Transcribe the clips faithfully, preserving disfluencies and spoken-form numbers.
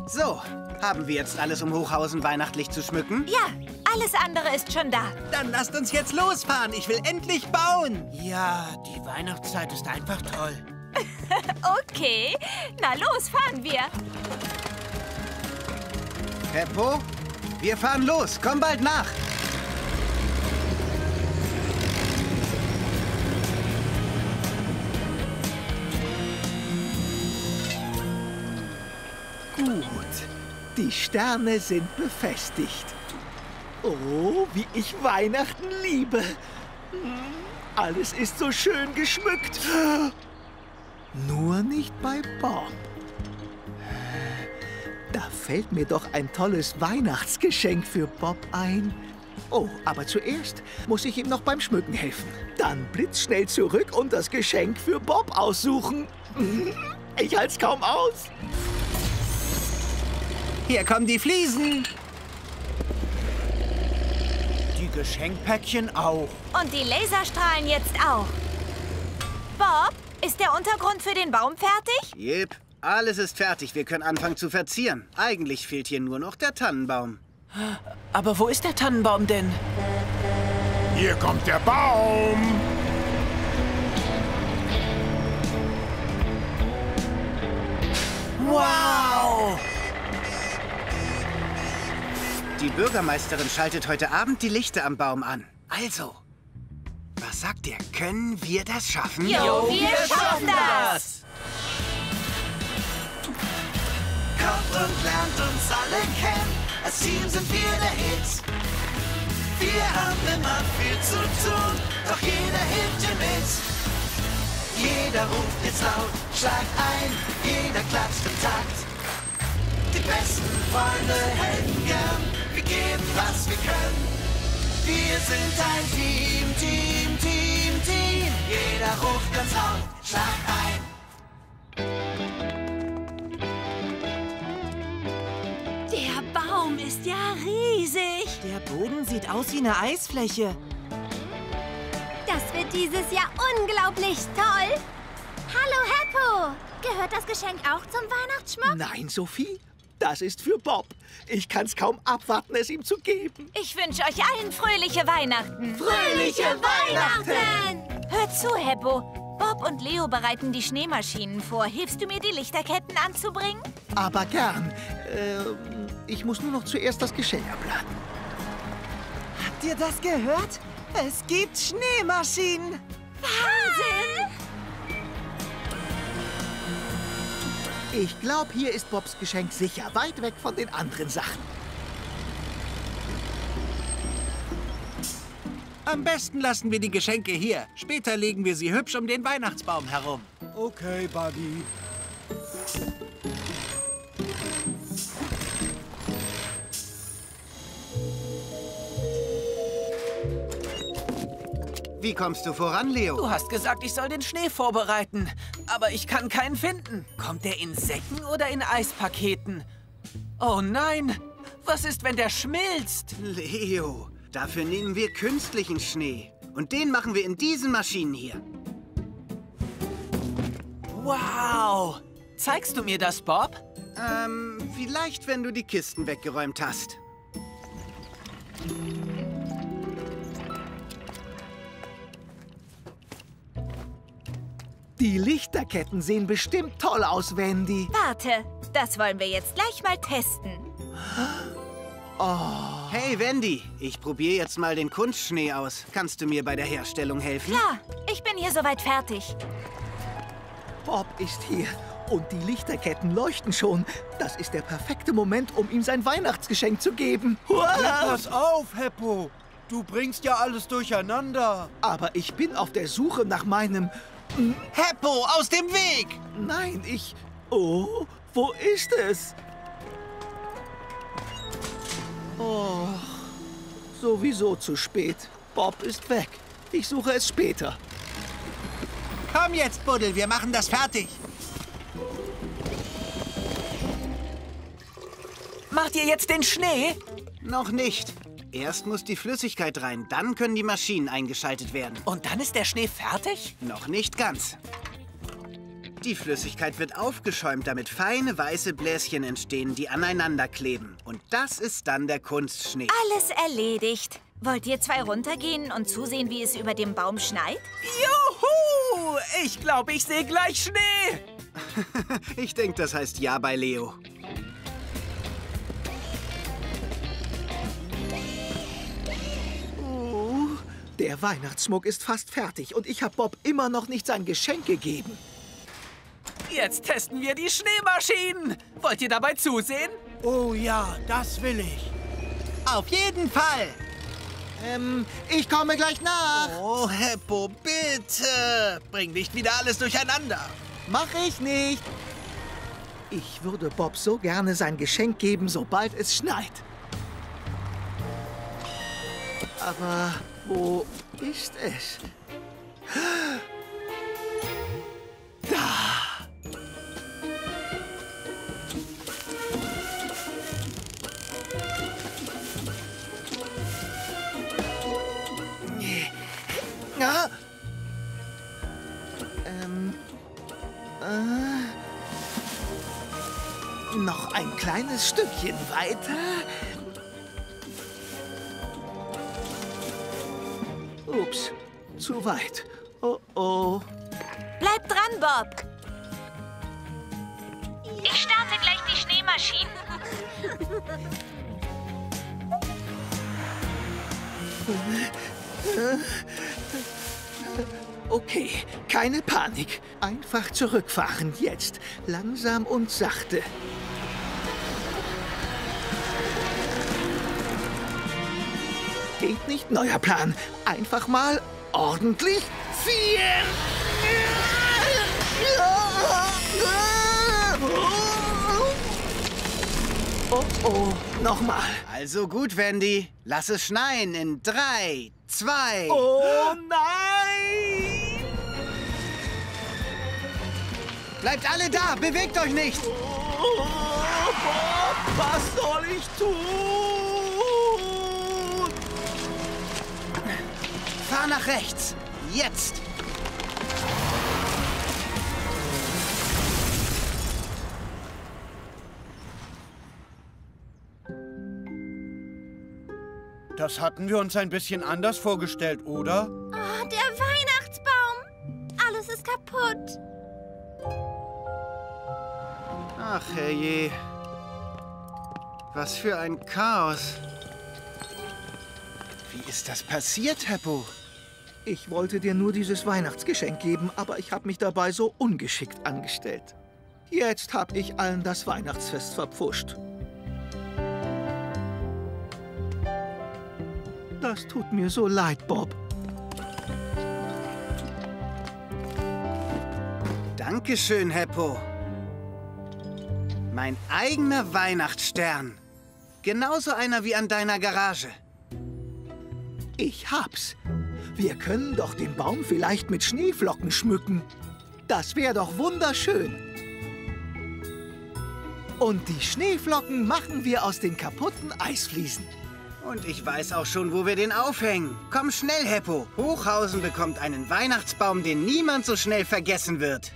So, haben wir jetzt alles, um Hochhausen weihnachtlich zu schmücken? Ja, alles andere ist schon da. Dann lasst uns jetzt losfahren. Ich will endlich bauen. Ja, die Weihnachtszeit ist einfach toll. Okay, na los, fahren wir. Peppo, wir fahren los. Komm bald nach. Gut, die Sterne sind befestigt. Oh, wie ich Weihnachten liebe. Alles ist so schön geschmückt. Nur nicht bei Bob. Da fällt mir doch ein tolles Weihnachtsgeschenk für Bob ein. Oh, aber zuerst muss ich ihm noch beim Schmücken helfen. Dann blitzschnell zurück und das Geschenk für Bob aussuchen. Ich halt's kaum aus. Hier kommen die Fliesen. Die Geschenkpäckchen auch. Und die Laserstrahlen jetzt auch. Bob, ist der Untergrund für den Baum fertig? Jep, alles ist fertig. Wir können anfangen zu verzieren. Eigentlich fehlt hier nur noch der Tannenbaum. Aber wo ist der Tannenbaum denn? Hier kommt der Baum. Wow! Die Bürgermeisterin schaltet heute Abend die Lichter am Baum an. Also, was sagt ihr? Können wir das schaffen? Jo, wir schaffen das! Kommt und lernt uns alle kennen. Als Team sind wir der Hit. Wir haben immer viel zu tun, doch jeder hilft dir mit. Jeder ruft jetzt laut, schlag ein, jeder klatscht im Takt. Die besten Freunde helfen gern, wir geben, was wir können. Wir sind ein Team, Team, Team, Team. Jeder ruft ganz laut, schlag ein. Der Baum ist ja riesig. Der Boden sieht aus wie eine Eisfläche. Das wird dieses Jahr unglaublich toll. Hallo, Heppo. Gehört das Geschenk auch zum Weihnachtsschmuck? Nein, Sophie, das ist für Bob. Ich kann's kaum abwarten, es ihm zu geben. Ich wünsche euch allen fröhliche Weihnachten. Fröhliche Weihnachten! Hör zu, Heppo. Bob und Leo bereiten die Schneemaschinen vor. Hilfst du mir, die Lichterketten anzubringen? Aber gern. Ähm, ich muss nur noch zuerst das Geschenk abladen. Habt ihr das gehört? Es gibt Schneemaschinen. Wahnsinn! Ich glaube, hier ist Bobs Geschenk sicher, weit weg von den anderen Sachen. Am besten lassen wir die Geschenke hier. Später legen wir sie hübsch um den Weihnachtsbaum herum. Okay, Buddy. Wie kommst du voran, Leo? Du hast gesagt, ich soll den Schnee vorbereiten. Aber ich kann keinen finden. Kommt der in Säcken oder in Eispaketen? Oh nein! Was ist, wenn der schmilzt? Leo, dafür nehmen wir künstlichen Schnee. Und den machen wir in diesen Maschinen hier. Wow! Zeigst du mir das, Bob? Ähm, vielleicht, wenn du die Kisten weggeräumt hast. Die Lichterketten sehen bestimmt toll aus, Wendy. Warte, das wollen wir jetzt gleich mal testen. Oh. Hey, Wendy, ich probiere jetzt mal den Kunstschnee aus. Kannst du mir bei der Herstellung helfen? Klar, ich bin hier soweit fertig. Bob ist hier und die Lichterketten leuchten schon. Das ist der perfekte Moment, um ihm sein Weihnachtsgeschenk zu geben. Pass auf, Heppo. Du bringst ja alles durcheinander. Aber ich bin auf der Suche nach meinem... Heppo, aus dem Weg! Nein, ich... Oh, wo ist es? Oh, sowieso zu spät. Bob ist weg. Ich suche es später. Komm jetzt, Buddel, wir machen das fertig. Macht ihr jetzt den Schnee? Noch nicht. Erst muss die Flüssigkeit rein, dann können die Maschinen eingeschaltet werden. Und dann ist der Schnee fertig? Noch nicht ganz. Die Flüssigkeit wird aufgeschäumt, damit feine weiße Bläschen entstehen, die aneinander kleben. Und das ist dann der Kunstschnee. Alles erledigt. Wollt ihr zwei runtergehen und zusehen, wie es über dem Baum schneit? Juhu! Ich glaube, ich sehe gleich Schnee. Ich denke, das heißt ja bei Leo. Oh, der Weihnachtsschmuck ist fast fertig und ich habe Bob immer noch nicht sein Geschenk gegeben. Jetzt testen wir die Schneemaschinen. Wollt ihr dabei zusehen? Oh ja, das will ich. Auf jeden Fall. Ähm, ich komme gleich nach. Oh, Heppo, bitte. Bring nicht wieder alles durcheinander. Mach ich nicht. Ich würde Bob so gerne sein Geschenk geben, sobald es schneit. Aber wo ist es? Da! Ja. Ähm. Äh. Noch ein kleines Stückchen weiter. Ups, zu weit. Oh oh. Bleib dran, Bob. Ich starte gleich die Schneemaschinen. Okay, keine Panik. Einfach zurückfahren jetzt. Langsam und sachte. Geht nicht, neuer Plan. Einfach mal ordentlich ziehen. Oh, oh, nochmal. Also gut, Wendy. Lass es schneien in drei, zwei... Oh nein! Bleibt alle da, bewegt euch nicht! Oh, Bob, was soll ich tun? Fahr nach rechts. Jetzt! Das hatten wir uns ein bisschen anders vorgestellt, oder? Oh, der Weihnachtsbaum. Alles ist kaputt. Ach, herrje. Was für ein Chaos. Wie ist das passiert, Heppo? Ich wollte dir nur dieses Weihnachtsgeschenk geben, aber ich habe mich dabei so ungeschickt angestellt. Jetzt habe ich allen das Weihnachtsfest verpfuscht. Das tut mir so leid, Bob. Dankeschön, Heppo. Mein eigener Weihnachtsstern. Genauso einer wie an deiner Garage. Ich hab's. Wir können doch den Baum vielleicht mit Schneeflocken schmücken. Das wäre doch wunderschön. Und die Schneeflocken machen wir aus den kaputten Eisfliesen. Und ich weiß auch schon, wo wir den aufhängen. Komm schnell, Heppo. Hochhausen bekommt einen Weihnachtsbaum, den niemand so schnell vergessen wird.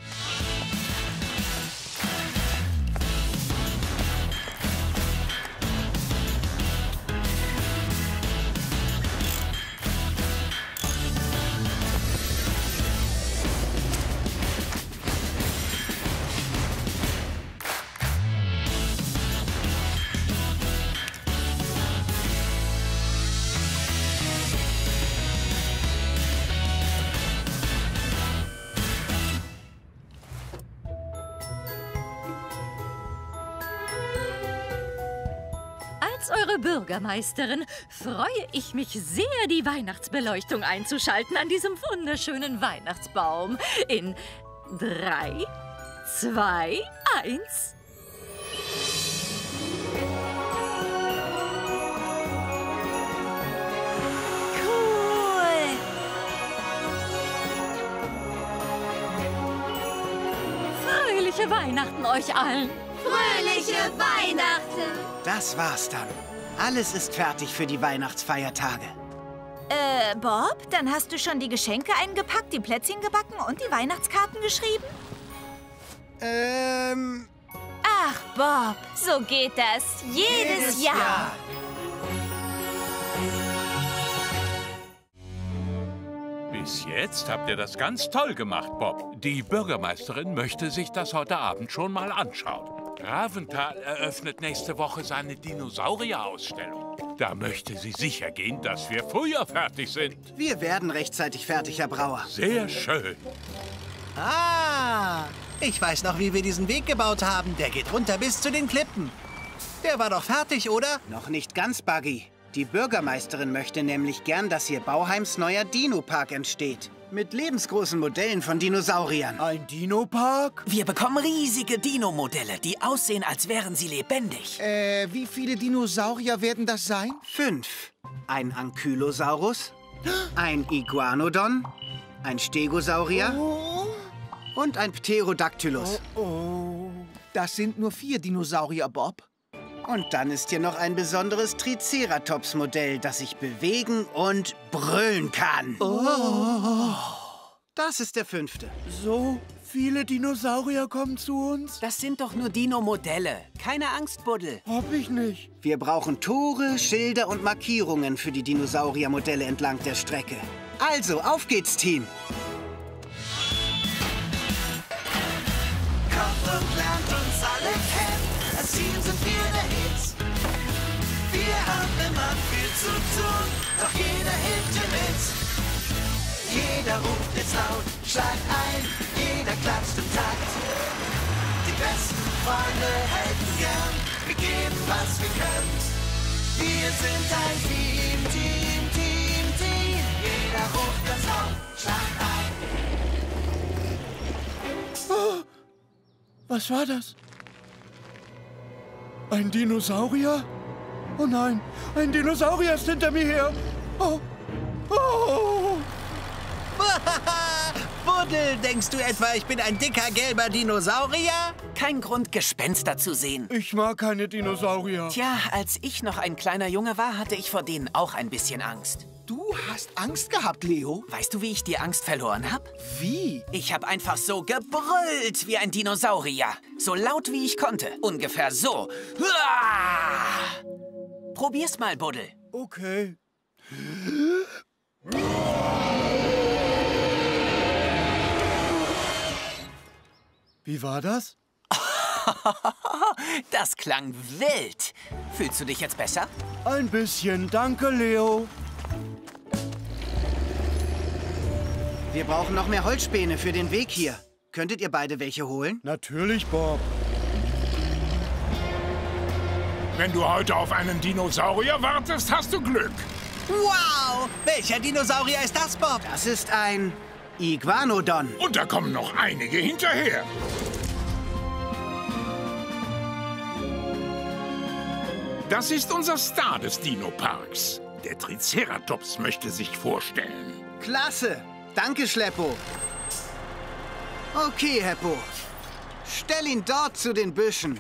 Als eure Bürgermeisterin freue ich mich sehr, die Weihnachtsbeleuchtung einzuschalten an diesem wunderschönen Weihnachtsbaum. In drei, zwei, eins. Cool. Fröhliche Weihnachten euch allen. Fröhliche Weihnachten. Das war's dann. Alles ist fertig für die Weihnachtsfeiertage. Äh, Bob, dann hast du schon die Geschenke eingepackt, die Plätzchen gebacken und die Weihnachtskarten geschrieben? Ähm... Ach, Bob, so geht das. Jedes, Jedes Jahr. Jahr. Bis jetzt habt ihr das ganz toll gemacht, Bob. Die Bürgermeisterin möchte sich das heute Abend schon mal anschauen. Raventhal eröffnet nächste Woche seine Dinosaurier-Ausstellung. Da möchte sie sicher gehen, dass wir früher fertig sind. Wir werden rechtzeitig fertig, Herr Brauer. Sehr schön. Ah, ich weiß noch, wie wir diesen Weg gebaut haben. Der geht runter bis zu den Klippen. Der war doch fertig, oder? Noch nicht ganz, Buggy. Die Bürgermeisterin möchte nämlich gern, dass hier Bauheims neuer Dino-Park entsteht. Mit lebensgroßen Modellen von Dinosauriern. Ein Dino-Park? Wir bekommen riesige Dino-Modelle, die aussehen, als wären sie lebendig. Äh, wie viele Dinosaurier werden das sein? Fünf. Ein Ankylosaurus, ein Iguanodon, ein Stegosaurier Oh, und ein Pterodactylus. oh. Das sind nur vier Dinosaurier, Bob. Und dann ist hier noch ein besonderes Triceratops-Modell, das sich bewegen und brüllen kann. Oh. Das ist der fünfte. So viele Dinosaurier kommen zu uns? Das sind doch nur Dino-Modelle. Keine Angst, Buddel. Hab ich nicht. Wir brauchen Tore, Schilder und Markierungen für die Dinosaurier-Modelle entlang der Strecke. Also, auf geht's, Team! Kommt und lernt uns alle kennen. Als Team sind wir der Hit. Wir haben immer viel zu tun, doch jeder hilft dir mit. Jeder ruft jetzt laut, schlag ein, jeder klatscht im Takt. Die besten Freunde helfen gern, wir geben, was wir können. Wir sind ein Team, Team, Team, Team. Jeder ruft ganz laut, schlag ein. Oh, was war das? Ein Dinosaurier? Oh nein, ein Dinosaurier ist hinter mir her. Oh, oh. Buddel, denkst du etwa, ich bin ein dicker, gelber Dinosaurier? Kein Grund, Gespenster zu sehen. Ich mag keine Dinosaurier. Tja, als ich noch ein kleiner Junge war, hatte ich vor denen auch ein bisschen Angst. Du hast Angst gehabt, Leo? Weißt du, wie ich die Angst verloren habe? Wie? Ich habe einfach so gebrüllt wie ein Dinosaurier. So laut, wie ich konnte. Ungefähr so. Huah! Probier's mal, Buddel. Okay. Wie war das? Das klang wild. Fühlst du dich jetzt besser? Ein bisschen, danke, Leo. Wir brauchen noch mehr Holzspäne für den Weg hier. Könntet ihr beide welche holen? Natürlich, Bob. Wenn du heute auf einen Dinosaurier wartest, hast du Glück. Wow! Welcher Dinosaurier ist das, Bob? Das ist ein Iguanodon. Und da kommen noch einige hinterher. Das ist unser Star des Dino-Parks. Der Triceratops möchte sich vorstellen. Klasse! Danke, Schleppo. Okay, Heppo. Stell ihn dort zu den Büschen.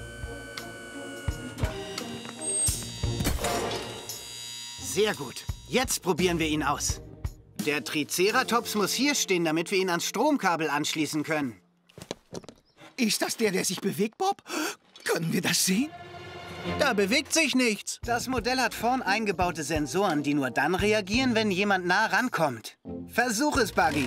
Sehr gut. Jetzt probieren wir ihn aus. Der Triceratops muss hier stehen, damit wir ihn ans Stromkabel anschließen können. Ist das der, der sich bewegt, Bob? Können wir das sehen? Da bewegt sich nichts. Das Modell hat vorn eingebaute Sensoren, die nur dann reagieren, wenn jemand nah rankommt. Versuch es, Buggy.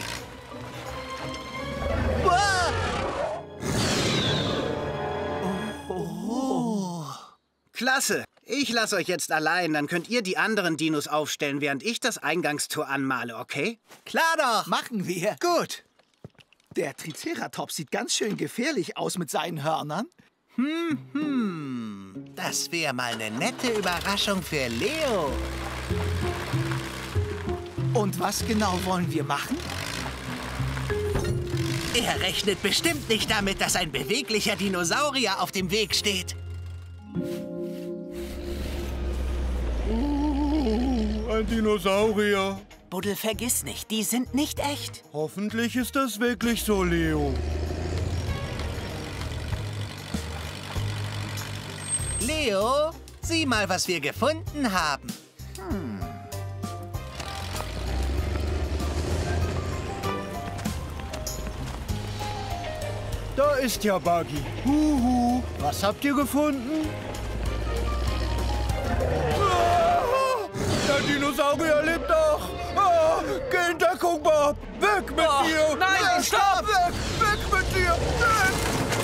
Oh. Klasse. Ich lasse euch jetzt allein, dann könnt ihr die anderen Dinos aufstellen, während ich das Eingangstor anmale, okay? Klar doch. Machen wir. Gut. Der Triceratops sieht ganz schön gefährlich aus mit seinen Hörnern. Hm, hm. Das wäre mal eine nette Überraschung für Leo. Und was genau wollen wir machen? Er rechnet bestimmt nicht damit, dass ein beweglicher Dinosaurier auf dem Weg steht. Uh, ein Dinosaurier. Buddel, vergiss nicht, die sind nicht echt. Hoffentlich ist das wirklich so, Leo. Leo, sieh mal, was wir gefunden haben. Hm. Da Da ist ja Buggy. Huhu, was habt ihr gefunden? Ah, der Dinosaurier lebt noch. Ah, geh in Deckung, Bob. Weg mit Oh, dir. nein, Ja, stopp. Weg, weg mit dir. Weg.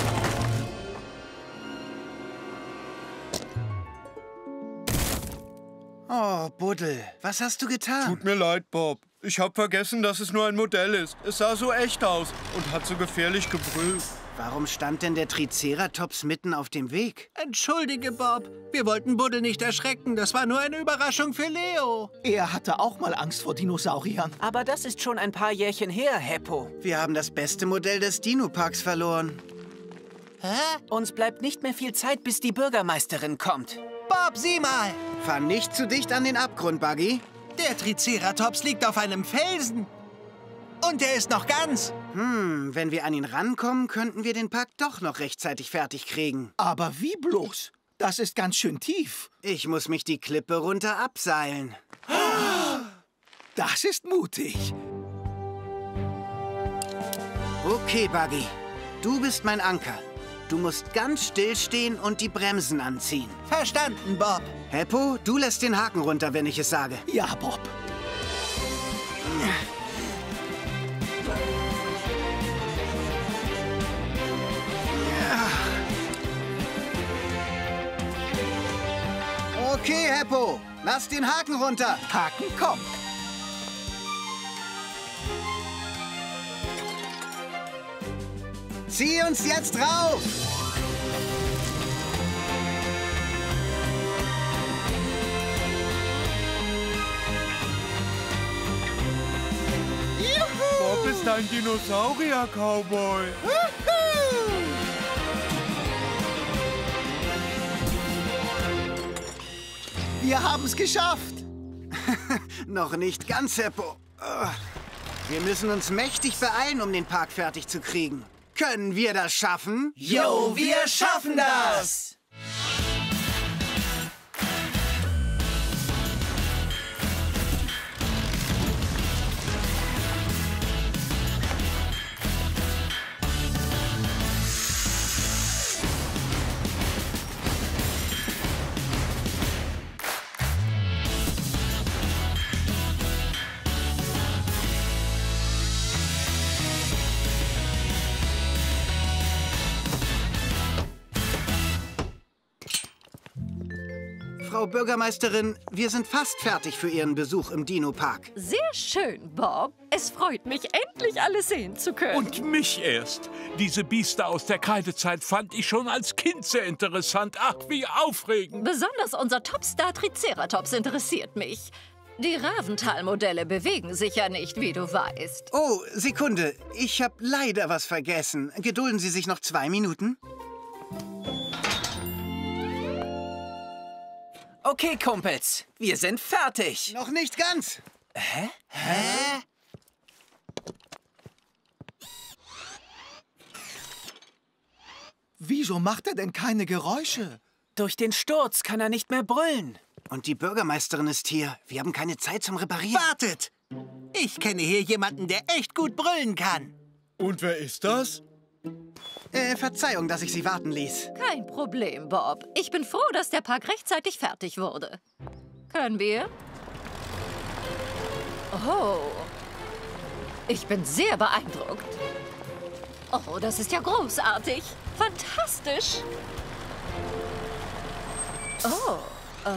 Oh, Buddel, was hast du getan? Tut mir leid, Bob. Ich hab vergessen, dass es nur ein Modell ist. Es sah so echt aus und hat so gefährlich gebrüllt. Warum stand denn der Triceratops mitten auf dem Weg? Entschuldige, Bob. Wir wollten Buddel nicht erschrecken. Das war nur eine Überraschung für Leo. Er hatte auch mal Angst vor Dinosauriern. Aber das ist schon ein paar Jährchen her, Heppo. Wir haben das beste Modell des Dino-Parks verloren. Hä? Uns bleibt nicht mehr viel Zeit, bis die Bürgermeisterin kommt. Bob, sieh mal. Fahr nicht zu dicht an den Abgrund, Buggy. Der Triceratops liegt auf einem Felsen. Und er ist noch ganz. Hm, wenn wir an ihn rankommen, könnten wir den Park doch noch rechtzeitig fertig kriegen. Aber wie bloß? Das ist ganz schön tief. Ich muss mich die Klippe runter abseilen. Das ist mutig. Okay, Buggy. Du bist mein Anker. Du musst ganz still stehen und die Bremsen anziehen. Verstanden, Bob. Heppo, du lässt den Haken runter, wenn ich es sage. Ja, Bob. Okay, Heppo. Lass den Haken runter. Haken kommt. Zieh uns jetzt rauf. Bob ist ein Dinosaurier-Cowboy. Wir haben es geschafft. Noch nicht ganz, Heppo. Wir müssen uns mächtig beeilen, um den Park fertig zu kriegen. Können wir das schaffen? Jo, wir schaffen das! Frau Bürgermeisterin, wir sind fast fertig für Ihren Besuch im Dino-Park. Sehr schön, Bob. Es freut mich, endlich alles sehen zu können. Und mich erst. Diese Biester aus der Kreidezeit fand ich schon als Kind sehr interessant. Ach, wie aufregend. Besonders unser Topstar Triceratops interessiert mich. Die Ravental-Modelle bewegen sich ja nicht, wie du weißt. Oh, Sekunde. Ich habe leider was vergessen. Gedulden Sie sich noch zwei Minuten? Okay, Kumpels, wir sind fertig. Noch nicht ganz. Hä? Hä? Wieso macht er denn keine Geräusche? Durch den Sturz kann er nicht mehr brüllen. Und die Bürgermeisterin ist hier. Wir haben keine Zeit zum Reparieren. Wartet! Ich kenne hier jemanden, der echt gut brüllen kann. Und wer ist das? Äh, Verzeihung, dass ich Sie warten ließ. Kein Problem, Bob. Ich bin froh, dass der Park rechtzeitig fertig wurde. Können wir? Oh. Ich bin sehr beeindruckt. Oh, das ist ja großartig. Fantastisch. Oh, äh.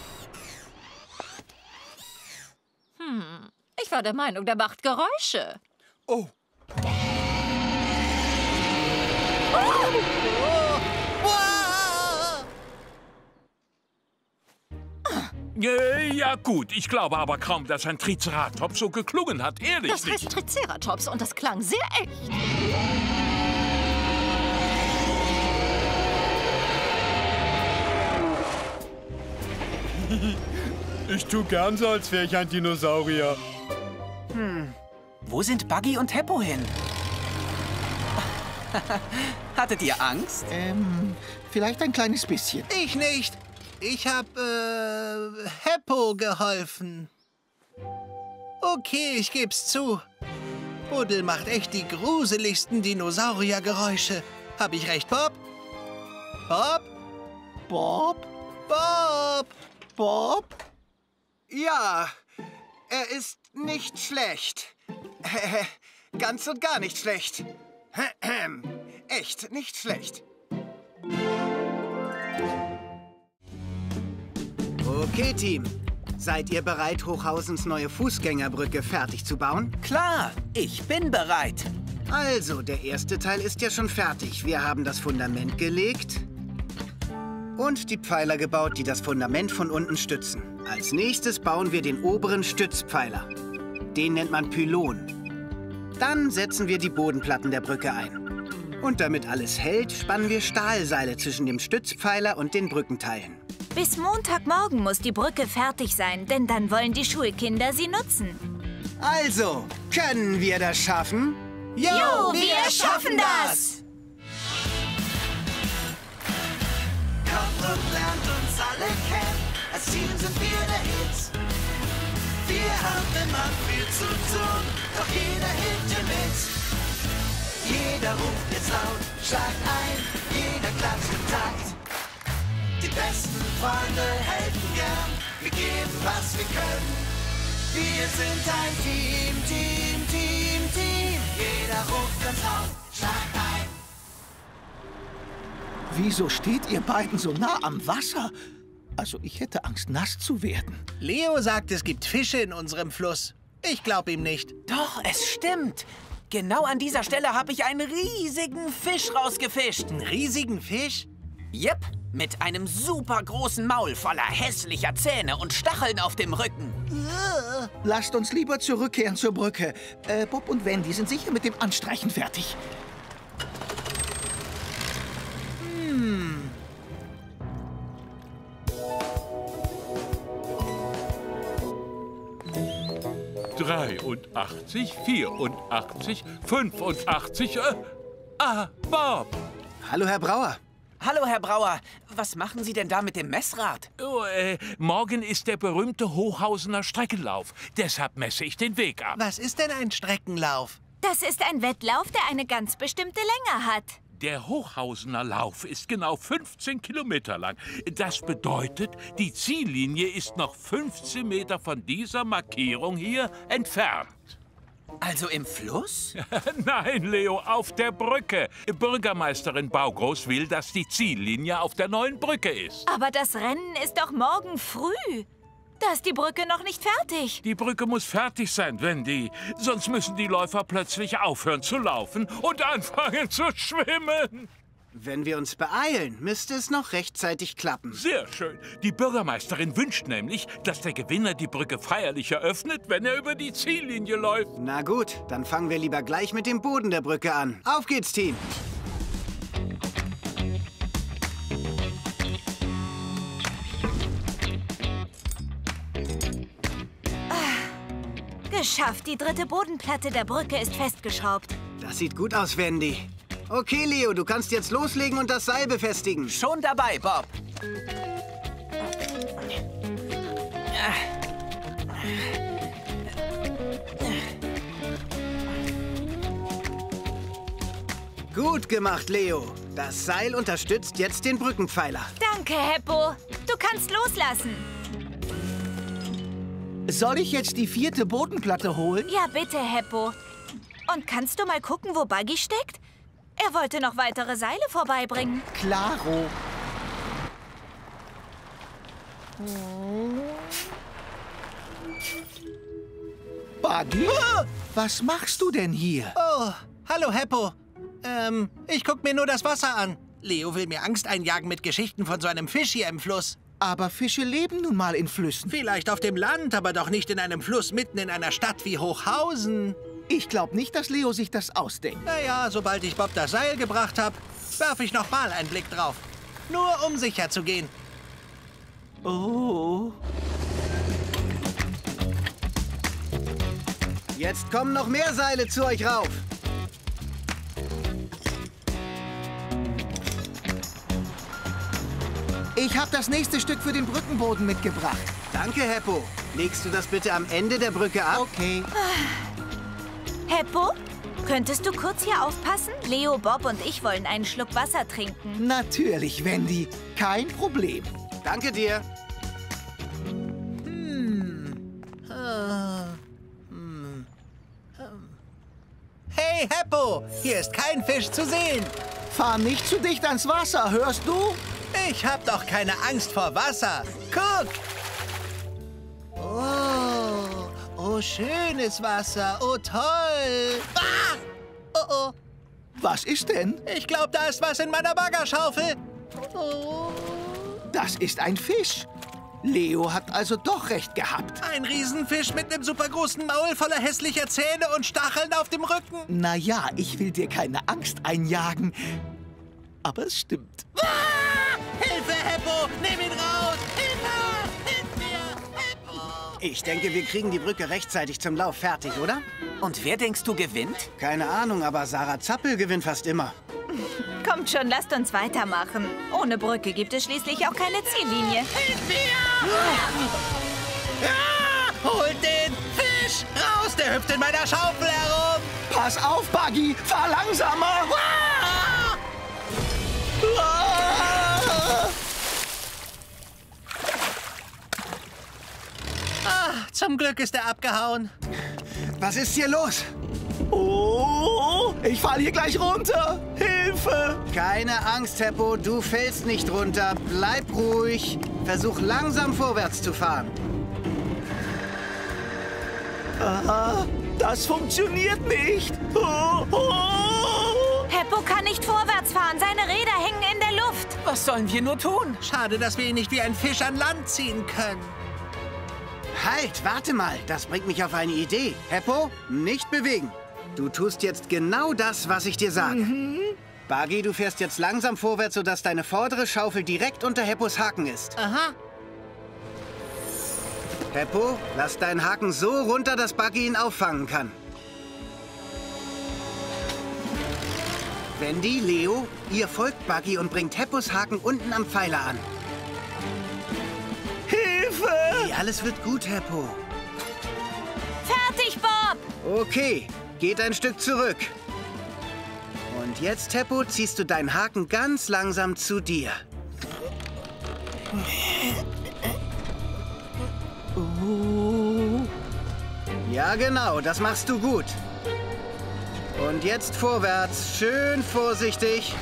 Hm. Ich war der Meinung, der macht Geräusche. Oh. Äh, ja gut, ich glaube aber kaum, dass ein Triceratops so geklungen hat. Ehrlich Das heißt nicht. Triceratops und das klang sehr echt. Ich tu gern so, als wäre ich ein Dinosaurier. Hm, wo sind Buggy und Heppo hin? Hattet ihr Angst? Ähm, vielleicht ein kleines bisschen. Ich nicht. Ich hab, äh, Heppo geholfen. Okay, ich geb's zu. Buddel macht echt die gruseligsten Dinosauriergeräusche. Hab ich recht, Bob? Bob? Bob? Bob? Bob? Ja, er ist nicht schlecht. Ganz und gar nicht schlecht. Echt nicht schlecht. Okay, Team. Seid ihr bereit, Hochhausens neue Fußgängerbrücke fertig zu bauen? Klar, ich bin bereit. Also, der erste Teil ist ja schon fertig. Wir haben das Fundament gelegt und die Pfeiler gebaut, die das Fundament von unten stützen. Als nächstes bauen wir den oberen Stützpfeiler. Den nennt man Pylon. Dann setzen wir die Bodenplatten der Brücke ein. Und damit alles hält, spannen wir Stahlseile zwischen dem Stützpfeiler und den Brückenteilen. Bis Montagmorgen muss die Brücke fertig sein, denn dann wollen die Schulkinder sie nutzen. Also, können wir das schaffen? Jo, wir schaffen das! Kommt und lernt uns alle kennen. Als Team sind wir der Hit. Wir haben immer viel zu tun, doch jeder hilft dir mit. Jeder ruft jetzt laut, schlagt ein, jeder klatscht im Takt. Die besten Freunde helfen gern, wir geben, was wir können. Wir sind ein Team, Team, Team, Team. Jeder ruft ganz laut, schlagt ein. Wieso steht ihr beiden so nah am Wasser? Also, ich hätte Angst, nass zu werden. Leo sagt, es gibt Fische in unserem Fluss. Ich glaube ihm nicht. Doch, es stimmt. Genau an dieser Stelle habe ich einen riesigen Fisch rausgefischt. Einen riesigen Fisch? Jep, mit einem super großen Maul voller hässlicher Zähne und Stacheln auf dem Rücken. Lasst uns lieber zurückkehren zur Brücke. Äh, Bob und Wendy sind sicher mit dem Anstreichen fertig. Hm. dreiundachtzig, vierundachtzig, fünfundachtzig. Äh, ah, Bob. Hallo, Herr Brauer. Hallo, Herr Brauer. Was machen Sie denn da mit dem Messrad? Oh, äh, morgen ist der berühmte Hochhausener Streckenlauf. Deshalb messe ich den Weg ab. Was ist denn ein Streckenlauf? Das ist ein Wettlauf, der eine ganz bestimmte Länge hat. Der Hochhausener Lauf ist genau fünfzehn Kilometer lang. Das bedeutet, die Ziellinie ist noch fünfzehn Meter von dieser Markierung hier entfernt. Also im Fluss? Nein, Leo, auf der Brücke. Bürgermeisterin Baugroß will, dass die Ziellinie auf der neuen Brücke ist. Aber das Rennen ist doch morgen früh. Da ist die Brücke noch nicht fertig. Die Brücke muss fertig sein, Wendy. Sonst müssen die Läufer plötzlich aufhören zu laufen und anfangen zu schwimmen. Wenn wir uns beeilen, müsste es noch rechtzeitig klappen. Sehr schön. Die Bürgermeisterin wünscht nämlich, dass der Gewinner die Brücke feierlich eröffnet, wenn er über die Ziellinie läuft. Na gut, dann fangen wir lieber gleich mit dem Boden der Brücke an. Auf geht's, Team! Geschafft, die dritte Bodenplatte der Brücke ist festgeschraubt. Das sieht gut aus, Wendy. Okay, Leo, du kannst jetzt loslegen und das Seil befestigen. Schon dabei, Bob. Gut gemacht, Leo. Das Seil unterstützt jetzt den Brückenpfeiler. Danke, Heppo. Du kannst loslassen. Soll ich jetzt die vierte Bodenplatte holen? Ja, bitte, Heppo. Und kannst du mal gucken, wo Buggy steckt? Er wollte noch weitere Seile vorbeibringen. Klaro. Buggy? Was machst du denn hier? Oh, hallo, Heppo. Ähm, ich guck mir nur das Wasser an. Leo will mir Angst einjagen mit Geschichten von so einem Fisch hier im Fluss. Aber Fische leben nun mal in Flüssen. Vielleicht auf dem Land, aber doch nicht in einem Fluss mitten in einer Stadt wie Hochhausen. Ich glaube nicht, dass Leo sich das ausdenkt. Naja, sobald ich Bob das Seil gebracht habe, werfe ich noch mal einen Blick drauf. Nur um sicher zu gehen. Oh. Jetzt kommen noch mehr Seile zu euch rauf. Ich habe das nächste Stück für den Brückenboden mitgebracht. Danke, Heppo. Legst du das bitte am Ende der Brücke ab? Okay. Heppo, Könntest du kurz hier aufpassen? Leo, Bob und ich wollen einen Schluck Wasser trinken. Natürlich, Wendy. Kein Problem. Danke dir. Hm. Ah. Hm. Hey, Heppo! Hier ist kein Fisch zu sehen. Fahr nicht zu dicht ans Wasser, hörst du? Ich hab doch keine Angst vor Wasser. Guck! Oh, oh, schönes Wasser. Oh, toll. Ah! Oh, oh. Was ist denn? Ich glaube, da ist was in meiner Baggerschaufel. Oh. Das ist ein Fisch. Leo hat also doch recht gehabt. Ein Riesenfisch mit einem supergroßen Maul voller hässlicher Zähne und Stacheln auf dem Rücken. Na ja, ich will dir keine Angst einjagen. Aber es stimmt. Ah! Hilfe, Heppo! Nimm ihn raus! Hilfe! Hilf mir! Heppo! Ich denke, wir kriegen die Brücke rechtzeitig zum Lauf fertig, oder? Und wer denkst du gewinnt? Keine Ahnung, aber Sarah Zappel gewinnt fast immer. Kommt schon, lasst uns weitermachen. Ohne Brücke gibt es schließlich auch keine Ziellinie. Hilf mir! Ah! Holt den Fisch raus! Der hüpft in meiner Schaufel herum! Pass auf, Buggy! Fahr langsamer! Ah! Ah! Ah, zum Glück ist er abgehauen. Was ist hier los? Oh, ich falle hier gleich runter. Hilfe! Keine Angst, Heppo, du fällst nicht runter. Bleib ruhig. Versuch langsam vorwärts zu fahren. Aha, das funktioniert nicht. Oh, oh. Heppo kann nicht vorwärts fahren. Seine Räder hängen in der Luft. Was sollen wir nur tun? Schade, dass wir ihn nicht wie ein Fisch an Land ziehen können. Halt, warte mal. Das bringt mich auf eine Idee. Heppo, nicht bewegen. Du tust jetzt genau das, was ich dir sage. Mhm. Buggy, du fährst jetzt langsam vorwärts, sodass deine vordere Schaufel direkt unter Heppos Haken ist. Aha. Heppo, lass deinen Haken so runter, dass Buggy ihn auffangen kann. Wendy, Leo, ihr folgt Buggy und bringt Heppos Haken unten am Pfeiler an. Hilfe! Hey, alles wird gut, Heppo. Fertig, Bob! Okay, geht ein Stück zurück. Und jetzt, Heppo, ziehst du deinen Haken ganz langsam zu dir. Oh. Ja, genau, das machst du gut. Und jetzt vorwärts, schön vorsichtig.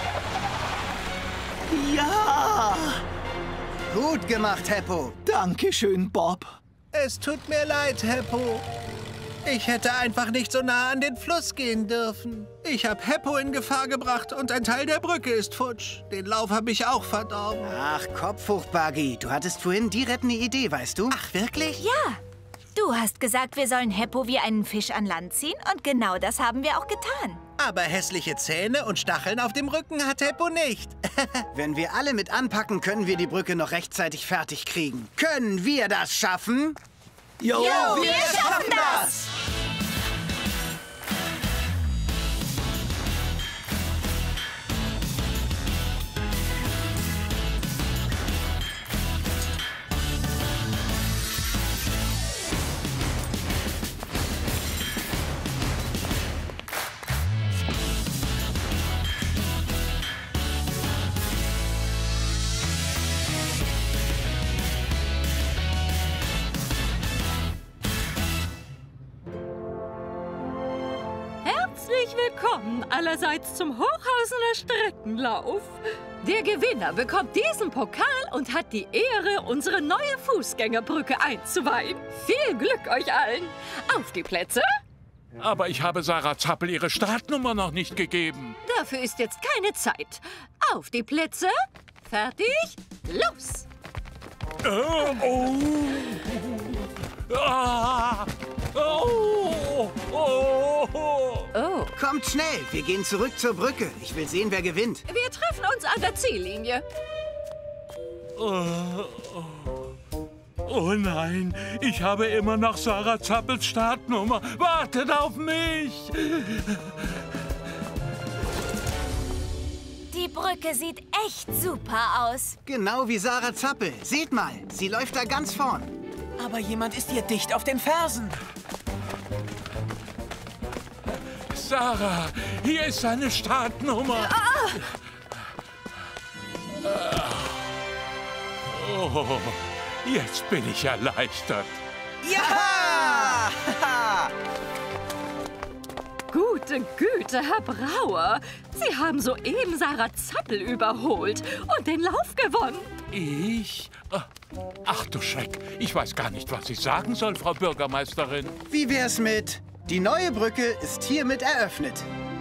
Ja! Gut gemacht, Heppo. Dankeschön, Bob. Es tut mir leid, Heppo. Ich hätte einfach nicht so nah an den Fluss gehen dürfen. Ich habe Heppo in Gefahr gebracht und ein Teil der Brücke ist futsch. Den Lauf habe ich auch verdorben. Ach, Kopf hoch, Buggy. Du hattest vorhin die rettende Idee, weißt du? Ach, wirklich? Ja. Du hast gesagt, wir sollen Heppo wie einen Fisch an Land ziehen und genau das haben wir auch getan. Aber hässliche Zähne und Stacheln auf dem Rücken hat Heppo nicht. Wenn wir alle mit anpacken, können wir die Brücke noch rechtzeitig fertig kriegen. Können wir das schaffen? Jo, Jo, wir schaffen das! Herzlich willkommen allerseits zum Hochhausener Streckenlauf. Der Gewinner bekommt diesen Pokal und hat die Ehre, unsere neue Fußgängerbrücke einzuweihen. Viel Glück euch allen. Auf die Plätze. Aber ich habe Sarah Zappel ihre Startnummer noch nicht gegeben. Dafür ist jetzt keine Zeit. Auf die Plätze. Fertig. Los. Oh, oh. Ah. Oh, oh, oh. Oh. Kommt schnell, wir gehen zurück zur Brücke. Ich will sehen, wer gewinnt. Wir treffen uns an der Ziellinie. Oh, oh. Oh nein, ich habe immer noch Sarah Zappels Startnummer. Wartet auf mich! Die Brücke sieht echt super aus. Genau wie Sarah Zappel. Seht mal, sie läuft da ganz vorn. Aber jemand ist hier dicht auf den Fersen. Sarah, hier ist seine Startnummer. Oh, jetzt bin ich erleichtert. Ja! Gute Güte, Herr Brauer. Sie haben soeben Sarah Zappel überholt und den Lauf gewonnen. Ich? Ach du Schreck, ich weiß gar nicht, was ich sagen soll, Frau Bürgermeisterin. Wie wär's mit: Die neue Brücke ist hiermit eröffnet.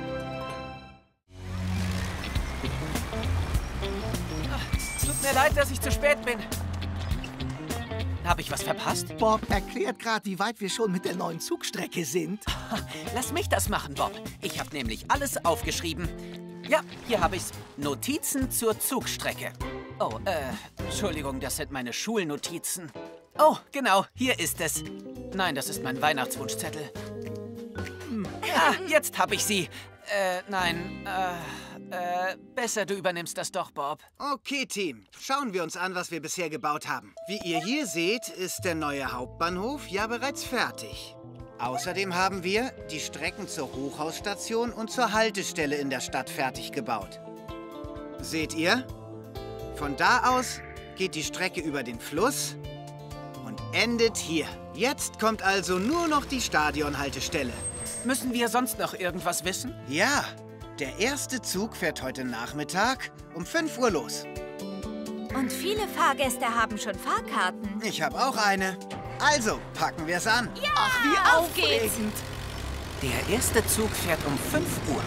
Tut mir leid, dass ich zu spät bin. Habe ich was verpasst? Bob erklärt gerade, wie weit wir schon mit der neuen Zugstrecke sind. Lass mich das machen, Bob. Ich habe nämlich alles aufgeschrieben. Ja, hier habe ich's. Notizen zur Zugstrecke. Oh, äh, Entschuldigung, das sind meine Schulnotizen. Oh, genau, hier ist es. Nein, das ist mein Weihnachtswunschzettel. Hm. Ah, jetzt habe ich sie. Äh, nein, äh, äh, besser du übernimmst das doch, Bob. Okay, Team. Schauen wir uns an, was wir bisher gebaut haben. Wie ihr hier seht, ist der neue Hauptbahnhof ja bereits fertig. Außerdem haben wir die Strecken zur Hochhausstation und zur Haltestelle in der Stadt fertig gebaut. Seht ihr? Von da aus geht die Strecke über den Fluss und endet hier. Jetzt kommt also nur noch die Stadionhaltestelle. Müssen wir sonst noch irgendwas wissen? Ja, der erste Zug fährt heute Nachmittag um fünf Uhr los. Und viele Fahrgäste haben schon Fahrkarten. Ich habe auch eine. Also, packen wir es an. Ja, ach, wie auf geht's. Der erste Zug fährt um fünf Uhr.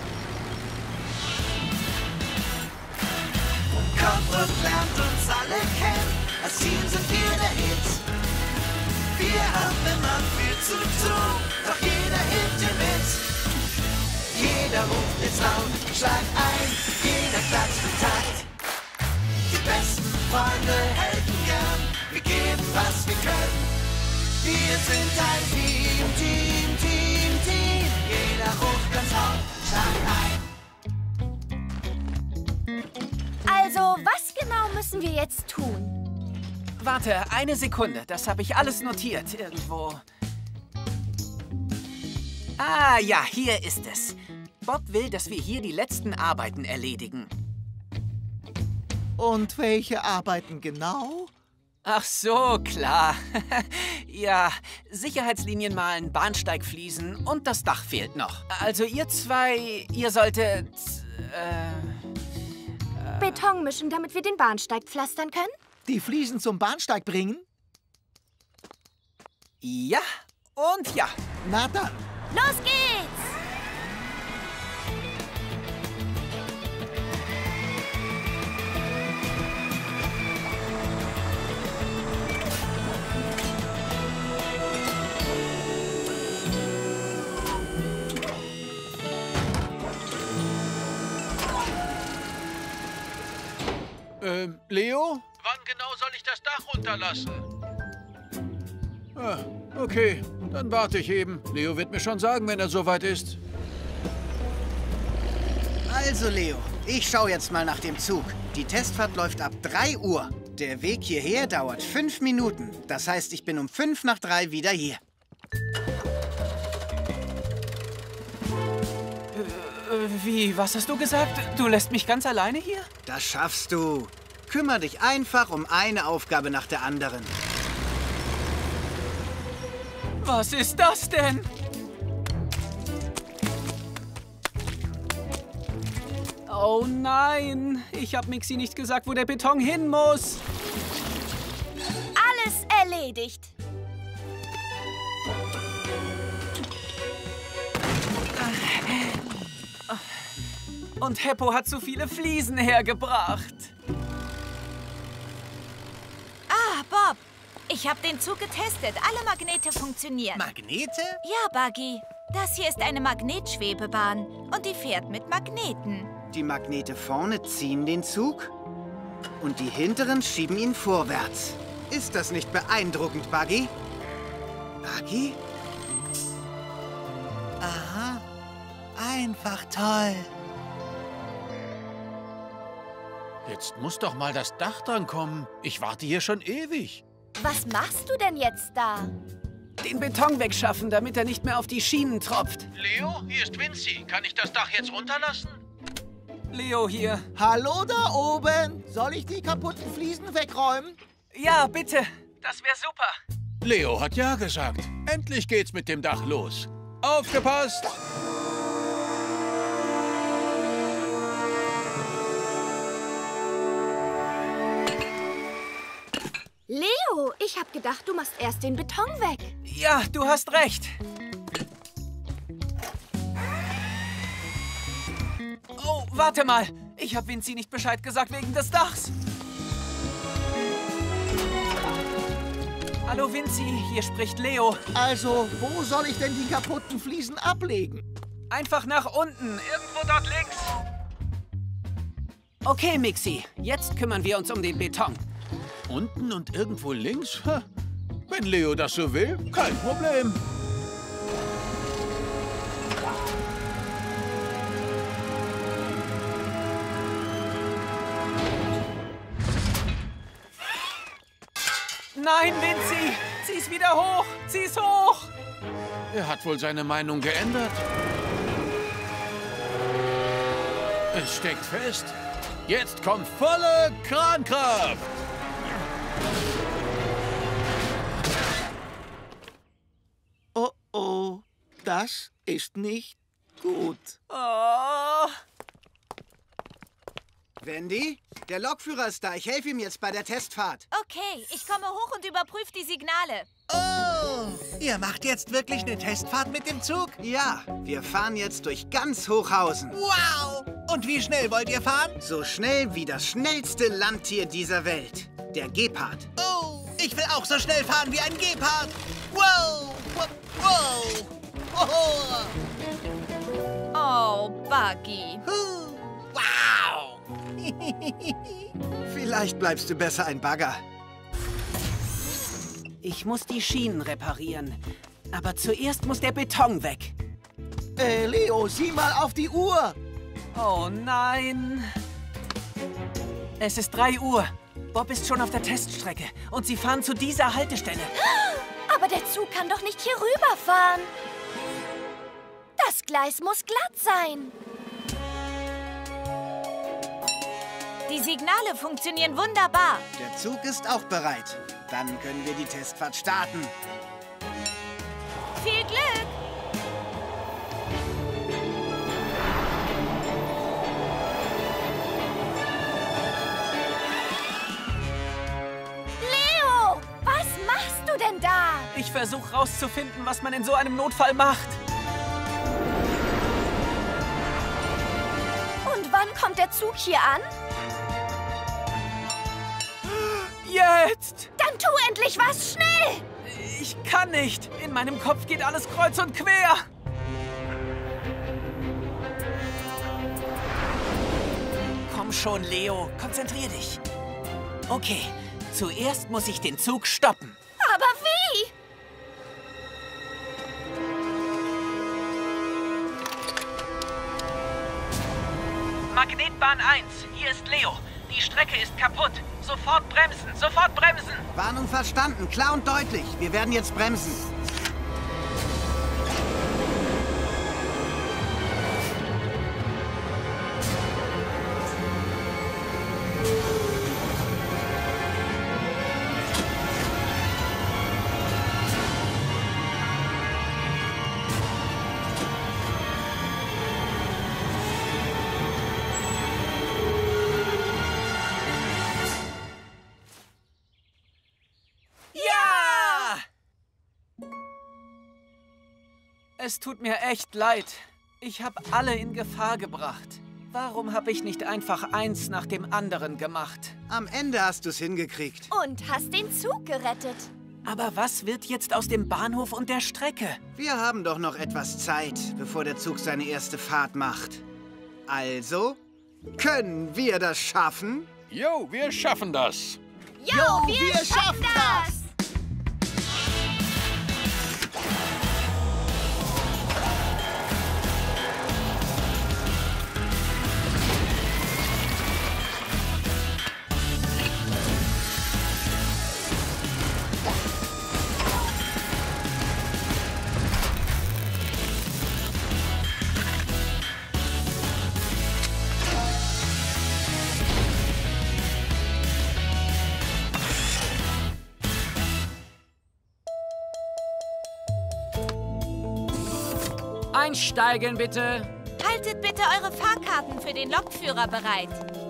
Kommt und lernt uns alle kennen. Als Team sind wir der Hit. Wir haben immer viel zu tun, doch jeder hilft dir mit. Jeder ruft jetzt laut, schlag ein, jeder klatscht mit Takt. Die besten Freunde helfen gern, wir geben, was wir können. Wir sind ein Team, Team, Team, Team. Jeder ruft ganz laut, schlag ein. Also, was genau müssen wir jetzt tun? Warte, eine Sekunde. Das habe ich alles notiert. Irgendwo. Ah, ja, hier ist es. Bob will, dass wir hier die letzten Arbeiten erledigen. Und welche Arbeiten genau? Ach so, klar. Ja, Sicherheitslinien malen, Bahnsteigfliesen und das Dach fehlt noch. Also ihr zwei, ihr solltet... Äh, äh, Beton mischen, damit wir den Bahnsteig pflastern können? Die Fliesen zum Bahnsteig bringen? Ja und ja. Na dann. Los geht's! Ähm, Leo? Wann genau soll ich das Dach runterlassen? Ah, okay, dann warte ich eben. Leo wird mir schon sagen, wenn er soweit ist. Also, Leo, ich schaue jetzt mal nach dem Zug. Die Testfahrt läuft ab drei Uhr. Der Weg hierher dauert fünf Minuten. Das heißt, ich bin um fünf nach drei wieder hier. Wie, was hast du gesagt? Du lässt mich ganz alleine hier? Das schaffst du. Kümmer dich einfach um eine Aufgabe nach der anderen. Was ist das denn? Oh nein, ich habe Mixi nicht gesagt, wo der Beton hin muss. Alles erledigt. Und Heppo hat so viele Fliesen hergebracht. Ah, Bob, ich habe den Zug getestet. Alle Magnete funktionieren. Magnete? Ja, Buggy. Das hier ist eine Magnetschwebebahn und die fährt mit Magneten. Die Magnete vorne ziehen den Zug und die hinteren schieben ihn vorwärts. Ist das nicht beeindruckend, Buggy? Buggy? Aha, einfach toll. Jetzt muss doch mal das Dach dran kommen. Ich warte hier schon ewig. Was machst du denn jetzt da? den Beton wegschaffen, damit er nicht mehr auf die Schienen tropft. Leo, hier ist Vinci. Kann ich das Dach jetzt runterlassen? Leo hier. Hallo da oben. Soll ich die kaputten Fliesen wegräumen? Ja, bitte. Das wäre super. Leo hat ja gesagt. Endlich geht's mit dem Dach los. Aufgepasst! Leo, ich hab gedacht, du machst erst den Beton weg. Ja, du hast recht. Oh, warte mal. Ich habe Vinci nicht Bescheid gesagt wegen des Dachs. Hallo Vinci, hier spricht Leo. Also, wo soll ich denn die kaputten Fliesen ablegen? Einfach nach unten, irgendwo dort links. Okay, Mixi, jetzt kümmern wir uns um den Beton. Unten und irgendwo links? Wenn Leo das so will, kein Problem. Nein, Vinci! Zieh's wieder hoch! Zieh's hoch! Er hat wohl seine Meinung geändert. Es steckt fest. Jetzt kommt volle Krankraft. Oh, oh. Das ist nicht gut. Oh. Wendy, der Lokführer ist da. Ich helfe ihm jetzt bei der Testfahrt. Okay, ich komme hoch und überprüfe die Signale. Oh, ihr macht jetzt wirklich eine Testfahrt mit dem Zug? Ja, wir fahren jetzt durch ganz Hochhausen. Wow! Und wie schnell wollt ihr fahren? So schnell wie das schnellste Landtier dieser Welt, der Gepard. Oh, ich will auch so schnell fahren wie ein Gepard. Wow! Wow! Wow! Oh, Buggy. Huh. Wow! Vielleicht bleibst du besser ein Bagger. Ich muss die Schienen reparieren. Aber zuerst muss der Beton weg. Äh, Leo, sieh mal auf die Uhr. Oh nein. Es ist drei Uhr. Bob ist schon auf der Teststrecke. Und sie fahren zu dieser Haltestelle. Aber der Zug kann doch nicht hier rüberfahren. Das Gleis muss glatt sein. Die Signale funktionieren wunderbar. Der Zug ist auch bereit. Dann können wir die Testfahrt starten. Viel Glück! Leo, was machst du denn da? Ich versuche rauszufinden, was man in so einem Notfall macht. Und wann kommt der Zug hier an? Jetzt! Dann tu endlich was, schnell! Ich kann nicht. In meinem Kopf geht alles kreuz und quer. Komm schon, Leo. Konzentrier dich. Okay, zuerst muss ich den Zug stoppen. Aber wie? Magnetbahn eins, hier ist Leo. Die Strecke ist kaputt. Sofort bremsen, sofort bremsen. Warnung verstanden, klar und deutlich. Wir werden jetzt bremsen. Es tut mir echt leid. Ich habe alle in Gefahr gebracht. Warum habe ich nicht einfach eins nach dem anderen gemacht? Am Ende hast du es hingekriegt. Und hast den Zug gerettet. Aber was wird jetzt aus dem Bahnhof und der Strecke? Wir haben doch noch etwas Zeit, bevor der Zug seine erste Fahrt macht. Also, können wir das schaffen? Jo, wir schaffen das. Jo, wir, wir schaffen, schaffen das! das. Einsteigen, bitte. Haltet bitte eure Fahrkarten für den Lokführer bereit.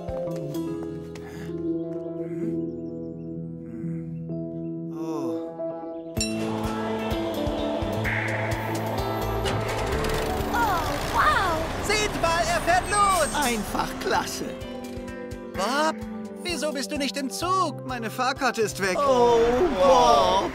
Einfach klasse. Bob, wieso bist du nicht im Zug? Meine Fahrkarte ist weg. Oh, Bob.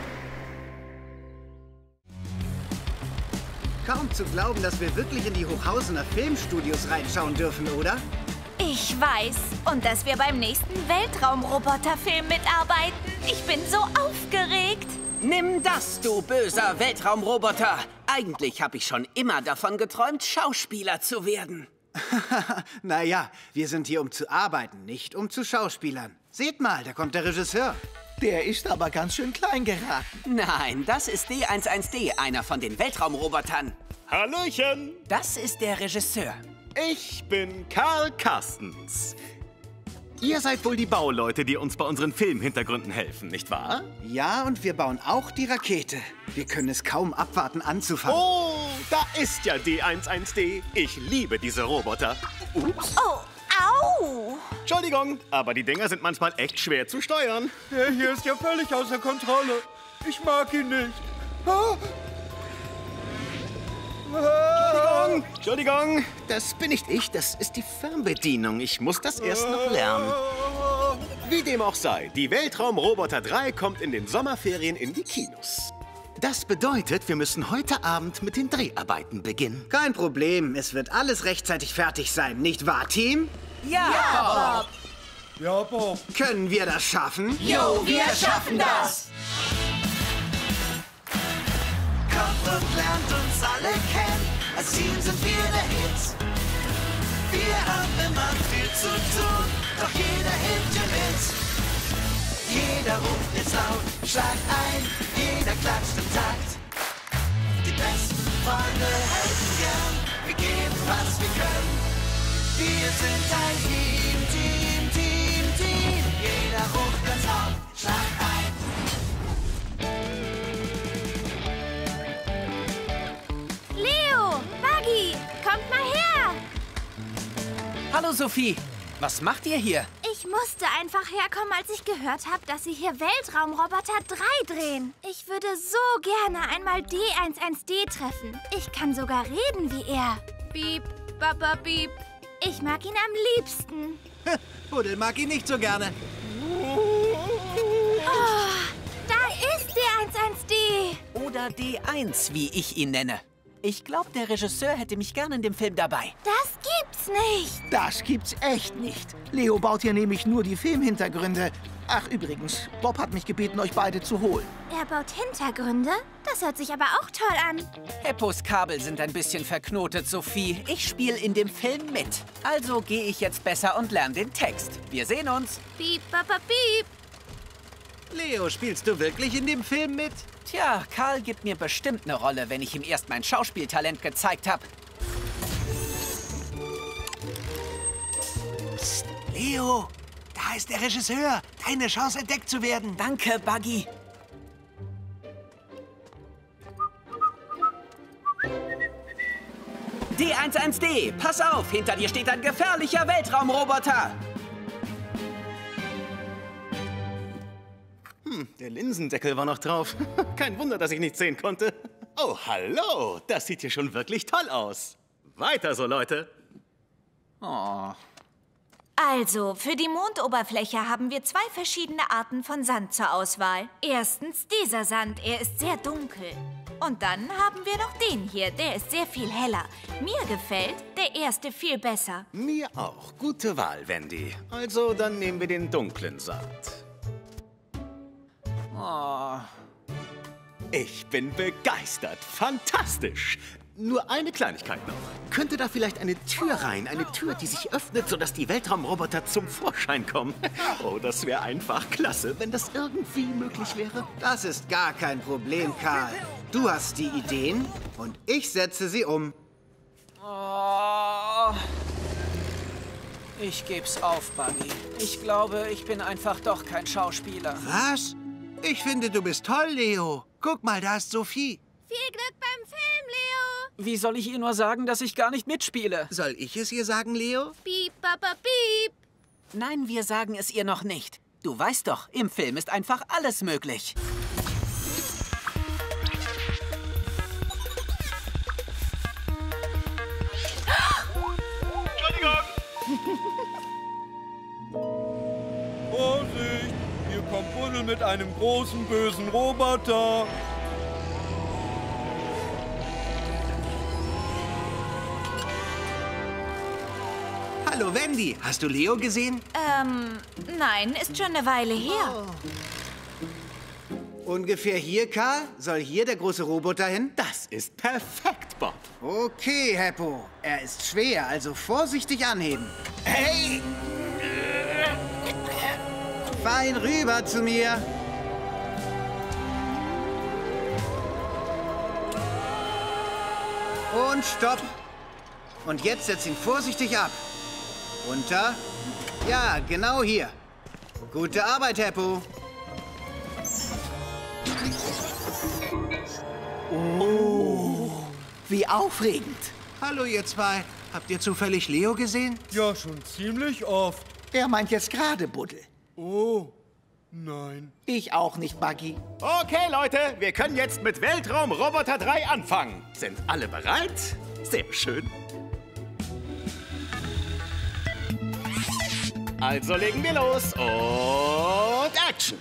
Kaum zu glauben, dass wir wirklich in die Hochhausener Filmstudios reinschauen dürfen, oder? Ich weiß. Und dass wir beim nächsten Weltraumroboterfilm mitarbeiten. Ich bin so aufgeregt. Nimm das, du böser Weltraumroboter. Eigentlich habe ich schon immer davon geträumt, Schauspieler zu werden. Naja, wir sind hier, um zu arbeiten, nicht um zu schauspielern. Seht mal, da kommt der Regisseur. Der ist aber ganz schön klein geraten. Nein, das ist D elf D, einer von den Weltraumrobotern. Hallöchen! Das ist der Regisseur. Ich bin Karl Carstens. Ihr seid wohl die Bauleute, die uns bei unseren Filmhintergründen helfen, nicht wahr? Ja, und wir bauen auch die Rakete. Wir können es kaum abwarten, anzufangen. Oh, da ist ja D elf D. Ich liebe diese Roboter. Ups. Oh, au! Entschuldigung, aber die Dinger sind manchmal echt schwer zu steuern. Der hier ist ja völlig außer Kontrolle. Ich mag ihn nicht. Ah. Entschuldigung, Entschuldigung, das bin nicht ich, das ist die Fernbedienung. Ich muss das erst noch lernen. Wie dem auch sei, die Weltraumroboter drei kommt in den Sommerferien in die Kinos. Das bedeutet, wir müssen heute Abend mit den Dreharbeiten beginnen. Kein Problem, es wird alles rechtzeitig fertig sein, nicht wahr, Team? Ja, ja, Bob! Ja, Bob. Können wir das schaffen? Jo, wir schaffen das! Kommt und lernt uns alle kennen, als Team sind wir der Hit. Wir haben immer viel zu tun, doch jeder hilft dir mit. Jeder ruft jetzt laut, schlag ein, jeder klatscht im Takt. Die besten Freunde helfen gern, wir geben, was wir können. Wir sind ein Team, Team, Team, Team. Jeder ruft ganz laut, schlag ein. Leo, Buggy, kommt mal her. Hallo, Sophie. Was macht ihr hier? Ich musste einfach herkommen, als ich gehört habe, dass Sie hier Weltraumroboter drei drehen. Ich würde so gerne einmal D elf D treffen. Ich kann sogar reden wie er. Piep, Papa, piep. Ich mag ihn am liebsten. Buddel mag ihn nicht so gerne. Oh, da ist D elf D. Oder D eins, wie ich ihn nenne. Ich glaube, der Regisseur hätte mich gern in dem Film dabei. Das gibt's nicht. Das gibt's echt nicht. Leo baut hier nämlich nur die Filmhintergründe. Ach, übrigens, Bob hat mich gebeten, euch beide zu holen. Er baut Hintergründe? Das hört sich aber auch toll an. Heppos Kabel sind ein bisschen verknotet, Sophie. Ich spiele in dem Film mit. Also gehe ich jetzt besser und lerne den Text. Wir sehen uns. Piep, Papa, piep. Leo, spielst du wirklich in dem Film mit? Tja, Karl gibt mir bestimmt eine Rolle, wenn ich ihm erst mein Schauspieltalent gezeigt habe. Psst, Leo, da ist der Regisseur. Deine Chance, entdeckt zu werden. Danke, Buggy. D elf D, pass auf, hinter dir steht ein gefährlicher Weltraumroboter. Hm, der Linsendeckel war noch drauf. Kein Wunder, dass ich nichts sehen konnte. Oh, hallo, das sieht hier schon wirklich toll aus. Weiter so, Leute. Oh. Also, für die Mondoberfläche haben wir zwei verschiedene Arten von Sand zur Auswahl. Erstens dieser Sand, er ist sehr dunkel. Und dann haben wir noch den hier, der ist sehr viel heller. Mir gefällt der erste viel besser. Mir auch. Gute Wahl, Wendy. Also, dann nehmen wir den dunklen Sand. Oh. Ich bin begeistert. Fantastisch. Nur eine Kleinigkeit noch. Könnte da vielleicht eine Tür rein? Eine Tür, die sich öffnet, sodass die Weltraumroboter zum Vorschein kommen. Oh, das wäre einfach klasse, wenn das irgendwie möglich wäre. Das ist gar kein Problem, Karl. Du hast die Ideen und ich setze sie um. Oh. Ich geb's auf, Buggy. Ich glaube, ich bin einfach doch kein Schauspieler. Was? Ich finde, du bist toll, Leo. Guck mal, da ist Sophie. Viel Glück beim Film, Leo. Wie soll ich ihr nur sagen, dass ich gar nicht mitspiele? Soll ich es ihr sagen, Leo? Piep, Papa, piep. Nein, wir sagen es ihr noch nicht. Du weißt doch, im Film ist einfach alles möglich. Entschuldigung! Vorsicht! Hier kommt Buddel mit einem großen, bösen Roboter. Hallo, Wendy. Hast du Leo gesehen? Ähm, nein, ist schon eine Weile her. Oh. Ungefähr hier, Karl? Soll hier der große Roboter hin? Das ist perfekt, Bob. Okay, Heppo. Er ist schwer, also vorsichtig anheben. Hey! Fein rüber zu mir. Und stopp. Und jetzt setz ihn vorsichtig ab. Runter. Ja, genau hier. Gute Arbeit, Heppo. Oh, wie aufregend. Hallo, ihr zwei. Habt ihr zufällig Leo gesehen? Ja, schon ziemlich oft. Er meint jetzt gerade Buddel. Oh, nein. Ich auch nicht, Buggy. Okay, Leute, wir können jetzt mit Weltraum Roboter drei anfangen. Sind alle bereit? Sehr schön. Also legen wir los und Action!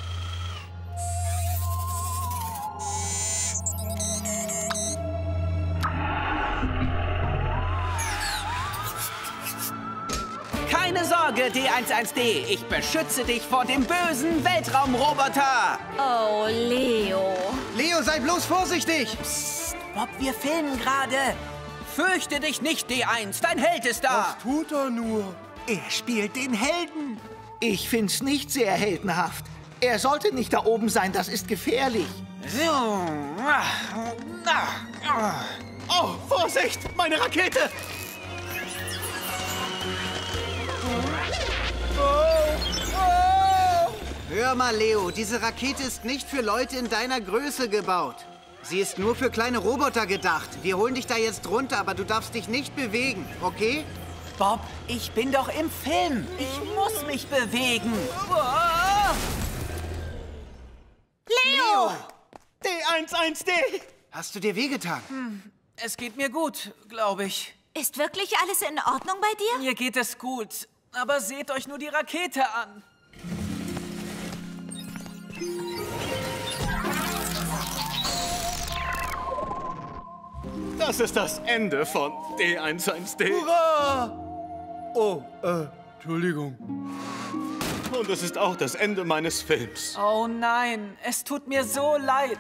Keine Sorge, D elf D. Ich beschütze dich vor dem bösen Weltraumroboter. Oh, Leo. Leo, sei bloß vorsichtig. Psst, Bob, wir filmen gerade. Fürchte dich nicht, D eins. Dein Held ist da. Was tut er nur? Er spielt den Helden. Ich find's nicht sehr heldenhaft. Er sollte nicht da oben sein, das ist gefährlich. So. Oh, Vorsicht! Meine Rakete! Hör mal, Leo, diese Rakete ist nicht für Leute in deiner Größe gebaut. Sie ist nur für kleine Roboter gedacht. Wir holen dich da jetzt runter, aber du darfst dich nicht bewegen, okay? Bob, ich bin doch im Film. Ich muss mich bewegen. Leo! D elf D! Hast du dir wehgetan? Hm, es geht mir gut, glaube ich. Ist wirklich alles in Ordnung bei dir? Mir geht es gut. Aber seht euch nur die Rakete an. Das ist das Ende von D elf D. Hurra! Oh, äh, Entschuldigung. Und es ist auch das Ende meines Films. Oh nein, es tut mir so leid.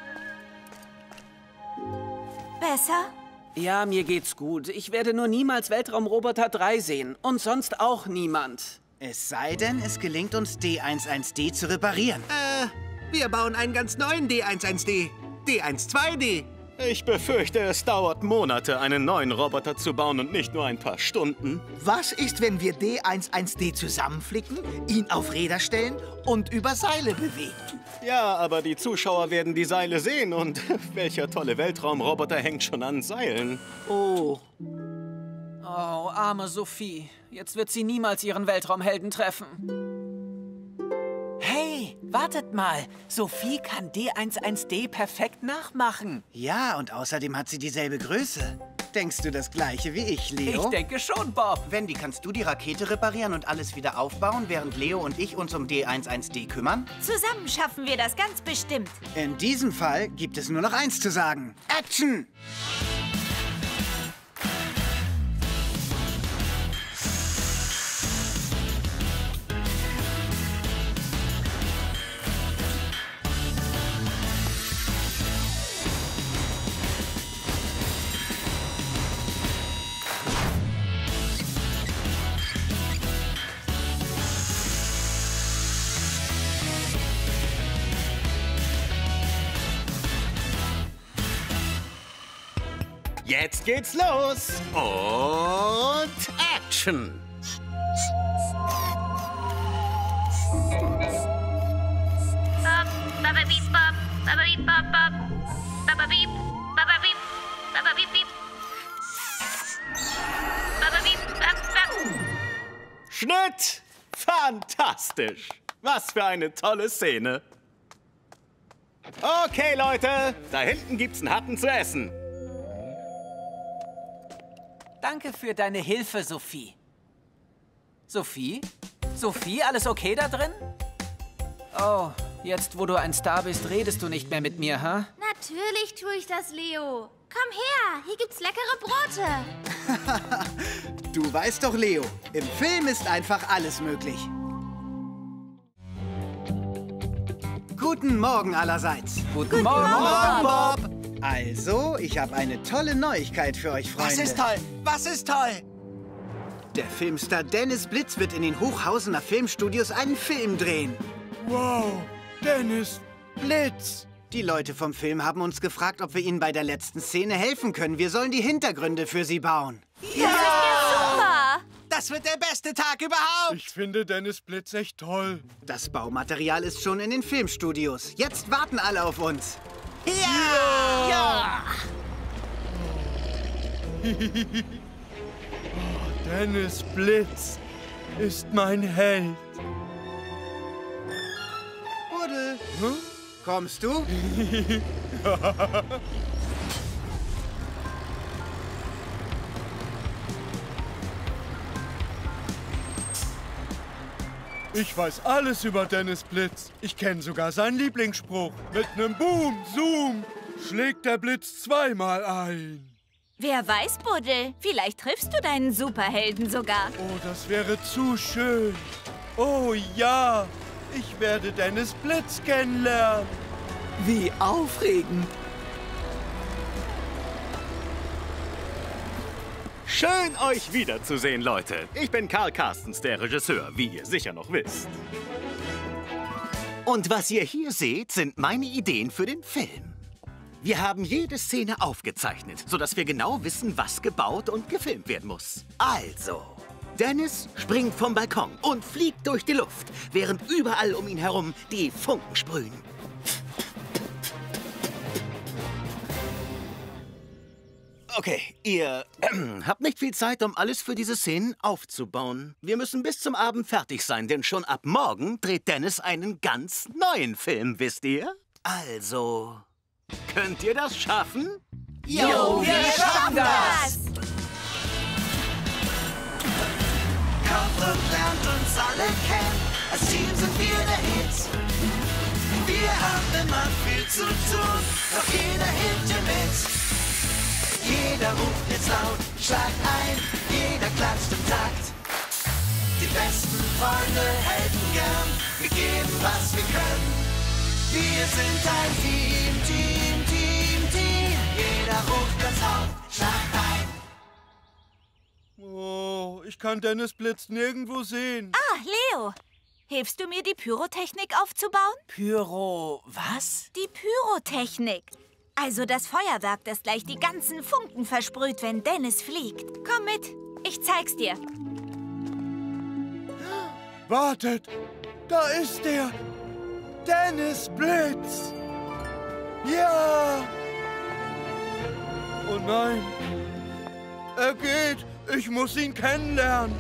Besser? Ja, mir geht's gut. Ich werde nur niemals Weltraumroboter drei sehen. Und sonst auch niemand. Es sei denn, es gelingt uns, D elf D zu reparieren. Äh, wir bauen einen ganz neuen D elf D. D zwölf D. Ich befürchte, es dauert Monate, einen neuen Roboter zu bauen und nicht nur ein paar Stunden. Was ist, wenn wir D elf D zusammenflicken, ihn auf Räder stellen und über Seile bewegen? Ja, aber die Zuschauer werden die Seile sehen und welcher tolle Weltraumroboter hängt schon an Seilen. Oh. Oh, arme Sophie. Jetzt wird sie niemals ihren Weltraumhelden treffen. Hey, wartet mal. Sophie kann D elf D perfekt nachmachen. Ja, und außerdem hat sie dieselbe Größe. Denkst du das Gleiche wie ich, Leo? Ich denke schon, Bob. Wendy, kannst du die Rakete reparieren und alles wieder aufbauen, während Leo und ich uns um D elf D kümmern? Zusammen schaffen wir das ganz bestimmt. In diesem Fall gibt es nur noch eins zu sagen. Action! Jetzt geht's los und Action! Bop, baba beep bop, baba beep bop bop, baba beep, baba beep, baba beep beep. Schnitt! Fantastisch! Was für eine tolle Szene. Okay, Leute, da hinten gibt's einen Happen zu essen. Danke für deine Hilfe, Sophie. Sophie? Sophie, alles okay da drin? Oh, jetzt, wo du ein Star bist, redest du nicht mehr mit mir, ha? Natürlich tue ich das, Leo. Komm her, hier gibt's leckere Brote. Du weißt doch, Leo, im Film ist einfach alles möglich. Guten Morgen allerseits. Guten, Guten Morgen, Morgen, Bob. Bob. Also, ich habe eine tolle Neuigkeit für euch, Freunde. Was ist toll? Was ist toll? Der Filmstar Dennis Blitz wird in den Hochhausener Filmstudios einen Film drehen. Wow, Dennis Blitz. Die Leute vom Film haben uns gefragt, ob wir ihnen bei der letzten Szene helfen können. Wir sollen die Hintergründe für sie bauen. Ja! Das ist ja super! Das wird der beste Tag überhaupt. Ich finde Dennis Blitz echt toll. Das Baumaterial ist schon in den Filmstudios. Jetzt warten alle auf uns. Ja! Ja! Oh, Dennis Blitz ist mein Held. Buddel, Hm? kommst du? Ich weiß alles über Dennis Blitz. Ich kenne sogar seinen Lieblingsspruch. Mit einem Boom, Zoom schlägt der Blitz zweimal ein. Wer weiß, Buddel, vielleicht triffst du deinen Superhelden sogar. Oh, das wäre zu schön. Oh ja, ich werde Dennis Blitz kennenlernen. Wie aufregend. Schön, euch wiederzusehen, Leute. Ich bin Karl Carstens, der Regisseur, wie ihr sicher noch wisst. Und was ihr hier seht, sind meine Ideen für den Film. Wir haben jede Szene aufgezeichnet, sodass wir genau wissen, was gebaut und gefilmt werden muss. Also, Dennis springt vom Balkon und fliegt durch die Luft, während überall um ihn herum die Funken sprühen. Okay, ihr äh, habt nicht viel Zeit, um alles für diese Szenen aufzubauen. Wir müssen bis zum Abend fertig sein, denn schon ab morgen dreht Dennis einen ganz neuen Film, wisst ihr? Also, könnt ihr das schaffen? Jo, wir schaffen das! Kommt und lernt uns alle kennen, als Team sind wir der Hit. Wir haben immer viel zu tun, doch jeder hilft dir mit. Jeder ruft jetzt laut, schlag ein, jeder klatscht im Takt. Die besten Freunde helfen gern, wir geben, was wir können. Wir sind ein Team, Team, Team, Team. Jeder ruft ganz laut, schlag ein. Oh, ich kann Dennis Blitz nirgendwo sehen. Ah, Leo, hilfst du mir, die Pyrotechnik aufzubauen? Pyro, was? Die Pyrotechnik. Also das Feuerwerk, das gleich die ganzen Funken versprüht, wenn Dennis fliegt. Komm mit, ich zeig's dir. Wartet, da ist er. Dennis Blitz. Ja. Oh nein. Er geht. Ich muss ihn kennenlernen.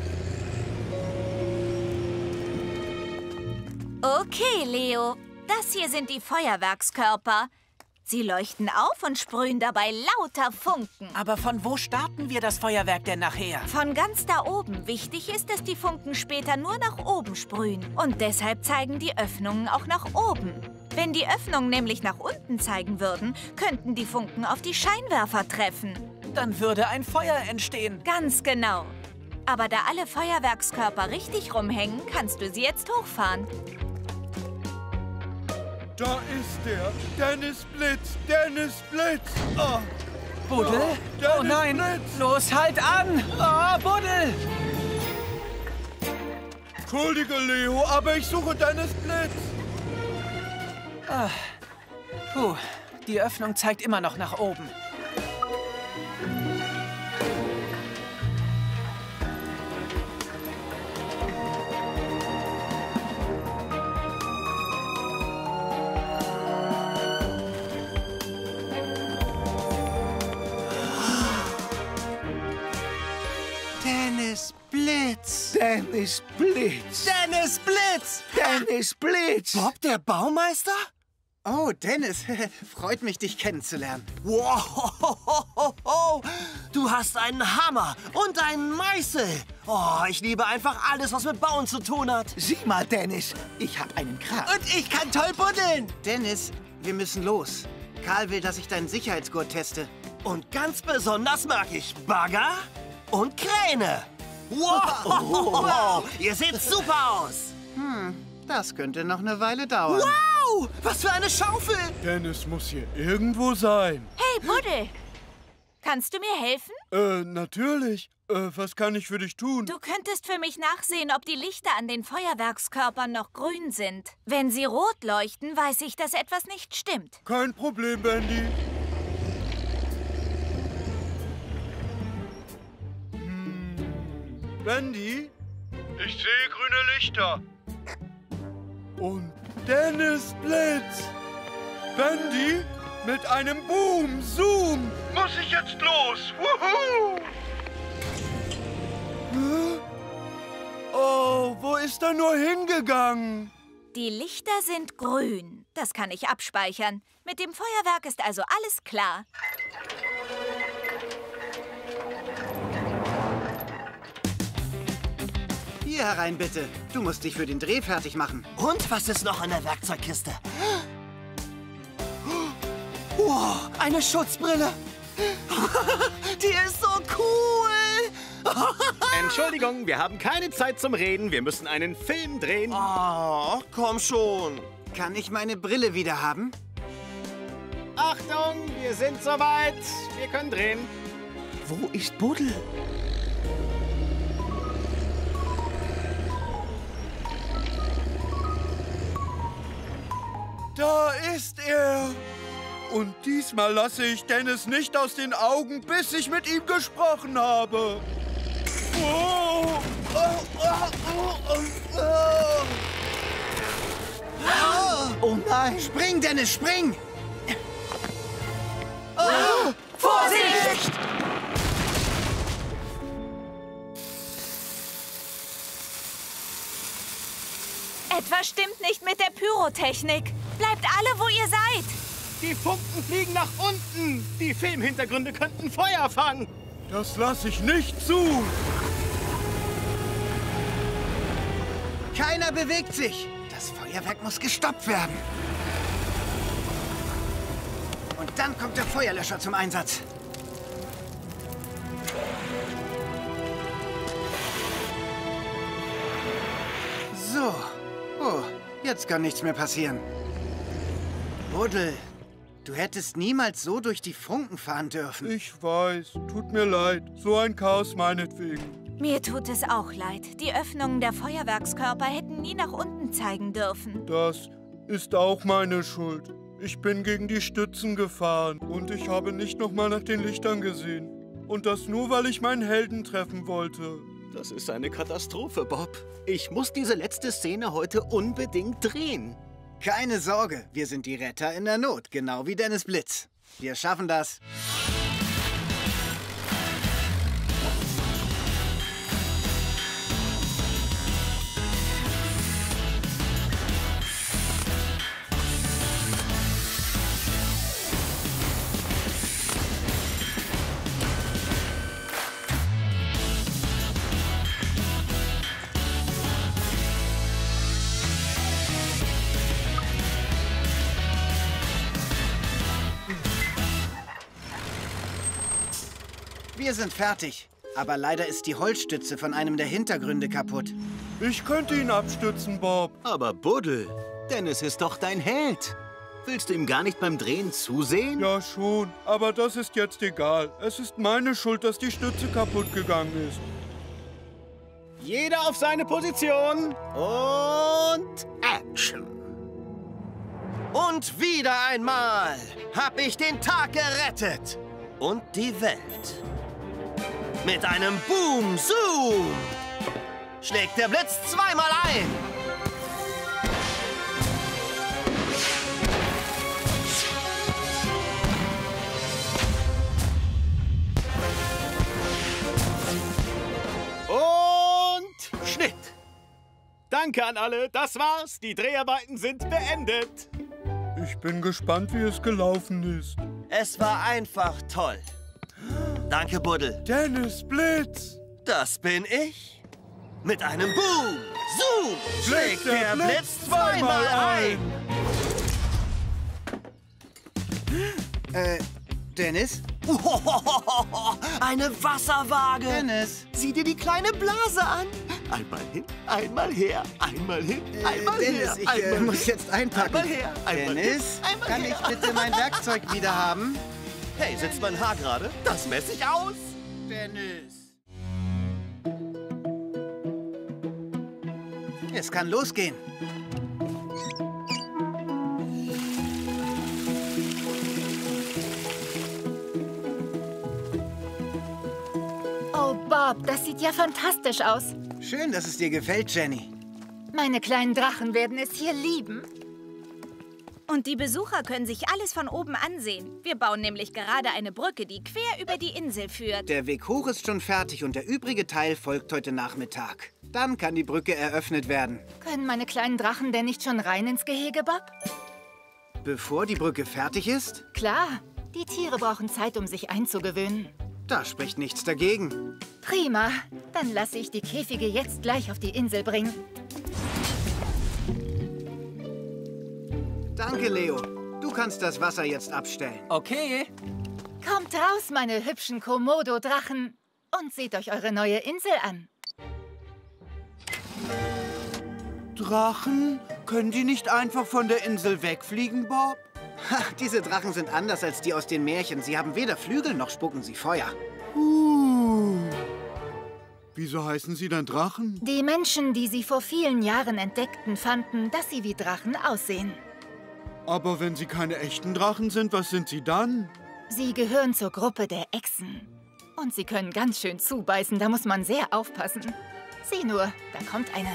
Okay, Leo. Das hier sind die Feuerwerkskörper. Sie leuchten auf und sprühen dabei lauter Funken. Aber von wo starten wir das Feuerwerk denn nachher? Von ganz da oben. Wichtig ist, dass die Funken später nur nach oben sprühen. Und deshalb zeigen die Öffnungen auch nach oben. Wenn die Öffnungen nämlich nach unten zeigen würden, könnten die Funken auf die Scheinwerfer treffen. Dann würde ein Feuer entstehen. Ganz genau. Aber da alle Feuerwerkskörper richtig rumhängen, kannst du sie jetzt hochfahren. Da ist er. Dennis Blitz. Dennis Blitz. Oh. Buddel? Oh, oh nein. Blitz. Los, halt an. Oh, Buddel. Entschuldige, Leo, aber ich suche Dennis Blitz. Ah. Puh, die Öffnung zeigt immer noch nach oben. Dennis Blitz. Dennis Dennis Blitz. Dennis Blitz! Dennis Blitz! Bob, der Baumeister? Oh, Dennis, freut mich, dich kennenzulernen. Wow, du hast einen Hammer und einen Meißel. Oh, ich liebe einfach alles, was mit Bauen zu tun hat. Sieh mal, Dennis, ich hab einen Kran. Und ich kann toll buddeln. Dennis, wir müssen los. Karl will, dass ich deinen Sicherheitsgurt teste. Und ganz besonders mag ich Bagger und Kräne. Wow, wow. Ihr seht super aus. Hm, das könnte noch eine Weile dauern. Wow, was für eine Schaufel. Dennis muss hier irgendwo sein. Hey, Buddel! Kannst du mir helfen? Äh, natürlich. Äh, was kann ich für dich tun? Du könntest für mich nachsehen, ob die Lichter an den Feuerwerkskörpern noch grün sind. Wenn sie rot leuchten, weiß ich, dass etwas nicht stimmt. Kein Problem, Bandy. Hm. Bandy? Ich sehe grüne Lichter. Und Dennis Blitz. Bandy? Mit einem Boom, Zoom. Muss ich jetzt los. Wuhu! Oh, wo ist er nur hingegangen? Die Lichter sind grün. Das kann ich abspeichern. Mit dem Feuerwerk ist also alles klar. Hier herein, bitte. Du musst dich für den Dreh fertig machen. Und was ist noch in der Werkzeugkiste? Wow, eine Schutzbrille. Die ist so cool. Entschuldigung, wir haben keine Zeit zum Reden. Wir müssen einen Film drehen. Oh, komm schon. Kann ich meine Brille wieder haben? Achtung, wir sind soweit. Wir können drehen. Wo ist Buddel? Da ist er. Und diesmal lasse ich Dennis nicht aus den Augen, bis ich mit ihm gesprochen habe. Oh, oh, oh, oh, oh. Oh nein! Spring, Dennis, spring! Oh, Vorsicht! Etwas stimmt nicht mit der Pyrotechnik. Bleibt alle, wo ihr seid. Die Funken fliegen nach unten. Die Filmhintergründe könnten Feuer fangen. Das lasse ich nicht zu. Keiner bewegt sich. Das Feuerwerk muss gestoppt werden. Und dann kommt der Feuerlöscher zum Einsatz. So. Oh, jetzt kann nichts mehr passieren. Buddel, du hättest niemals so durch die Funken fahren dürfen. Ich weiß. Tut mir leid. So ein Chaos meinetwegen. Mir tut es auch leid. Die Öffnungen der Feuerwerkskörper hätten nie nach unten zeigen dürfen. Das ist auch meine Schuld. Ich bin gegen die Stützen gefahren und ich habe nicht noch mal nach den Lichtern gesehen. Und das nur, weil ich meinen Helden treffen wollte. Das ist eine Katastrophe, Bob. Ich muss diese letzte Szene heute unbedingt drehen. Keine Sorge, wir sind die Retter in der Not, genau wie Dennis Blitz. Wir schaffen das. Wir sind fertig. Aber leider ist die Holzstütze von einem der Hintergründe kaputt. Ich könnte ihn abstützen, Bob. Aber Buddel, Dennis ist doch dein Held. Willst du ihm gar nicht beim Drehen zusehen? Ja, schon. Aber das ist jetzt egal. Es ist meine Schuld, dass die Stütze kaputt gegangen ist. Jeder auf seine Position. Und Action. Und wieder einmal hab ich den Tag gerettet. Und die Welt. Mit einem Boom-Zoom schlägt der Blitz zweimal ein. Und Schnitt. Danke an alle. Das war's. Die Dreharbeiten sind beendet. Ich bin gespannt, wie es gelaufen ist. Es war einfach toll. Danke, Buddel. Dennis Blitz. Das bin ich. Mit einem Boom, Zoom, schlägt der Blitz zweimal ein. Äh, Dennis? Eine Wasserwaage. Dennis. Sieh dir die kleine Blase an. Einmal hin, einmal her, einmal hin, einmal äh, Dennis, her. ich einmal äh, muss jetzt einpacken. Einmal her, einmal Dennis, hin, einmal kann her. ich bitte mein Werkzeug wieder haben? Hey, sitzt mein Haar gerade? Das messe ich aus. Dennis. Es kann losgehen. Oh, Bob, das sieht ja fantastisch aus. Schön, dass es dir gefällt, Jenny. Meine kleinen Drachen werden es hier lieben. Und die Besucher können sich alles von oben ansehen. Wir bauen nämlich gerade eine Brücke, die quer über die Insel führt. Der Weg hoch ist schon fertig und der übrige Teil folgt heute Nachmittag. Dann kann die Brücke eröffnet werden. Können meine kleinen Drachen denn nicht schon rein ins Gehege, Bob? Bevor die Brücke fertig ist? Klar, die Tiere brauchen Zeit, um sich einzugewöhnen. Da spricht nichts dagegen. Prima, dann lasse ich die Käfige jetzt gleich auf die Insel bringen. Danke, Leo. Du kannst das Wasser jetzt abstellen. Okay. Kommt raus, meine hübschen Komodo-Drachen, und seht euch eure neue Insel an. Drachen? Können die nicht einfach von der Insel wegfliegen, Bob? Ha, diese Drachen sind anders als die aus den Märchen. Sie haben weder Flügel noch spucken sie Feuer. Uh. Wieso heißen sie dann Drachen? Die Menschen, die sie vor vielen Jahren entdeckten, fanden, dass sie wie Drachen aussehen. Aber wenn sie keine echten Drachen sind, was sind sie dann? Sie gehören zur Gruppe der Echsen. Und sie können ganz schön zubeißen, da muss man sehr aufpassen. Sieh nur, da kommt eine.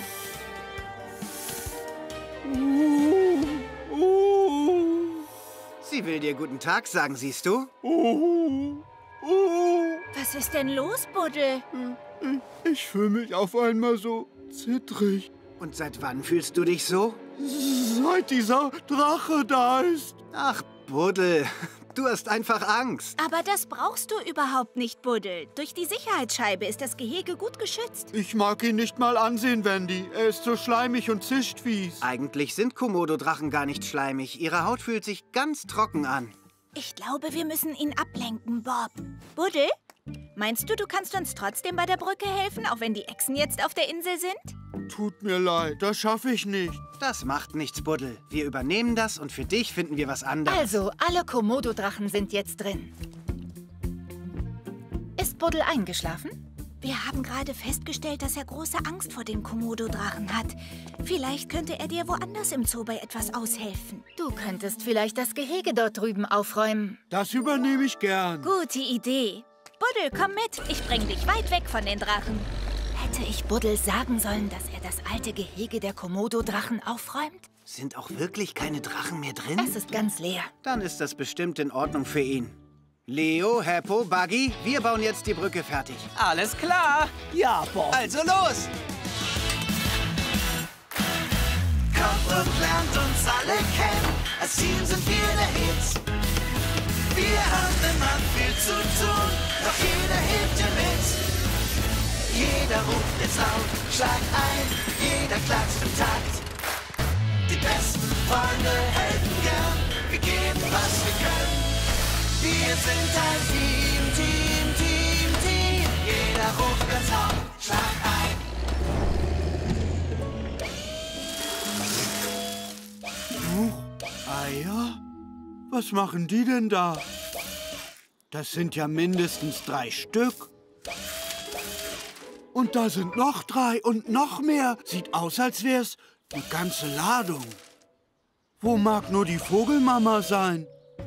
Uh, uh. Sie will dir guten Tag sagen, siehst du? Uh, uh. Was ist denn los, Buddel? Ich fühle mich auf einmal so zittrig. Und seit wann fühlst du dich so? Seit dieser Drache da ist. Ach, Buddel, du hast einfach Angst. Aber das brauchst du überhaupt nicht, Buddel. Durch die Sicherheitsscheibe ist das Gehege gut geschützt. Ich mag ihn nicht mal ansehen, Wendy. Er ist so schleimig und zischt fies. Eigentlich sind Komodo-Drachen gar nicht schleimig. Ihre Haut fühlt sich ganz trocken an. Ich glaube, wir müssen ihn ablenken, Bob. Buddel, meinst du, du kannst uns trotzdem bei der Brücke helfen, auch wenn die Echsen jetzt auf der Insel sind? Tut mir leid, das schaffe ich nicht. Das macht nichts, Buddel. Wir übernehmen das und für dich finden wir was anderes. Also, alle Komodo-Drachen sind jetzt drin. Ist Buddel eingeschlafen? Wir haben gerade festgestellt, dass er große Angst vor den Komodo-Drachen hat. Vielleicht könnte er dir woanders im Zoo bei etwas aushelfen. Du könntest vielleicht das Gehege dort drüben aufräumen. Das übernehme ich gern. Gute Idee. Buddel, komm mit. Ich bring dich weit weg von den Drachen. Hätte ich Buddel sagen sollen, dass er das alte Gehege der Komodo-Drachen aufräumt? Sind auch wirklich keine Drachen mehr drin? Es ist ganz leer. Dann ist das bestimmt in Ordnung für ihn. Leo, Heppo, Buggy, wir bauen jetzt die Brücke fertig. Alles klar. Ja, Bob. Also los! Kommt und lernt uns alle kennen. Als Team sind wir der Hit. Wir haben immer viel zu tun, doch jeder hilft dir mit. Jeder ruft jetzt laut, schlag ein, jeder klatscht im Takt. Die besten Freunde helfen gern, wir geben, was wir können. Wir sind ein Team, Team, Team, Team. Jeder ruft ganz laut, schlag ein. Huch, Eier? Was machen die denn da? Das sind ja mindestens drei Stück. Und da sind noch drei und noch mehr. Sieht aus, als wär's eine ganze Ladung. Wo mag nur die Vogelmama sein?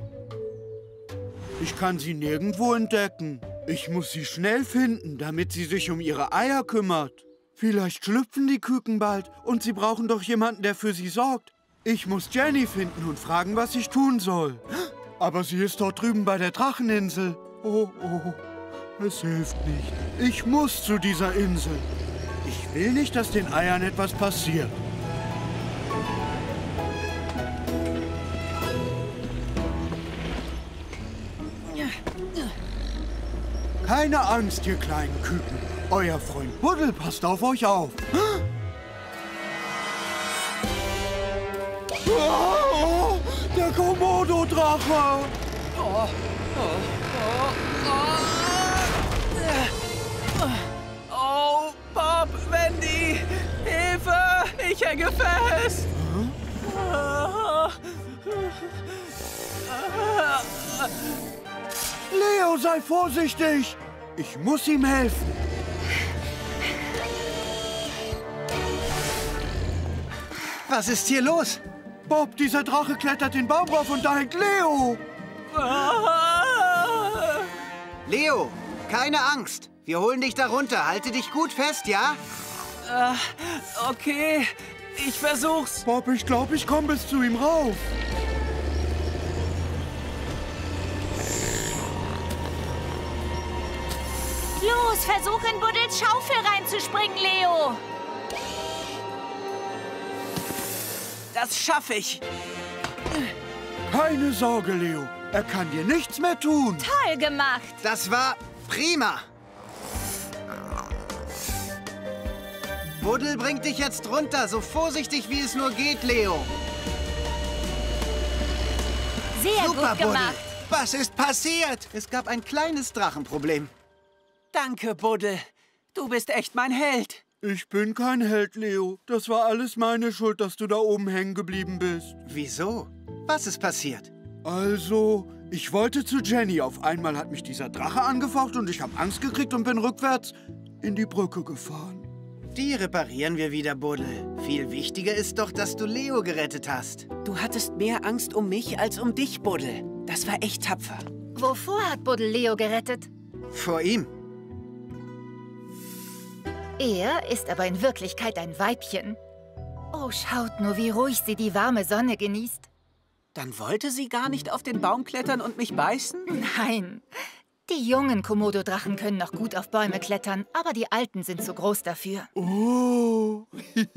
Ich kann sie nirgendwo entdecken. Ich muss sie schnell finden, damit sie sich um ihre Eier kümmert. Vielleicht schlüpfen die Küken bald und sie brauchen doch jemanden, der für sie sorgt. Ich muss Jenny finden und fragen, was ich tun soll. Aber sie ist dort drüben bei der Dracheninsel. Oh, oh, es hilft nicht. Ich muss zu dieser Insel. Ich will nicht, dass den Eiern etwas passiert. Keine Angst, ihr kleinen Küken. Euer Freund Buddel passt auf euch auf. Oh, der Komodo-Drache! Oh, oh, oh, oh. Oh, Bob, Wendy, Hilfe! Ich hänge fest! Hm? Leo, sei vorsichtig! Ich muss ihm helfen. Was ist hier los? Bob, dieser Drache klettert den Baum rauf und da hängt Leo. Leo, keine Angst. Wir holen dich da runter. Halte dich gut fest, ja? Uh, okay, ich versuch's. Bob, ich glaube, ich komme bis zu ihm rauf. Los, versuch in Buddels Schaufel reinzuspringen, Leo. Das schaffe ich. Keine Sorge, Leo. Er kann dir nichts mehr tun. Toll gemacht. Das war prima. Buddel bringt dich jetzt runter, so vorsichtig wie es nur geht, Leo. Sehr Super, gut gemacht. Buddel. Was ist passiert? Es gab ein kleines Drachenproblem. Danke, Buddel. Du bist echt mein Held. Ich bin kein Held, Leo. Das war alles meine Schuld, dass du da oben hängen geblieben bist. Wieso? Was ist passiert? Also, ich wollte zu Jenny. Auf einmal hat mich dieser Drache angefaucht und ich habe Angst gekriegt und bin rückwärts in die Brücke gefahren. Die reparieren wir wieder, Buddel. Viel wichtiger ist doch, dass du Leo gerettet hast. Du hattest mehr Angst um mich als um dich, Buddel. Das war echt tapfer. Wovor hat Buddel Leo gerettet? Vor ihm. Er ist aber in Wirklichkeit ein Weibchen. Oh, schaut nur, wie ruhig sie die warme Sonne genießt. Dann wollte sie gar nicht auf den Baum klettern und mich beißen? Nein. Die jungen Komodo-Drachen können noch gut auf Bäume klettern, aber die alten sind zu groß dafür. Oh.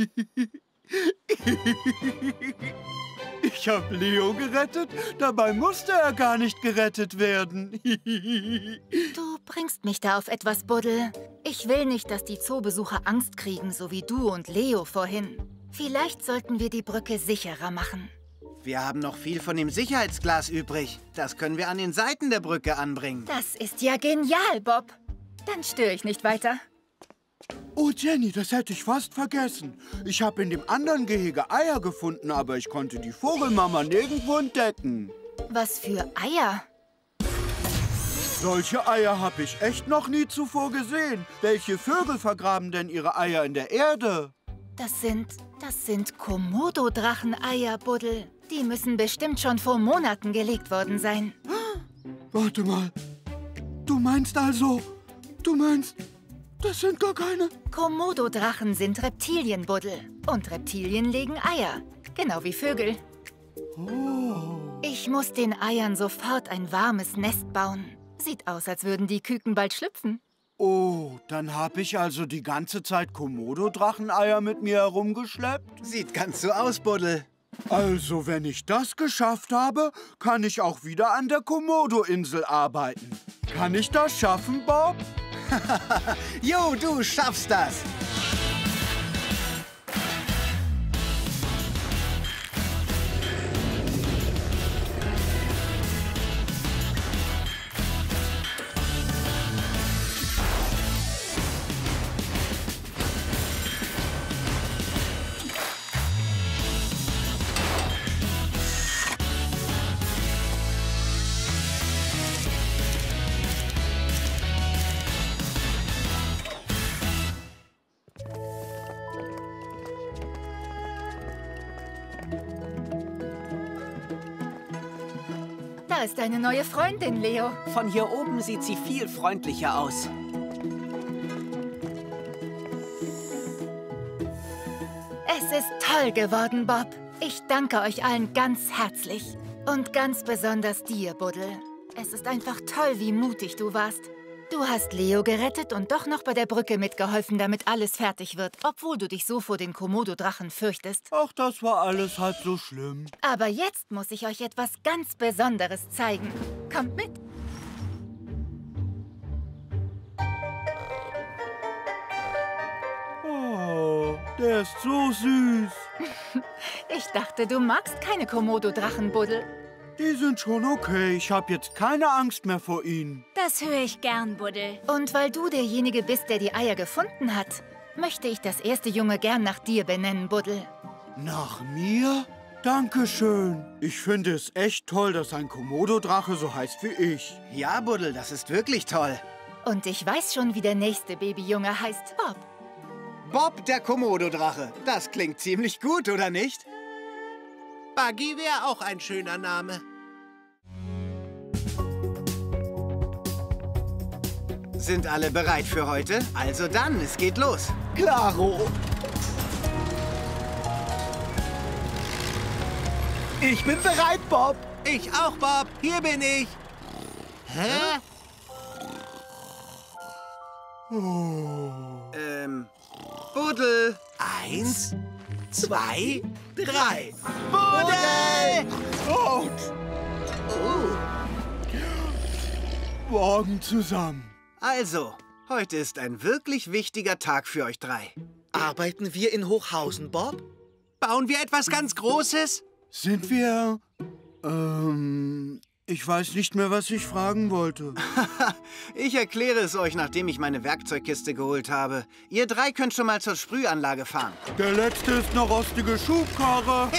Ich habe Leo gerettet, dabei musste er gar nicht gerettet werden. Du bringst mich da auf etwas, Buddel. Ich will nicht, dass die Zoobesucher Angst kriegen, so wie du und Leo vorhin. Vielleicht sollten wir die Brücke sicherer machen. Wir haben noch viel von dem Sicherheitsglas übrig. Das können wir an den Seiten der Brücke anbringen. Das ist ja genial, Bob. Dann störe ich nicht weiter. Oh, Jenny, das hätte ich fast vergessen. Ich habe in dem anderen Gehege Eier gefunden, aber ich konnte die Vogelmama nirgendwo entdecken. Was für Eier? Solche Eier habe ich echt noch nie zuvor gesehen. Welche Vögel vergraben denn ihre Eier in der Erde? Das sind, das sind Komodo-Drachen-Eier, Buddel. Die müssen bestimmt schon vor Monaten gelegt worden sein. Warte mal. Du meinst also, du meinst... Das sind gar keine... Komodo-Drachen sind Reptilien, Buddel. Und Reptilien legen Eier. Genau wie Vögel. Oh. Ich muss den Eiern sofort ein warmes Nest bauen. Sieht aus, als würden die Küken bald schlüpfen. Oh, dann habe ich also die ganze Zeit Komodo-Dracheneier mit mir herumgeschleppt? Sieht ganz so aus, Buddel. Also, wenn ich das geschafft habe, kann ich auch wieder an der Komodo-Insel arbeiten. Kann ich das schaffen, Bob? Jo, du schaffst das! Da ist deine neue Freundin, Leo. Von hier oben sieht sie viel freundlicher aus. Es ist toll geworden, Bob. Ich danke euch allen ganz herzlich. Und ganz besonders dir, Buddel. Es ist einfach toll, wie mutig du warst. Du hast Leo gerettet und doch noch bei der Brücke mitgeholfen, damit alles fertig wird, obwohl du dich so vor den Komodo-Drachen fürchtest. Ach, das war alles halb so schlimm. Aber jetzt muss ich euch etwas ganz Besonderes zeigen. Kommt mit. Oh, der ist so süß. Ich dachte, du magst keine Komodo-Drachen, Buddel. Die sind schon okay. Ich habe jetzt keine Angst mehr vor ihnen. Das höre ich gern, Buddel. Und weil du derjenige bist, der die Eier gefunden hat, möchte ich das erste Junge gern nach dir benennen, Buddel. Nach mir? Dankeschön. Ich finde es echt toll, dass ein Komodo-Drache so heißt wie ich. Ja, Buddel, das ist wirklich toll. Und ich weiß schon, wie der nächste Babyjunge heißt. Bob. Bob, der Komodo-Drache. Das klingt ziemlich gut, oder nicht? Buggy wäre auch ein schöner Name. Sind alle bereit für heute? Also dann, es geht los. Klaro. Ich bin bereit, Bob. Ich auch, Bob. Hier bin ich. Hä? Oh. Ähm, Buddel. Eins, zwei, drei. Buddel! Out! Oh. Morgen zusammen. Also, heute ist ein wirklich wichtiger Tag für euch drei. Arbeiten wir in Hochhausen, Bob? Bauen wir etwas ganz Großes? Sind wir... Ähm... Ich weiß nicht mehr, was ich fragen wollte. Ich erkläre es euch, nachdem ich meine Werkzeugkiste geholt habe. Ihr drei könnt schon mal zur Sprühanlage fahren. Der letzte ist eine rostige Schubkarre.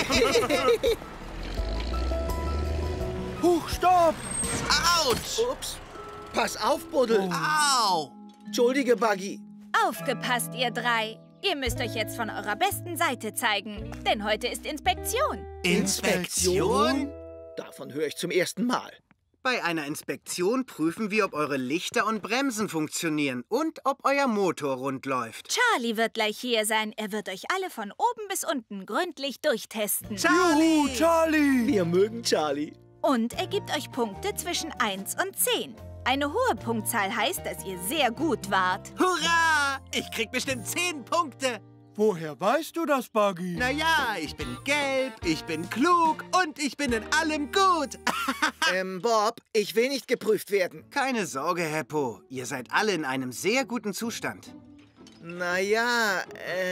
Huch, stopp! Autsch! Ups. Pass auf, Buddel. Oh. Au! Entschuldige, Buggy. Aufgepasst, ihr drei. Ihr müsst euch jetzt von eurer besten Seite zeigen, denn heute ist Inspektion. Inspektion? Davon höre ich zum ersten Mal. Bei einer Inspektion prüfen wir, ob eure Lichter und Bremsen funktionieren und ob euer Motor rund läuft. Charlie wird gleich hier sein. Er wird euch alle von oben bis unten gründlich durchtesten. Juhu, Charlie! Wir mögen Charlie. Und er gibt euch Punkte zwischen eins und zehn. Eine hohe Punktzahl heißt, dass ihr sehr gut wart. Hurra! Ich krieg bestimmt zehn Punkte. Woher weißt du das, Buggy? Naja, ich bin gelb, ich bin klug und ich bin in allem gut. ähm, Bob, ich will nicht geprüft werden. Keine Sorge, Heppo. Ihr seid alle in einem sehr guten Zustand. Naja,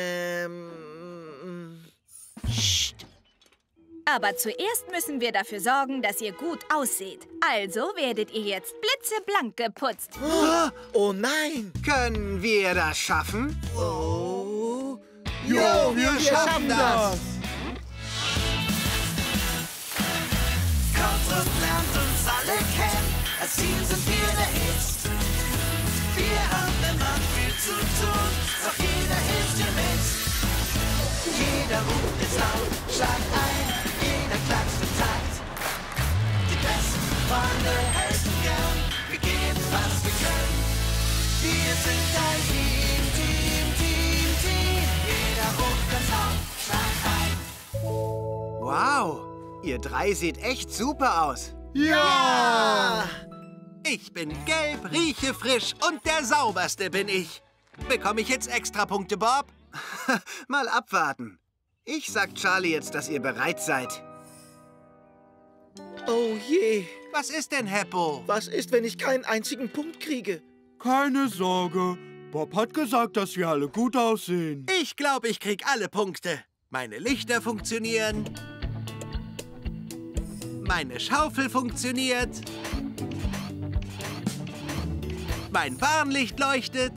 ähm... Psst. Aber zuerst müssen wir dafür sorgen, dass ihr gut ausseht. Also werdet ihr jetzt blitzeblank geputzt. Oh, oh nein! Können wir das schaffen? Oh... Jo, wir, wir schaffen, schaffen das! Kommt und lernt uns alle kennen, als Team sind wir der Hit. Wir haben immer viel zu tun, doch jeder hilft dir mit. Jeder ruft es laut, schlag ein, jeder klatscht im Takt. Die besten Freunde helfen gern, wir geben, was wir können. Wir sind ein Team, Team, Team, Team. Jeder ruft ganz laut, schlag ein. Wow, ihr drei seht echt super aus. Ja! Ich bin gelb, rieche frisch und der sauberste bin ich. Bekomme ich jetzt extra Punkte, Bob? Mal abwarten. Ich sag Charlie jetzt, dass ihr bereit seid. Oh je. Was ist denn, Heppo? Was ist, wenn ich keinen einzigen Punkt kriege? Keine Sorge. Bob hat gesagt, dass wir alle gut aussehen. Ich glaube, ich krieg alle Punkte. Meine Lichter funktionieren. Meine Schaufel funktioniert. Mein Warnlicht leuchtet.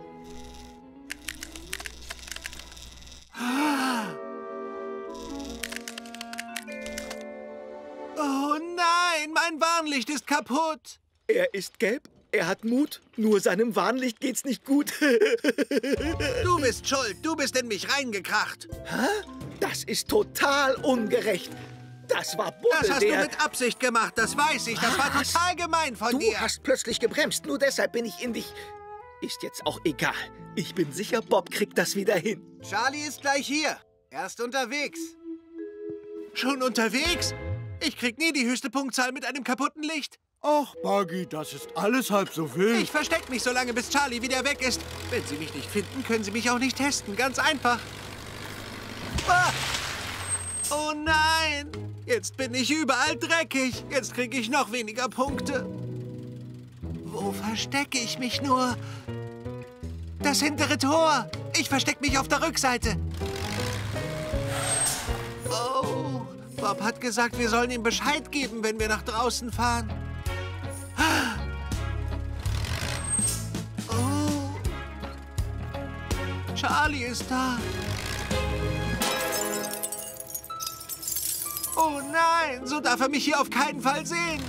Oh nein, mein Warnlicht ist kaputt. Er ist gelb, er hat Mut, nur seinem Warnlicht geht's nicht gut. Du bist schuld, du bist in mich reingekracht. Hä? Das ist total ungerecht. Das war Buddel, Das hast der... du mit Absicht gemacht, das weiß ich. Das war Was? total gemein von Du dir. hast plötzlich gebremst, nur deshalb bin ich in dich... Ist jetzt auch egal. Ich bin sicher, Bob kriegt das wieder hin. Charlie ist gleich hier. Er ist unterwegs. Schon unterwegs? Ich krieg nie die höchste Punktzahl mit einem kaputten Licht. Ach, Buggy, das ist alles halb so wild. Ich verstecke mich so lange, bis Charlie wieder weg ist. Wenn Sie mich nicht finden, können Sie mich auch nicht testen. Ganz einfach. Ah! Oh nein! Jetzt bin ich überall dreckig. Jetzt kriege ich noch weniger Punkte. Wo verstecke ich mich nur? Das hintere Tor. Ich verstecke mich auf der Rückseite. Oh, Bob hat gesagt, wir sollen ihm Bescheid geben, wenn wir nach draußen fahren. Oh. Charlie ist da. Oh nein, so darf er mich hier auf keinen Fall sehen.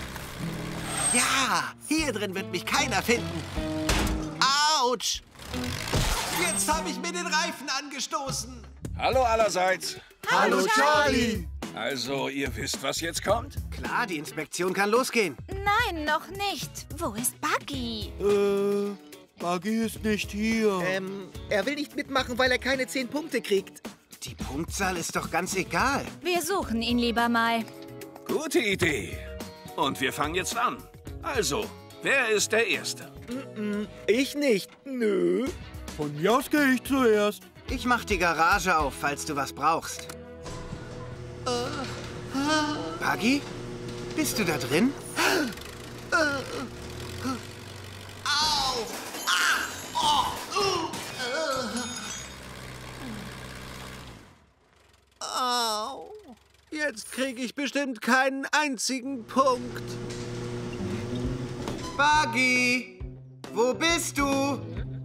Ja, hier drin wird mich keiner finden. Autsch. Jetzt habe ich mir den Reifen angestoßen. Hallo allerseits. Hallo, Charlie. Also, ihr wisst, was jetzt kommt? Klar, die Inspektion kann losgehen. Nein, noch nicht. Wo ist Buggy? Äh, Buggy ist nicht hier. Ähm, er will nicht mitmachen, weil er keine zehn Punkte kriegt. Die Punktzahl ist doch ganz egal. Wir suchen ihn lieber mal. Gute Idee. Und wir fangen jetzt an. Also, wer ist der Erste? Ich nicht. Nö. Von mir aus gehe ich zuerst. Ich mach die Garage auf, falls du was brauchst. Buggy? Bist du da drin? Au! Ah! Oh! Uh! Au! Jetzt kriege ich bestimmt keinen einzigen Punkt. Buggy! Wo bist du?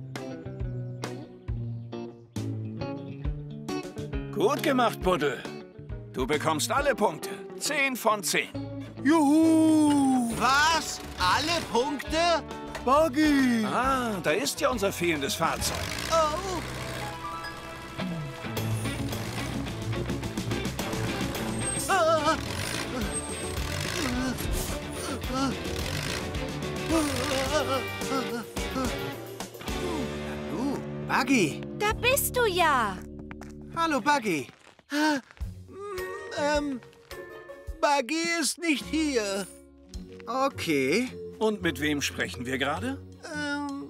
Gut gemacht, Buddel. Du bekommst alle Punkte. Zehn von zehn. Juhu! Was? Alle Punkte? Buggy! Ah, da ist ja unser fehlendes Fahrzeug. Oh! Ah! Uh, Buggy. Da bist du ja. Hallo, Buggy. Ähm, Buggy ist nicht hier. Okay. Und mit wem sprechen wir gerade? Ähm,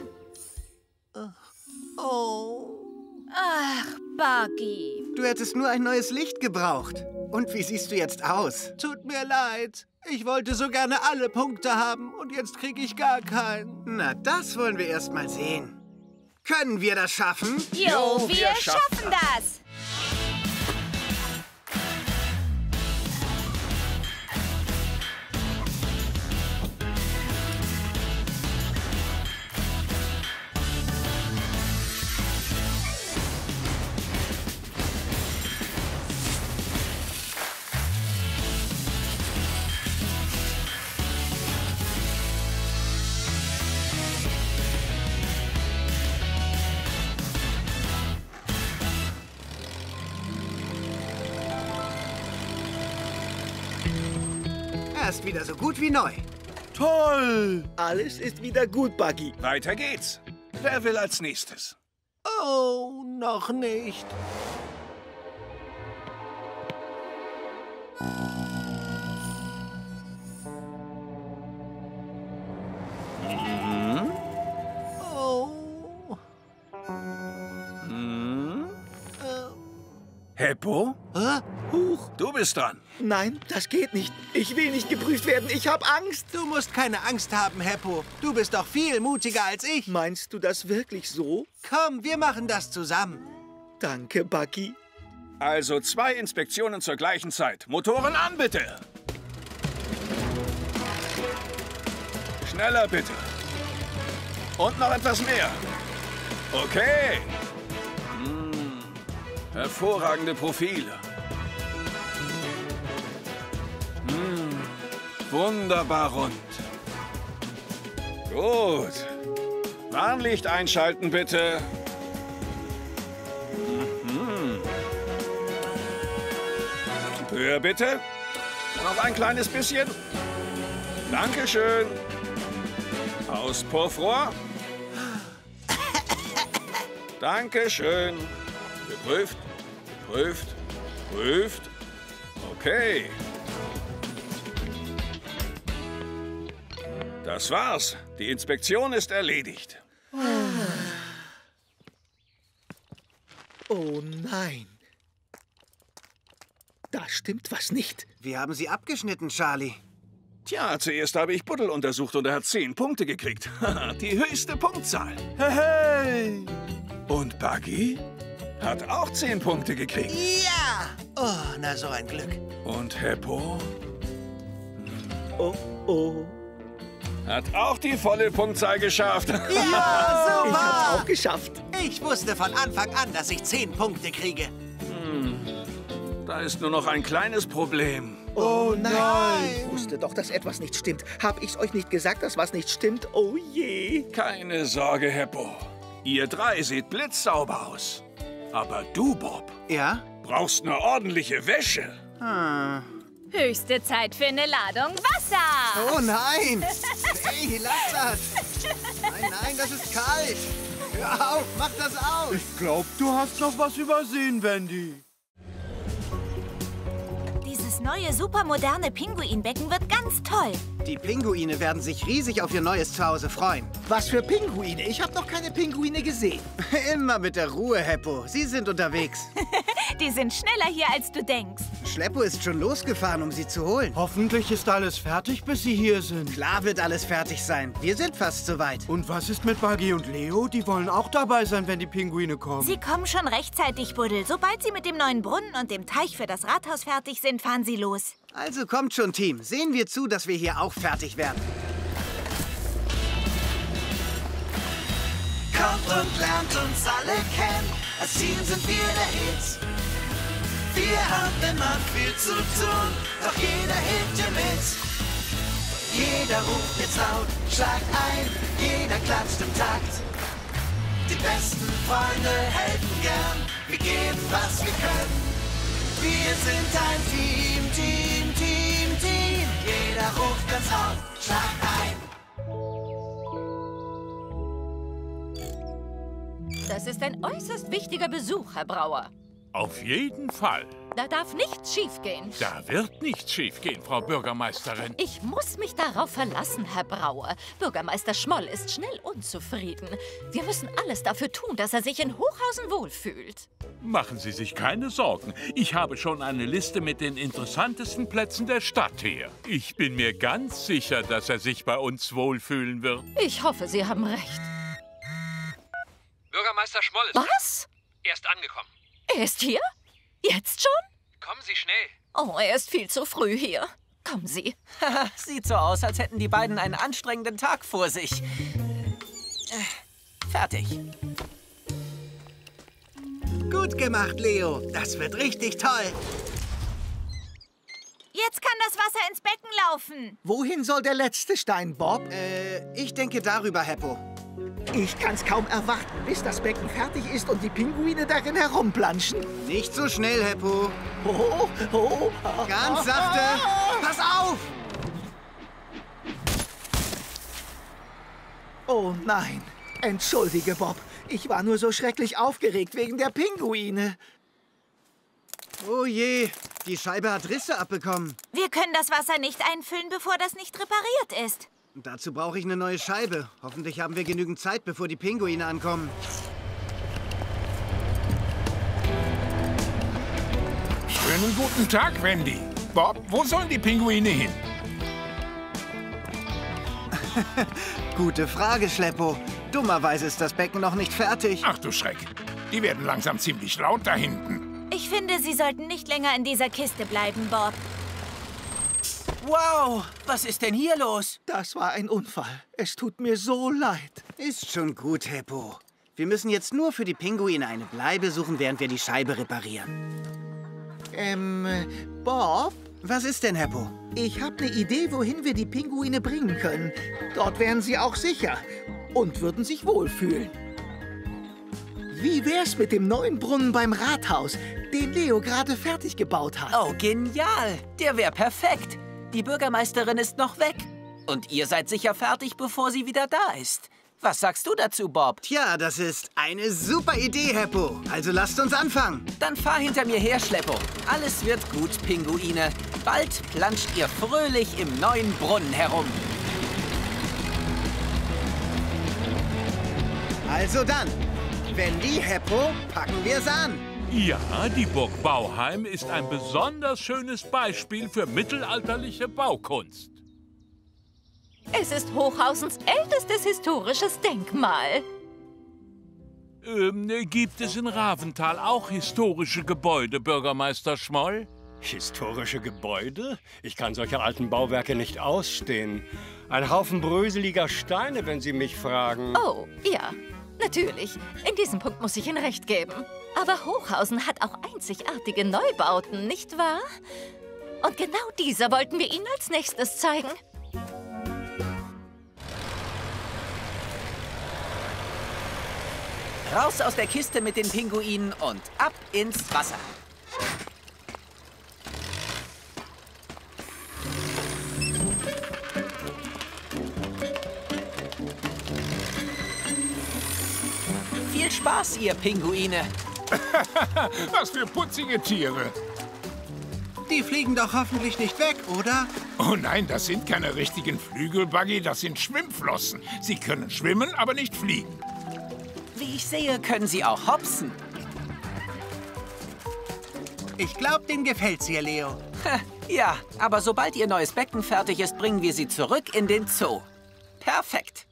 oh. Ach, Buggy. Du hättest nur ein neues Licht gebraucht. Und wie siehst du jetzt aus? Tut mir leid. Ich wollte so gerne alle Punkte haben und jetzt kriege ich gar keinen. Na, das wollen wir erst mal sehen. Können wir das schaffen? Jo, wir, wir schaffen das. Er ist wieder so gut wie neu. Toll! Alles ist wieder gut, Buggy. Weiter geht's. Wer will als nächstes? Oh, noch nicht. Mhm. Oh. Mhm. Äh. Heppo? Hä? Huch. Du bist dran. Nein, das geht nicht. Ich will nicht geprüft werden. Ich habe Angst. Du musst keine Angst haben, Heppo. Du bist doch viel mutiger als ich. Meinst du das wirklich so? Komm, wir machen das zusammen. Danke, Buggy. Also zwei Inspektionen zur gleichen Zeit. Motoren an, bitte. Schneller, bitte. Und noch etwas mehr. Okay. Hm. Hervorragende Profile. Hm. Wunderbar rund. Gut. Warnlicht einschalten, bitte. Mhm. Höher, bitte. Noch ein kleines bisschen. Dankeschön. Auspuffrohr. Dankeschön. Geprüft, geprüft, geprüft. Okay. Das war's. Die Inspektion ist erledigt. Oh nein. Da stimmt was nicht. Wir haben sie abgeschnitten, Charlie. Tja, zuerst habe ich Buddel untersucht und er hat zehn Punkte gekriegt. Die höchste Punktzahl. Hey! Und Buggy hat auch zehn Punkte gekriegt. Ja! Oh, na so ein Glück. Und Heppo Oh, oh. hat auch die volle Punktzahl geschafft. Ja, Ich hab's super! auch geschafft. Ich wusste von Anfang an, dass ich zehn Punkte kriege. Hm. Da ist nur noch ein kleines Problem. Oh nein! Ich wusste doch, dass etwas nicht stimmt. Hab ich's euch nicht gesagt, dass was nicht stimmt? Oh je. Keine Sorge, Heppo. Ihr drei seht blitzsauber aus. Aber du, Bob, Ja? brauchst eine ordentliche Wäsche. Hm. Höchste Zeit für eine Ladung Wasser. Oh nein! Hey, lass das! Nein, nein, das ist kalt! Hör auf, mach das aus! Ich glaub, du hast noch was übersehen, Wendy. Dieses neue, supermoderne Pinguinbecken wird ganz toll. Die Pinguine werden sich riesig auf ihr neues Zuhause freuen. Was für Pinguine? Ich habe noch keine Pinguine gesehen. Immer mit der Ruhe, Heppo. Sie sind unterwegs. Die sind schneller hier, als du denkst. Schleppo ist schon losgefahren, um sie zu holen. Hoffentlich ist alles fertig, bis sie hier sind. Klar wird alles fertig sein. Wir sind fast soweit. Und was ist mit Buggy und Leo? Die wollen auch dabei sein, wenn die Pinguine kommen. Sie kommen schon rechtzeitig, Buddel. Sobald sie mit dem neuen Brunnen und dem Teich für das Rathaus fertig sind, fahren sie los. Also kommt schon, Team. Sehen wir zu, dass wir hier auch fertig werden. Kommt und lernt uns alle kennen. Als Team sind wir der Hit. Wir haben immer viel zu tun, doch jeder hilft dir mit. Jeder ruft jetzt laut, schlagt ein, jeder klatscht im Takt. Die besten Freunde helfen gern, wir geben, was wir können. Wir sind ein Team, Team, Team, Team. Jeder ruft ganz laut, schlagt ein. Das ist ein äußerst wichtiger Besuch, Herr Brauer. Auf jeden Fall. Da darf nichts schiefgehen. Da wird nichts schiefgehen, Frau Bürgermeisterin. Ich muss mich darauf verlassen, Herr Brauer. Bürgermeister Schmoll ist schnell unzufrieden. Wir müssen alles dafür tun, dass er sich in Hochhausen wohlfühlt. Machen Sie sich keine Sorgen. Ich habe schon eine Liste mit den interessantesten Plätzen der Stadt hier. Ich bin mir ganz sicher, dass er sich bei uns wohlfühlen wird. Ich hoffe, Sie haben recht. Bürgermeister Schmoll ist Was? erst angekommen. Er ist hier? Jetzt schon? Kommen Sie schnell. Oh, er ist viel zu früh hier. Kommen Sie. Sieht so aus, als hätten die beiden einen anstrengenden Tag vor sich. Äh, fertig. Gut gemacht, Leo. Das wird richtig toll. Jetzt kann das Wasser ins Becken laufen. Wohin soll der letzte Stein, Bob? Äh, ich denke darüber, Heppo. Ich kann's kaum erwarten, bis das Becken fertig ist und die Pinguine darin herumplanschen. Nicht so schnell, Heppo. Oh, oh, Ganz sachte. Pass auf! Oh nein. Entschuldige, Bob. Ich war nur so schrecklich aufgeregt wegen der Pinguine. Oh je, die Scheibe hat Risse abbekommen. Wir können das Wasser nicht einfüllen, bevor das nicht repariert ist. Dazu brauche ich eine neue Scheibe. Hoffentlich haben wir genügend Zeit, bevor die Pinguine ankommen. Schönen guten Tag, Wendy. Bob, wo sollen die Pinguine hin? Gute Frage, Schleppo. Dummerweise ist das Becken noch nicht fertig. Ach du Schreck. Die werden langsam ziemlich laut da hinten. Ich finde, Sie sollten nicht länger in dieser Kiste bleiben, Bob. Wow, was ist denn hier los? Das war ein Unfall. Es tut mir so leid. Ist schon gut, Heppo. Wir müssen jetzt nur für die Pinguine eine Bleibe suchen, während wir die Scheibe reparieren. Ähm, Bob? Was ist denn, Heppo? Ich habe eine Idee, wohin wir die Pinguine bringen können. Dort wären sie auch sicher und würden sich wohlfühlen. Wie wär's mit dem neuen Brunnen beim Rathaus, den Leo gerade fertig gebaut hat? Oh, genial. Der wäre perfekt. Die Bürgermeisterin ist noch weg. Und ihr seid sicher fertig, bevor sie wieder da ist. Was sagst du dazu, Bob? Tja, das ist eine super Idee, Heppo. Also lasst uns anfangen. Dann fahr hinter mir her, Schleppo. Alles wird gut, Pinguine. Bald planscht ihr fröhlich im neuen Brunnen herum. Also dann, Wendy, Heppo, packen wir's an. Ja, die Burg Bauheim ist ein besonders schönes Beispiel für mittelalterliche Baukunst. Es ist Hochhausens ältestes historisches Denkmal. Ähm, gibt es in Raventhal auch historische Gebäude, Bürgermeister Schmoll? Historische Gebäude? Ich kann solche alten Bauwerke nicht ausstehen. Ein Haufen bröseliger Steine, wenn Sie mich fragen. Oh, ja, natürlich. In diesem Punkt muss ich Ihnen recht geben. Aber Hochhausen hat auch einzigartige Neubauten, nicht wahr? Und genau diese wollten wir Ihnen als nächstes zeigen. Raus aus der Kiste mit den Pinguinen und ab ins Wasser. Viel Spaß, ihr Pinguine. Was für putzige Tiere. Die fliegen doch hoffentlich nicht weg, oder? Oh nein, das sind keine richtigen Flügelbuggy, das sind Schwimmflossen. Sie können schwimmen, aber nicht fliegen. Wie ich sehe, können sie auch hopsen. Ich glaube, denen gefällt's hier, Leo. Ja, aber sobald ihr neues Becken fertig ist, bringen wir sie zurück in den Zoo. Perfekt.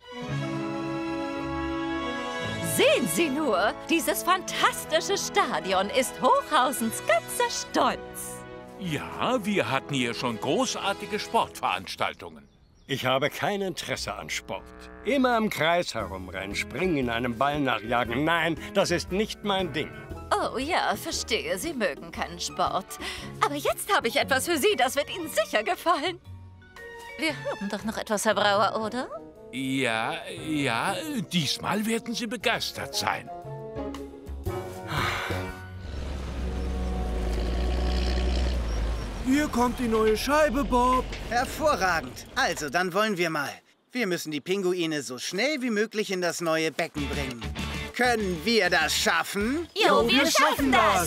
Sehen Sie nur, dieses fantastische Stadion ist Hochhausens ganzer Stolz. Ja, wir hatten hier schon großartige Sportveranstaltungen. Ich habe kein Interesse an Sport. Immer im Kreis herumrennen, springen, einem Ball nachjagen. Nein, das ist nicht mein Ding. Oh ja, verstehe, Sie mögen keinen Sport. Aber jetzt habe ich etwas für Sie, das wird Ihnen sicher gefallen. Wir haben doch noch etwas, Herr Brauer, oder? Ja, ja, diesmal werden Sie begeistert sein. Hier kommt die neue Scheibe, Bob. Hervorragend. Also, dann wollen wir mal. Wir müssen die Pinguine so schnell wie möglich in das neue Becken bringen. Können wir das schaffen? Jo, wir schaffen das.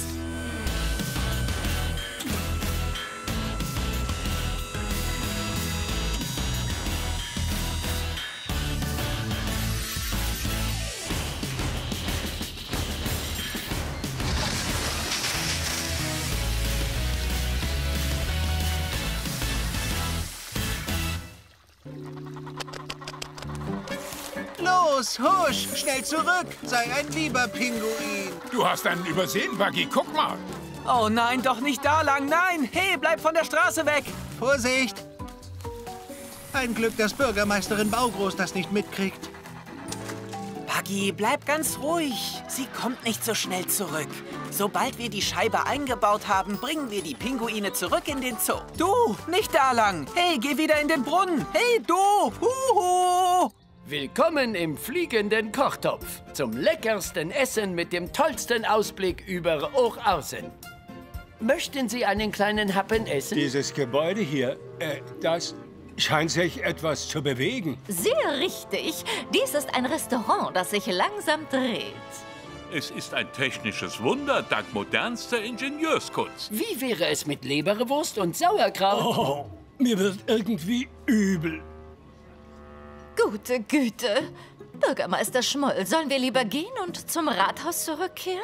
Los, husch, schnell zurück. Sei ein lieber Pinguin. Du hast einen übersehen, Buggy. Guck mal. Oh nein, doch nicht da lang. Nein, hey, bleib von der Straße weg. Vorsicht. Ein Glück, dass Bürgermeisterin Baugroß das nicht mitkriegt. Buggy, bleib ganz ruhig. Sie kommt nicht so schnell zurück. Sobald wir die Scheibe eingebaut haben, bringen wir die Pinguine zurück in den Zoo. Du, nicht da lang. Hey, geh wieder in den Brunnen. Hey, du. Huhu. Willkommen im fliegenden Kochtopf. Zum leckersten Essen mit dem tollsten Ausblick über Hochhausen. Möchten Sie einen kleinen Happen essen? Dieses Gebäude hier, äh, das scheint sich etwas zu bewegen. Sehr richtig. Dies ist ein Restaurant, das sich langsam dreht. Es ist ein technisches Wunder dank modernster Ingenieurskunst. Wie wäre es mit Leberwurst und Sauerkraut? Oh, mir wird irgendwie übel. Gute Güte. Bürgermeister Schmoll, sollen wir lieber gehen und zum Rathaus zurückkehren?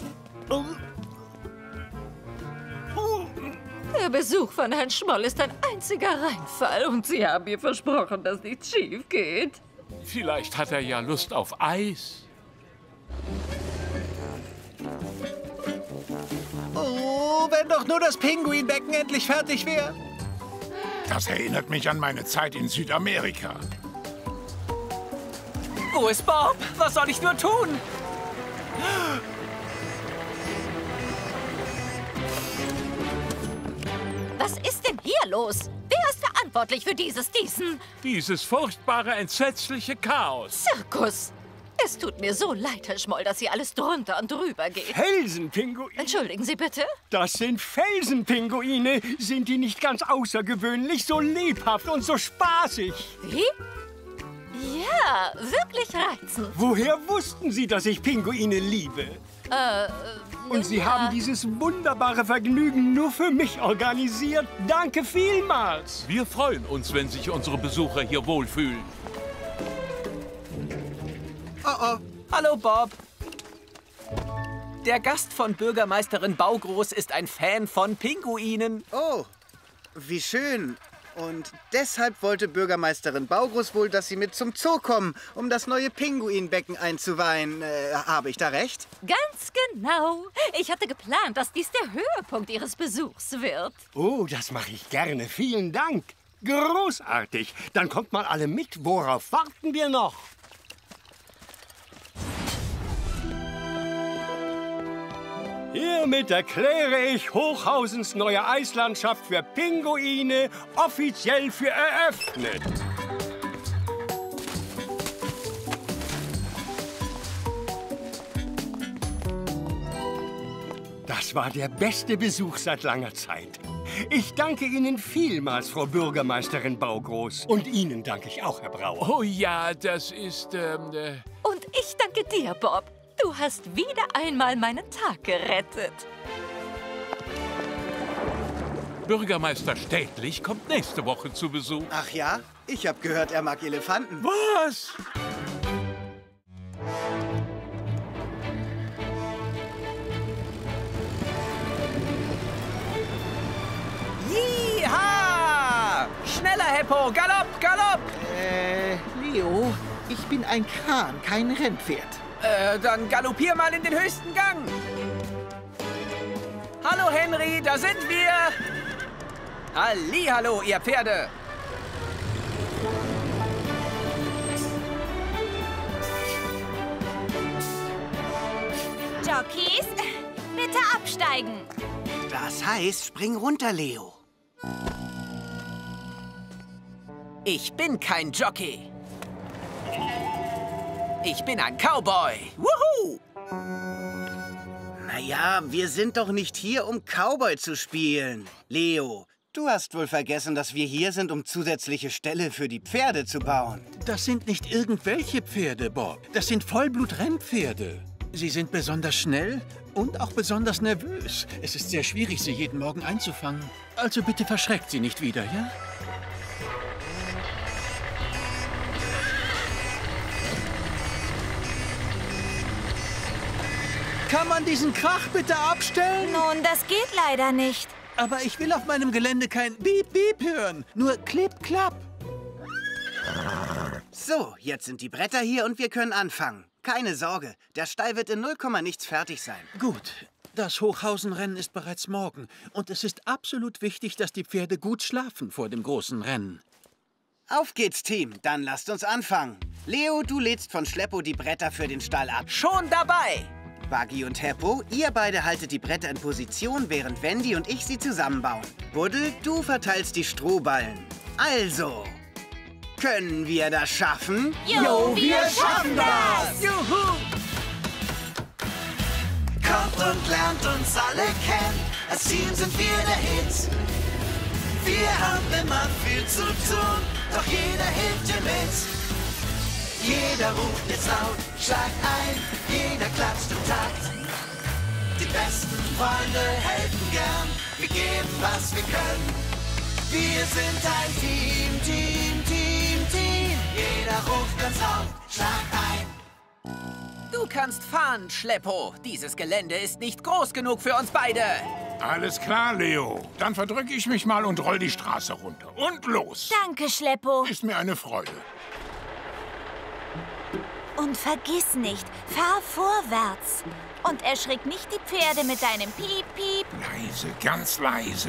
Der Besuch von Herrn Schmoll ist ein einziger Reinfall und Sie haben mir versprochen, dass nichts schief geht. Vielleicht hat er ja Lust auf Eis. Oh, wenn doch nur das Pinguinbecken endlich fertig wäre. Das erinnert mich an meine Zeit in Südamerika. Wo ist Bob? Was soll ich nur tun? Was ist denn hier los? Wer ist verantwortlich für dieses Diesen? Dieses furchtbare, entsetzliche Chaos. Zirkus. Es tut mir so leid, Herr Schmoll, dass hier alles drunter und drüber geht. Felsenpinguine? Entschuldigen Sie bitte? Das sind Felsenpinguine. Sind die nicht ganz außergewöhnlich, so lebhaft und so spaßig? Wie? Ja, wirklich reizend. Woher wussten Sie, dass ich Pinguine liebe? Äh, Und Sie ja. haben dieses wunderbare Vergnügen nur für mich organisiert. Danke vielmals. Wir freuen uns, wenn sich unsere Besucher hier wohlfühlen. Oh oh, Hallo, Bob. Der Gast von Bürgermeisterin Baugroß ist ein Fan von Pinguinen. Oh, wie schön. Und deshalb wollte Bürgermeisterin Baugroß wohl, dass Sie mit zum Zoo kommen, um das neue Pinguinbecken einzuweihen. Äh, habe ich da recht? Ganz genau. Ich hatte geplant, dass dies der Höhepunkt Ihres Besuchs wird. Oh, das mache ich gerne. Vielen Dank. Großartig. Dann kommt mal alle mit. Worauf warten wir noch? Hiermit erkläre ich Hochhausens neue Eislandschaft für Pinguine offiziell für eröffnet. Das war der beste Besuch seit langer Zeit. Ich danke Ihnen vielmals, Frau Bürgermeisterin Baugroß. Und Ihnen danke ich auch, Herr Brauer. Oh ja, das ist... Ähm, äh Und ich danke dir, Bob. Du hast wieder einmal meinen Tag gerettet. Bürgermeister Städtlich kommt nächste Woche zu Besuch. Ach ja? Ich habe gehört, er mag Elefanten. Was? Jiha! Schneller, Heppo! Galopp, Galopp! Äh, Leo, ich bin ein Kran, kein Rennpferd. Äh, dann galoppier mal in den höchsten Gang. Hallo, Henry, da sind wir. Hallihallo, ihr Pferde. Jockeys, bitte absteigen. Das heißt, spring runter, Leo. Ich bin kein Jockey. Ich bin ein Cowboy. Wuhu! Naja, wir sind doch nicht hier, um Cowboy zu spielen. Leo, du hast wohl vergessen, dass wir hier sind, um zusätzliche Ställe für die Pferde zu bauen. Das sind nicht irgendwelche Pferde, Bob. Das sind Vollblut-Rennpferde. Sie sind besonders schnell und auch besonders nervös. Es ist sehr schwierig, sie jeden Morgen einzufangen. Also bitte verschreckt sie nicht wieder, ja? Kann man diesen Krach bitte abstellen? Nun, das geht leider nicht. Aber ich will auf meinem Gelände kein Beep-Beep hören. Nur Klipp-Klapp. So, jetzt sind die Bretter hier und wir können anfangen. Keine Sorge, der Stall wird in null Komma nichts fertig sein. Gut, das Hochhausenrennen ist bereits morgen. Und es ist absolut wichtig, dass die Pferde gut schlafen vor dem großen Rennen. Auf geht's, Team. Dann lasst uns anfangen. Leo, du lädst von Schleppo die Bretter für den Stall ab. Schon dabei! Buggy und Heppo, ihr beide haltet die Bretter in Position, während Wendy und ich sie zusammenbauen. Buddel, du verteilst die Strohballen. Also, können wir das schaffen? Jo, wir schaffen das! Juhu! Kommt und lernt uns alle kennen. Als Team sind wir der Hit. Wir haben immer viel zu tun, doch jeder hilft dir mit. Jeder ruft jetzt laut, schlag ein, jeder klatscht im Takt. Die besten Freunde helfen gern, wir geben, was wir können. Wir sind ein Team, Team, Team, Team. Jeder ruft ganz laut, schlag ein. Du kannst fahren, Schleppo. Dieses Gelände ist nicht groß genug für uns beide. Alles klar, Leo. Dann verdrücke ich mich mal und roll die Straße runter. Und los. Danke, Schleppo. Ist mir eine Freude. Und vergiss nicht, fahr vorwärts. Und erschrick nicht die Pferde mit deinem Piep-Piep. Leise, ganz leise.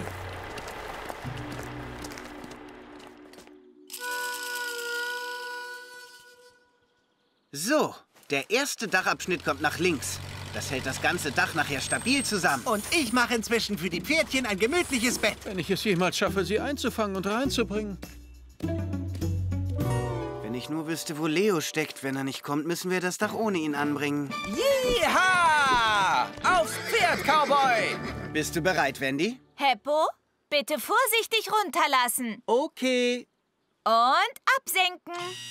So, der erste Dachabschnitt kommt nach links. Das hält das ganze Dach nachher stabil zusammen. Und ich mache inzwischen für die Pferdchen ein gemütliches Bett. Wenn ich es jemals schaffe, sie einzufangen und reinzubringen. Wenn ich nur wüsste, wo Leo steckt. Wenn er nicht kommt, müssen wir das Dach ohne ihn anbringen. Jiha! Aufs Pferd, Cowboy! Bist du bereit, Wendy? Heppo, bitte vorsichtig runterlassen. Okay. Und absenken.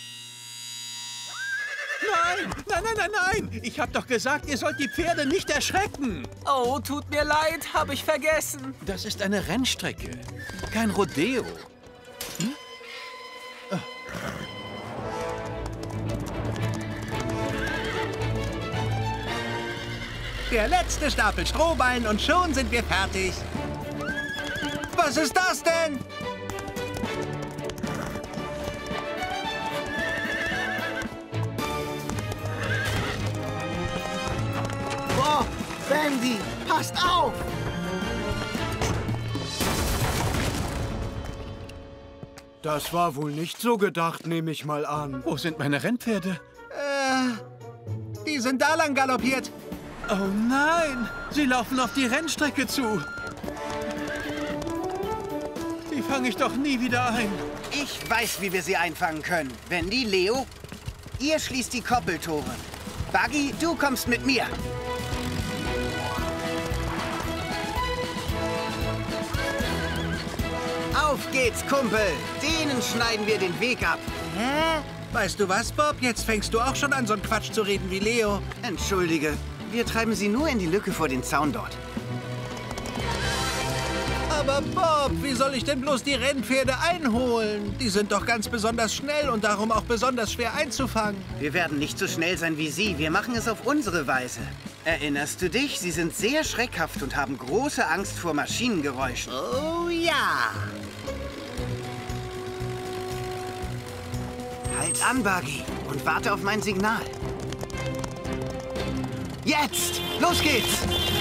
Nein, nein, nein, nein, nein! Ich hab doch gesagt, ihr sollt die Pferde nicht erschrecken. Oh, tut mir leid, habe ich vergessen. Das ist eine Rennstrecke, kein Rodeo. Hm? Oh. Der letzte Stapel Strohballen und schon sind wir fertig. Was ist das denn? Bob, Wendy, passt auf! Das war wohl nicht so gedacht, nehme ich mal an. Wo sind meine Rennpferde? Äh, die sind da lang galoppiert. Oh nein, sie laufen auf die Rennstrecke zu. Die fange ich doch nie wieder ein. Ich weiß, wie wir sie einfangen können. Wendy, Leo, ihr schließt die Koppeltore. Buggy, du kommst mit mir. Auf geht's, Kumpel. Denen schneiden wir den Weg ab. Hä? Weißt du was, Bob? Jetzt fängst du auch schon an, so einen Quatsch zu reden wie Leo. Entschuldige, wir treiben sie nur in die Lücke vor den Zaun dort. Aber Bob, wie soll ich denn bloß die Rennpferde einholen? Die sind doch ganz besonders schnell und darum auch besonders schwer einzufangen. Wir werden nicht so schnell sein wie Sie. Wir machen es auf unsere Weise. Erinnerst du dich? Sie sind sehr schreckhaft und haben große Angst vor Maschinengeräuschen. Oh ja! Halt an, Buggy, und warte auf mein Signal. Jetzt! Los geht's!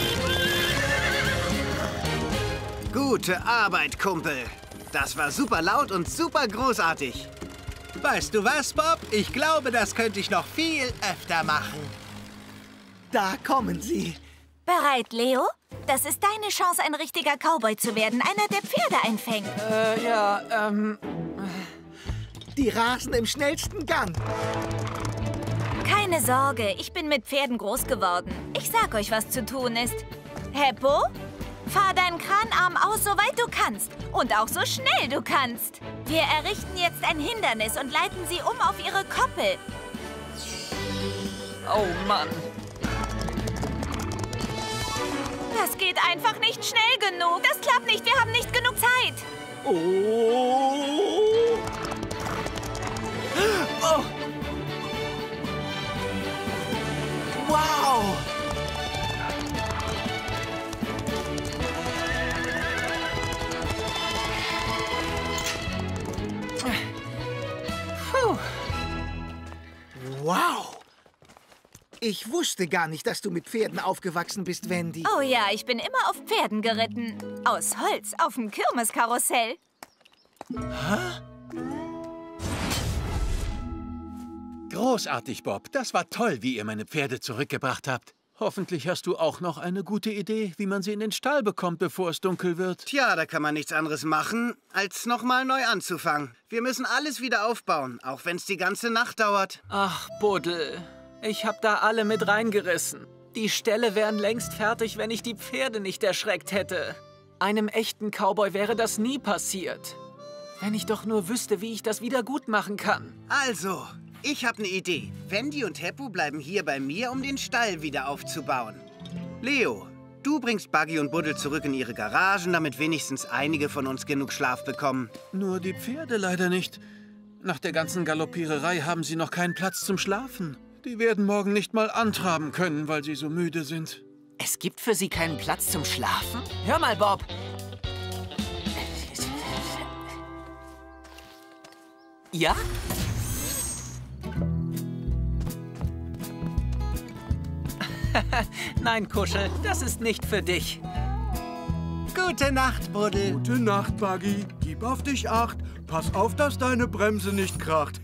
Gute Arbeit, Kumpel. Das war super laut und super großartig. Weißt du was, Bob? Ich glaube, das könnte ich noch viel öfter machen. Da kommen sie. Bereit, Leo? Das ist deine Chance, ein richtiger Cowboy zu werden. Einer, der Pferde einfängt. Äh, ja, ähm... Die rasen im schnellsten Gang. Keine Sorge, ich bin mit Pferden groß geworden. Ich sag euch, was zu tun ist. Heppo, fahr deinen Kranarm aus, soweit du kannst. Und auch so schnell du kannst. Wir errichten jetzt ein Hindernis und leiten sie um auf ihre Koppel. Oh Mann. Das geht einfach nicht schnell genug. Das klappt nicht, wir haben nicht genug Zeit. Oh. Oh. Wow. Puh. Wow. Ich wusste gar nicht, dass du mit Pferden aufgewachsen bist, Wendy. Oh ja, ich bin immer auf Pferden geritten. Aus Holz, auf dem Kirmeskarussell. Hä? Großartig, Bob. Das war toll, wie ihr meine Pferde zurückgebracht habt. Hoffentlich hast du auch noch eine gute Idee, wie man sie in den Stall bekommt, bevor es dunkel wird. Tja, da kann man nichts anderes machen, als nochmal neu anzufangen. Wir müssen alles wieder aufbauen, auch wenn es die ganze Nacht dauert. Ach, Buddel. Ich hab da alle mit reingerissen. Die Ställe wären längst fertig, wenn ich die Pferde nicht erschreckt hätte. Einem echten Cowboy wäre das nie passiert. Wenn ich doch nur wüsste, wie ich das wieder gut machen kann. Also, ich habe eine Idee. Wendy und Heppo bleiben hier bei mir, um den Stall wieder aufzubauen. Leo, du bringst Buggy und Buddel zurück in ihre Garagen, damit wenigstens einige von uns genug Schlaf bekommen. Nur die Pferde leider nicht. Nach der ganzen Galoppiererei haben sie noch keinen Platz zum Schlafen. Die werden morgen nicht mal antraben können, weil sie so müde sind. Es gibt für sie keinen Platz zum Schlafen? Hör mal, Bob. Ja? Nein, Kuschel, das ist nicht für dich. Gute Nacht, Buddel. Gute Nacht, Buggy. Gib auf dich acht. Pass auf, dass deine Bremse nicht kracht.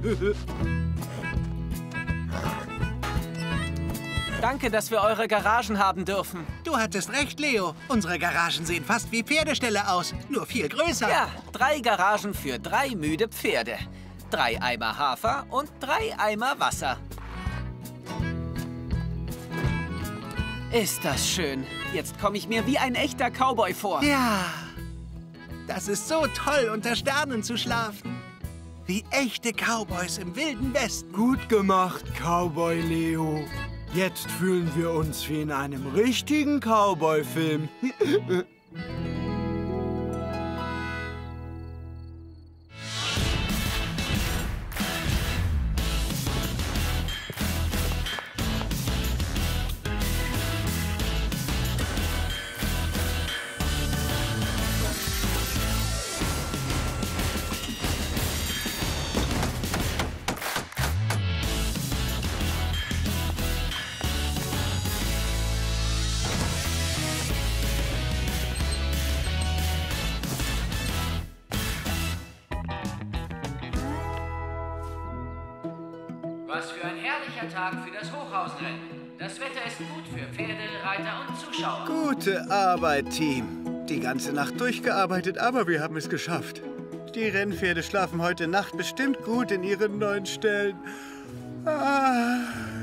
Danke, dass wir eure Garagen haben dürfen. Du hattest recht, Leo. Unsere Garagen sehen fast wie Pferdeställe aus, nur viel größer. Ja, drei Garagen für drei müde Pferde. Drei Eimer Hafer und drei Eimer Wasser. Ist das schön. Jetzt komme ich mir wie ein echter Cowboy vor. Ja, das ist so toll, unter Sternen zu schlafen. Wie echte Cowboys im Wilden Westen. Gut gemacht, Cowboy Leo. Jetzt fühlen wir uns wie in einem richtigen Cowboy-Film. Was für ein herrlicher Tag für das Hochhausenrennen. Das Wetter ist gut für Pferde, Reiter und Zuschauer. Gute Arbeit, Team. Die ganze Nacht durchgearbeitet, aber wir haben es geschafft. Die Rennpferde schlafen heute Nacht bestimmt gut in ihren neuen Ställen. Ah.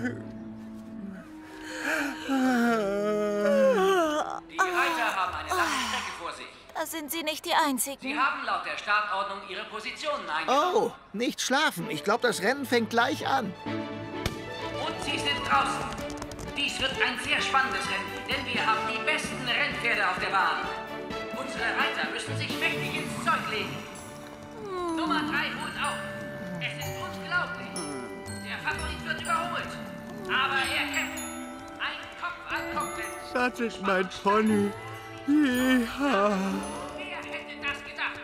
Die Reiter haben eine lange Strecke vor sich. Da sind Sie nicht die Einzigen. Sie haben laut der Startordnung Ihre Positionen eingenommen. Oh, nicht schlafen. Ich glaube, das Rennen fängt gleich an. Und Sie sind draußen. Dies wird ein sehr spannendes Rennen, denn wir haben die besten Rennpferde auf der Bahn. Unsere Reiter müssen sich mächtig ins Zeug legen. Hm. Nummer drei holt auf. Es ist unglaublich. Der Favorit wird überholt. Aber er kämpft. Ein Kopf-an-Kopf-Rennen. Das ist mein Pony. Ja. Wer hätte das gedacht?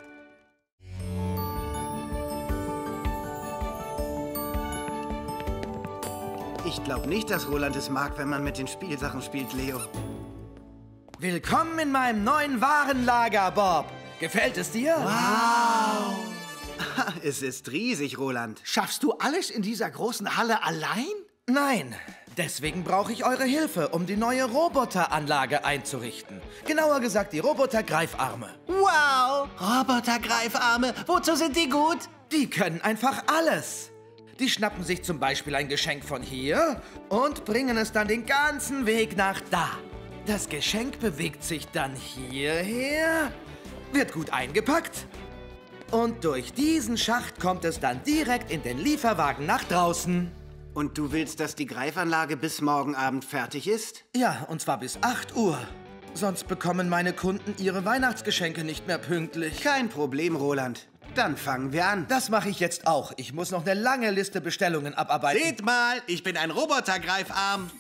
Ich glaube nicht, dass Roland es mag, wenn man mit den Spielsachen spielt, Leo. Willkommen in meinem neuen Warenlager, Bob. Gefällt es dir? Wow! Es ist riesig, Roland. Schaffst du alles in dieser großen Halle allein? Nein. Deswegen brauche ich eure Hilfe, um die neue Roboteranlage einzurichten. Genauer gesagt, die Robotergreifarme. Wow! Robotergreifarme. Wozu sind die gut? Die können einfach alles. Die schnappen sich zum Beispiel ein Geschenk von hier und bringen es dann den ganzen Weg nach da. Das Geschenk bewegt sich dann hierher, wird gut eingepackt und durch diesen Schacht kommt es dann direkt in den Lieferwagen nach draußen. Und du willst, dass die Greifanlage bis morgen Abend fertig ist? Ja, und zwar bis acht Uhr. Sonst bekommen meine Kunden ihre Weihnachtsgeschenke nicht mehr pünktlich. Kein Problem, Roland. Dann fangen wir an. Das mache ich jetzt auch. Ich muss noch eine lange Liste Bestellungen abarbeiten. Seht mal, ich bin ein Robotergreifarm.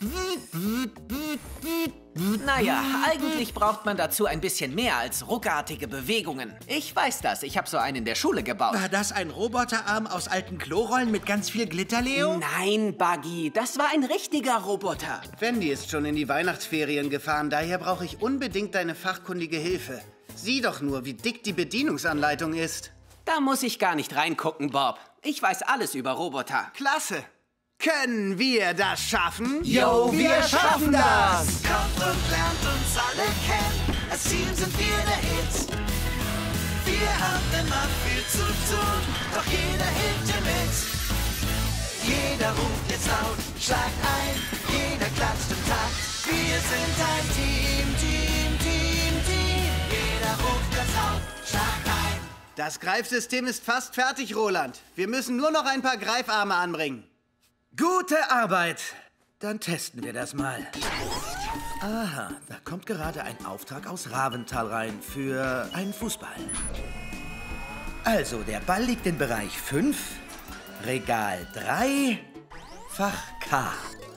Naja, eigentlich braucht man dazu ein bisschen mehr als ruckartige Bewegungen. Ich weiß das, ich habe so einen in der Schule gebaut. War das ein Roboterarm aus alten Klorollen mit ganz viel Glitter, Leo? Nein, Buggy, das war ein richtiger Roboter. Wendy ist schon in die Weihnachtsferien gefahren, daher brauche ich unbedingt deine fachkundige Hilfe. Sieh doch nur, wie dick die Bedienungsanleitung ist. Da muss ich gar nicht reingucken, Bob. Ich weiß alles über Roboter. Klasse. Können wir das schaffen? Jo, wir schaffen das! Kommt und lernt uns alle kennen. Als Team sind wir der Hit. Wir haben immer viel zu tun, doch jeder hilft dir mit. Jeder ruft jetzt laut, schlagt ein, jeder klatscht im Takt. Wir sind ein Team, Team, Team, Team. Jeder ruft ganz laut, schlagt ein. Das Greifsystem ist fast fertig, Roland. Wir müssen nur noch ein paar Greifarme anbringen. Gute Arbeit. Dann testen wir das mal. Aha, da kommt gerade ein Auftrag aus Ravental rein für einen Fußball. Also, der Ball liegt in Bereich fünf, Regal drei, Fach K.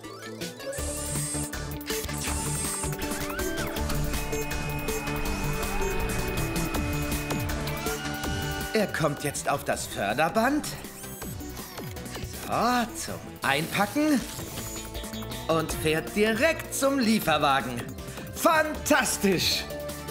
Er kommt jetzt auf das Förderband. So, zum Einpacken. Und fährt direkt zum Lieferwagen. Fantastisch!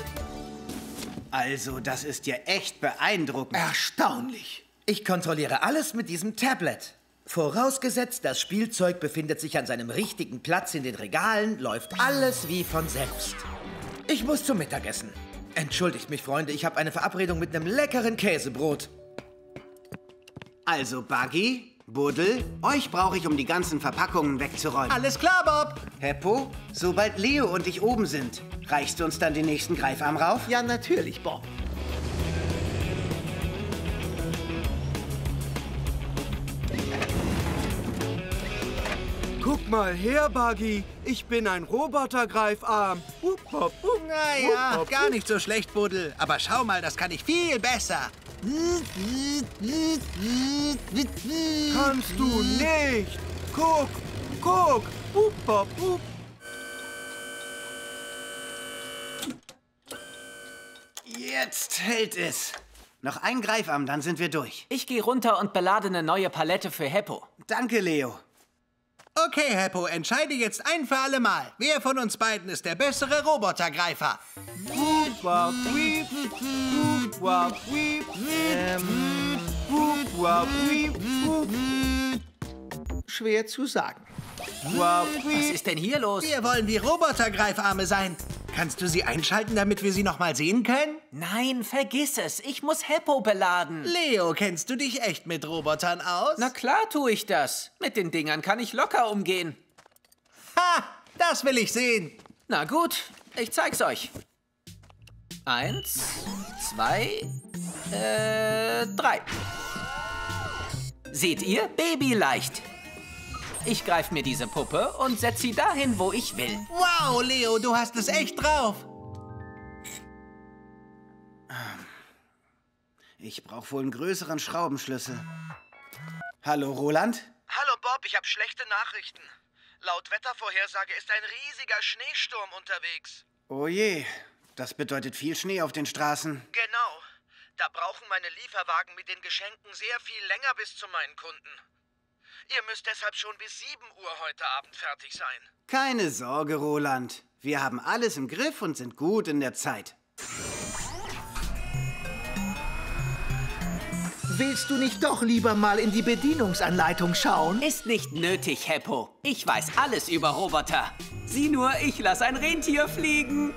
Also, das ist ja echt beeindruckend. Erstaunlich. Ich kontrolliere alles mit diesem Tablet. Vorausgesetzt, das Spielzeug befindet sich an seinem richtigen Platz in den Regalen, läuft alles wie von selbst. Ich muss zum Mittagessen. Entschuldigt mich, Freunde, ich habe eine Verabredung mit einem leckeren Käsebrot. Also, Buggy, Buddel, euch brauche ich, um die ganzen Verpackungen wegzuräumen. Alles klar, Bob. Heppo, sobald Leo und ich oben sind, reichst du uns dann den nächsten Greifarm rauf? Ja, natürlich, Bob. Guck mal her, Buggy. Ich bin ein Robotergreifarm. Hup, hop, hup, Naja, hup, hop, gar hup. nicht so schlecht, Buddel. Aber schau mal, das kann ich viel besser. Kannst du nicht. Guck, guck. Hup, hop, hup. Jetzt hält es. Noch ein Greifarm, dann sind wir durch. Ich gehe runter und belade eine neue Palette für Heppo. Danke, Leo. Okay, Heppo, entscheide jetzt ein für alle Mal. Wer von uns beiden ist der bessere Robotergreifer? Wup, wap, wiep. Wup, wap, wiep. Ähm... Wup, wap, wiep. Wup. schwer zu sagen. Wow, was ist denn hier los? Wir wollen wie Robotergreifarme sein. Kannst du sie einschalten, damit wir sie noch mal sehen können? Nein, vergiss es. Ich muss Heppo beladen. Leo, kennst du dich echt mit Robotern aus? Na klar tue ich das. Mit den Dingern kann ich locker umgehen. Ha, das will ich sehen. Na gut, ich zeig's euch. Eins, zwei, äh, drei. Seht ihr? Babyleicht. Ich greife mir diese Puppe und setze sie dahin, wo ich will. Wow, Leo, du hast es echt drauf. Ich brauche wohl einen größeren Schraubenschlüssel. Hallo, Roland? Hallo, Bob, ich habe schlechte Nachrichten. Laut Wettervorhersage ist ein riesiger Schneesturm unterwegs. Oh je, das bedeutet viel Schnee auf den Straßen. Genau. Da brauchen meine Lieferwagen mit den Geschenken sehr viel länger bis zu meinen Kunden. Ihr müsst deshalb schon bis sieben Uhr heute Abend fertig sein. Keine Sorge, Roland. Wir haben alles im Griff und sind gut in der Zeit. Willst du nicht doch lieber mal in die Bedienungsanleitung schauen? Ist nicht nötig, Heppo. Ich weiß alles über Roboter. Sieh nur, ich lasse ein Rentier fliegen.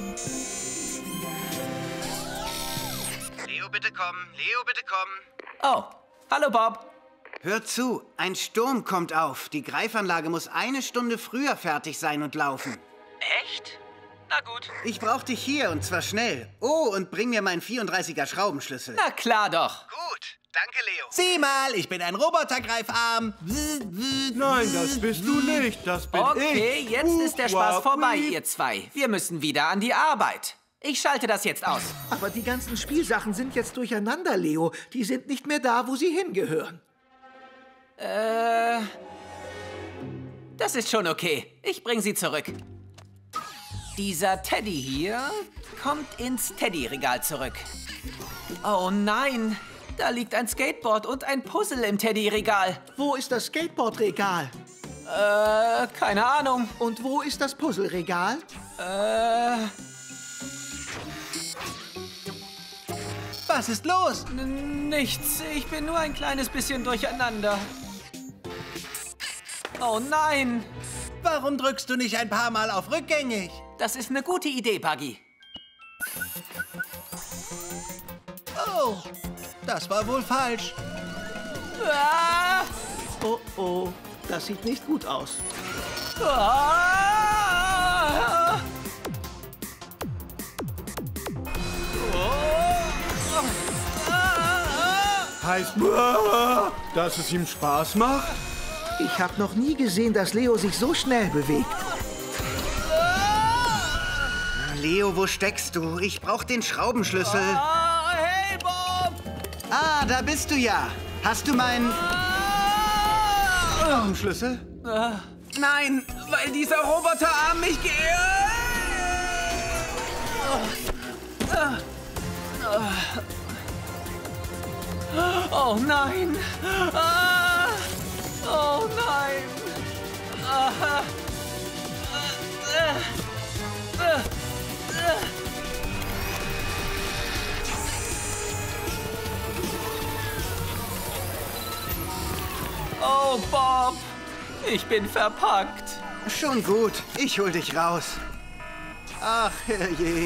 Leo, bitte kommen. Leo, bitte kommen. Oh, hallo, Bob. Hör zu, ein Sturm kommt auf. Die Greifanlage muss eine Stunde früher fertig sein und laufen. Echt? Na gut. Ich brauch dich hier, und zwar schnell. Oh, und bring mir meinen vierunddreißiger Schraubenschlüssel. Na klar doch. Gut, danke, Leo. Sieh mal, ich bin ein Robotergreifarm. Nein, das bist du nicht, das bin okay, ich. Okay, jetzt ist der Spaß vorbei, ihr zwei. Wir müssen wieder an die Arbeit. Ich schalte das jetzt aus. Aber die ganzen Spielsachen sind jetzt durcheinander, Leo. Die sind nicht mehr da, wo sie hingehören. Äh... Das ist schon okay. Ich bring sie zurück. Dieser Teddy hier kommt ins Teddy-Regal zurück. Oh nein, da liegt ein Skateboard und ein Puzzle im Teddy-Regal. Wo ist das Skateboard-Regal? Äh, keine Ahnung. Und wo ist das Puzzle-Regal? Äh... Was ist los? N- nichts. Ich bin nur ein kleines bisschen durcheinander. Oh nein! Warum drückst du nicht ein paar Mal auf rückgängig? Das ist eine gute Idee, Buggy. Oh, das war wohl falsch. Ah! Oh, oh, das sieht nicht gut aus. Ah! Heißt, dass es ihm Spaß macht? Ich habe noch nie gesehen, dass Leo sich so schnell bewegt. Leo, wo steckst du? Ich brauch den Schraubenschlüssel. Ah, hey, Bob! Ah, da bist du ja. Hast du meinen Schraubenschlüssel? Ah, nein, weil dieser Roboterarm mich ge... Ah, ah, ah. Oh nein! Ah, oh nein! Ah, ah, ah, ah. Oh, Bob, ich bin verpackt. Schon gut, ich hol dich raus. Ach, herrje.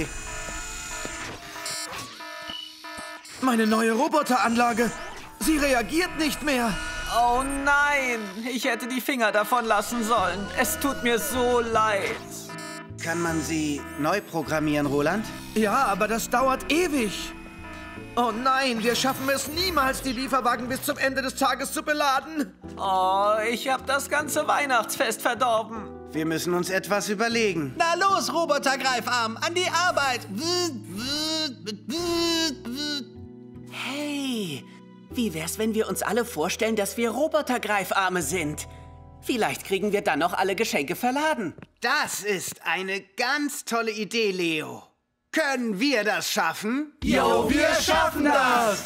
Meine neue Roboteranlage. Sie reagiert nicht mehr. Oh nein, ich hätte die Finger davon lassen sollen. Es tut mir so leid. Kann man sie neu programmieren, Roland? Ja, aber das dauert ewig. Oh nein, wir schaffen es niemals, die Lieferwagen bis zum Ende des Tages zu beladen. Oh, ich habe das ganze Weihnachtsfest verdorben. Wir müssen uns etwas überlegen. Na los, Robotergreifarm, an die Arbeit. Hey, wie wär's, wenn wir uns alle vorstellen, dass wir Robotergreifarme sind? Vielleicht kriegen wir dann noch alle Geschenke verladen. Das ist eine ganz tolle Idee, Leo. Können wir das schaffen? Jo, wir schaffen das!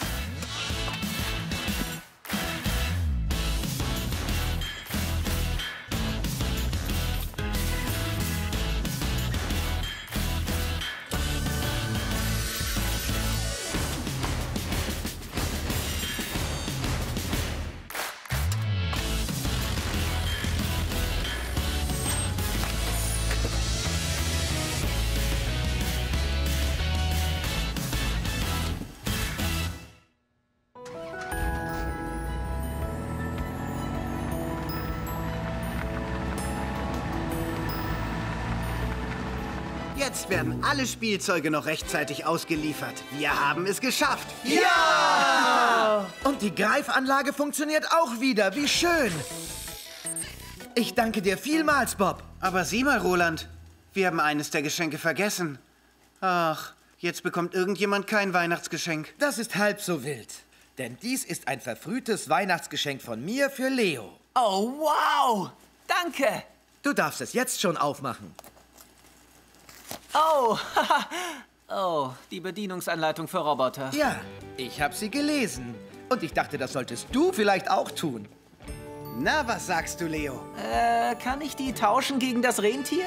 Jetzt werden alle Spielzeuge noch rechtzeitig ausgeliefert. Wir haben es geschafft. Ja! Und die Greifanlage funktioniert auch wieder. Wie schön. Ich danke dir vielmals, Bob. Aber sieh mal, Roland. Wir haben eines der Geschenke vergessen. Ach, jetzt bekommt irgendjemand kein Weihnachtsgeschenk. Das ist halb so wild. Denn dies ist ein verfrühtes Weihnachtsgeschenk von mir für Leo. Oh, wow! Danke! Du darfst es jetzt schon aufmachen. Oh, oh, die Bedienungsanleitung für Roboter. Ja, ich habe sie gelesen. Und ich dachte, das solltest du vielleicht auch tun. Na, was sagst du, Leo? Äh, kann ich die tauschen gegen das Rentier?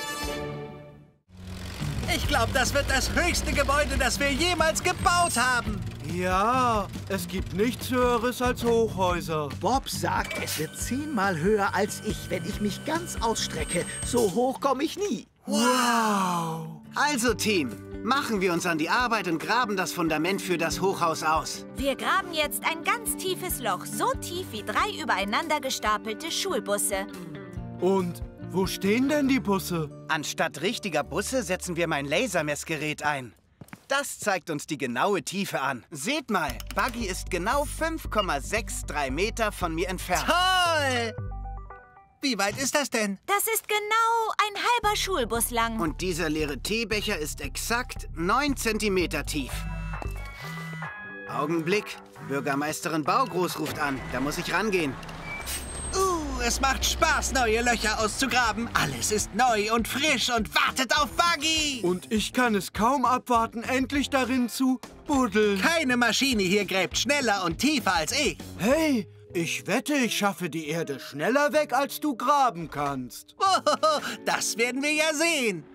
Ich glaube, das wird das höchste Gebäude, das wir jemals gebaut haben. Ja, es gibt nichts Höheres als Hochhäuser. Bob sagt, es wird zehnmal höher als ich, wenn ich mich ganz ausstrecke. So hoch komme ich nie. Wow! Also, Team, machen wir uns an die Arbeit und graben das Fundament für das Hochhaus aus. Wir graben jetzt ein ganz tiefes Loch, so tief wie drei übereinander gestapelte Schulbusse. Und wo stehen denn die Busse? Anstatt richtiger Busse setzen wir mein Lasermessgerät ein. Das zeigt uns die genaue Tiefe an. Seht mal, Buggy ist genau fünf Komma drei Meter von mir entfernt. Toll! Wie weit ist das denn? Das ist genau ein halber Schulbus lang. Und dieser leere Teebecher ist exakt neun Zentimeter tief. Augenblick, Bürgermeisterin Baugroß ruft an. Da muss ich rangehen. Uh, es macht Spaß, neue Löcher auszugraben. Alles ist neu und frisch und wartet auf Buggy. Und ich kann es kaum abwarten, endlich darin zu buddeln. Keine Maschine hier gräbt schneller und tiefer als ich. Hey, ich wette, ich schaffe die Erde schneller weg, als du graben kannst. Oh, das werden wir ja sehen.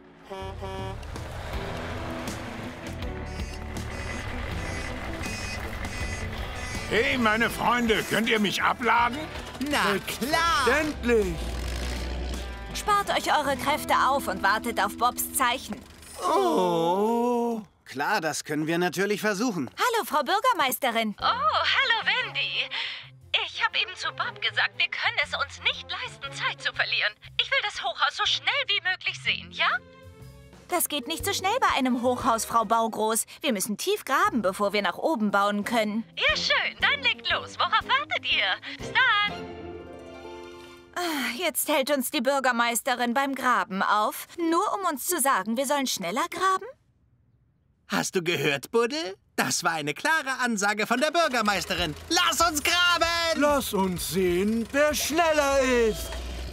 Hey, meine Freunde, könnt ihr mich abladen? Na klar! Endlich! Spart euch eure Kräfte auf und wartet auf Bobs Zeichen. Oh! Klar, das können wir natürlich versuchen. Hallo, Frau Bürgermeisterin. Oh, hallo, Wendy. Ich habe eben zu Bob gesagt, wir können es uns nicht leisten, Zeit zu verlieren. Ich will das Hochhaus so schnell wie möglich sehen, ja? Das geht nicht so schnell bei einem Hochhaus, Frau Baugroß. Wir müssen tief graben, bevor wir nach oben bauen können. Ja, schön. Dann legt los. Worauf wartet ihr? Bis dann. Jetzt hält uns die Bürgermeisterin beim Graben auf. Nur um uns zu sagen, wir sollen schneller graben? Hast du gehört, Buddel? Das war eine klare Ansage von der Bürgermeisterin. Lass uns graben! Lass uns sehen, wer schneller ist.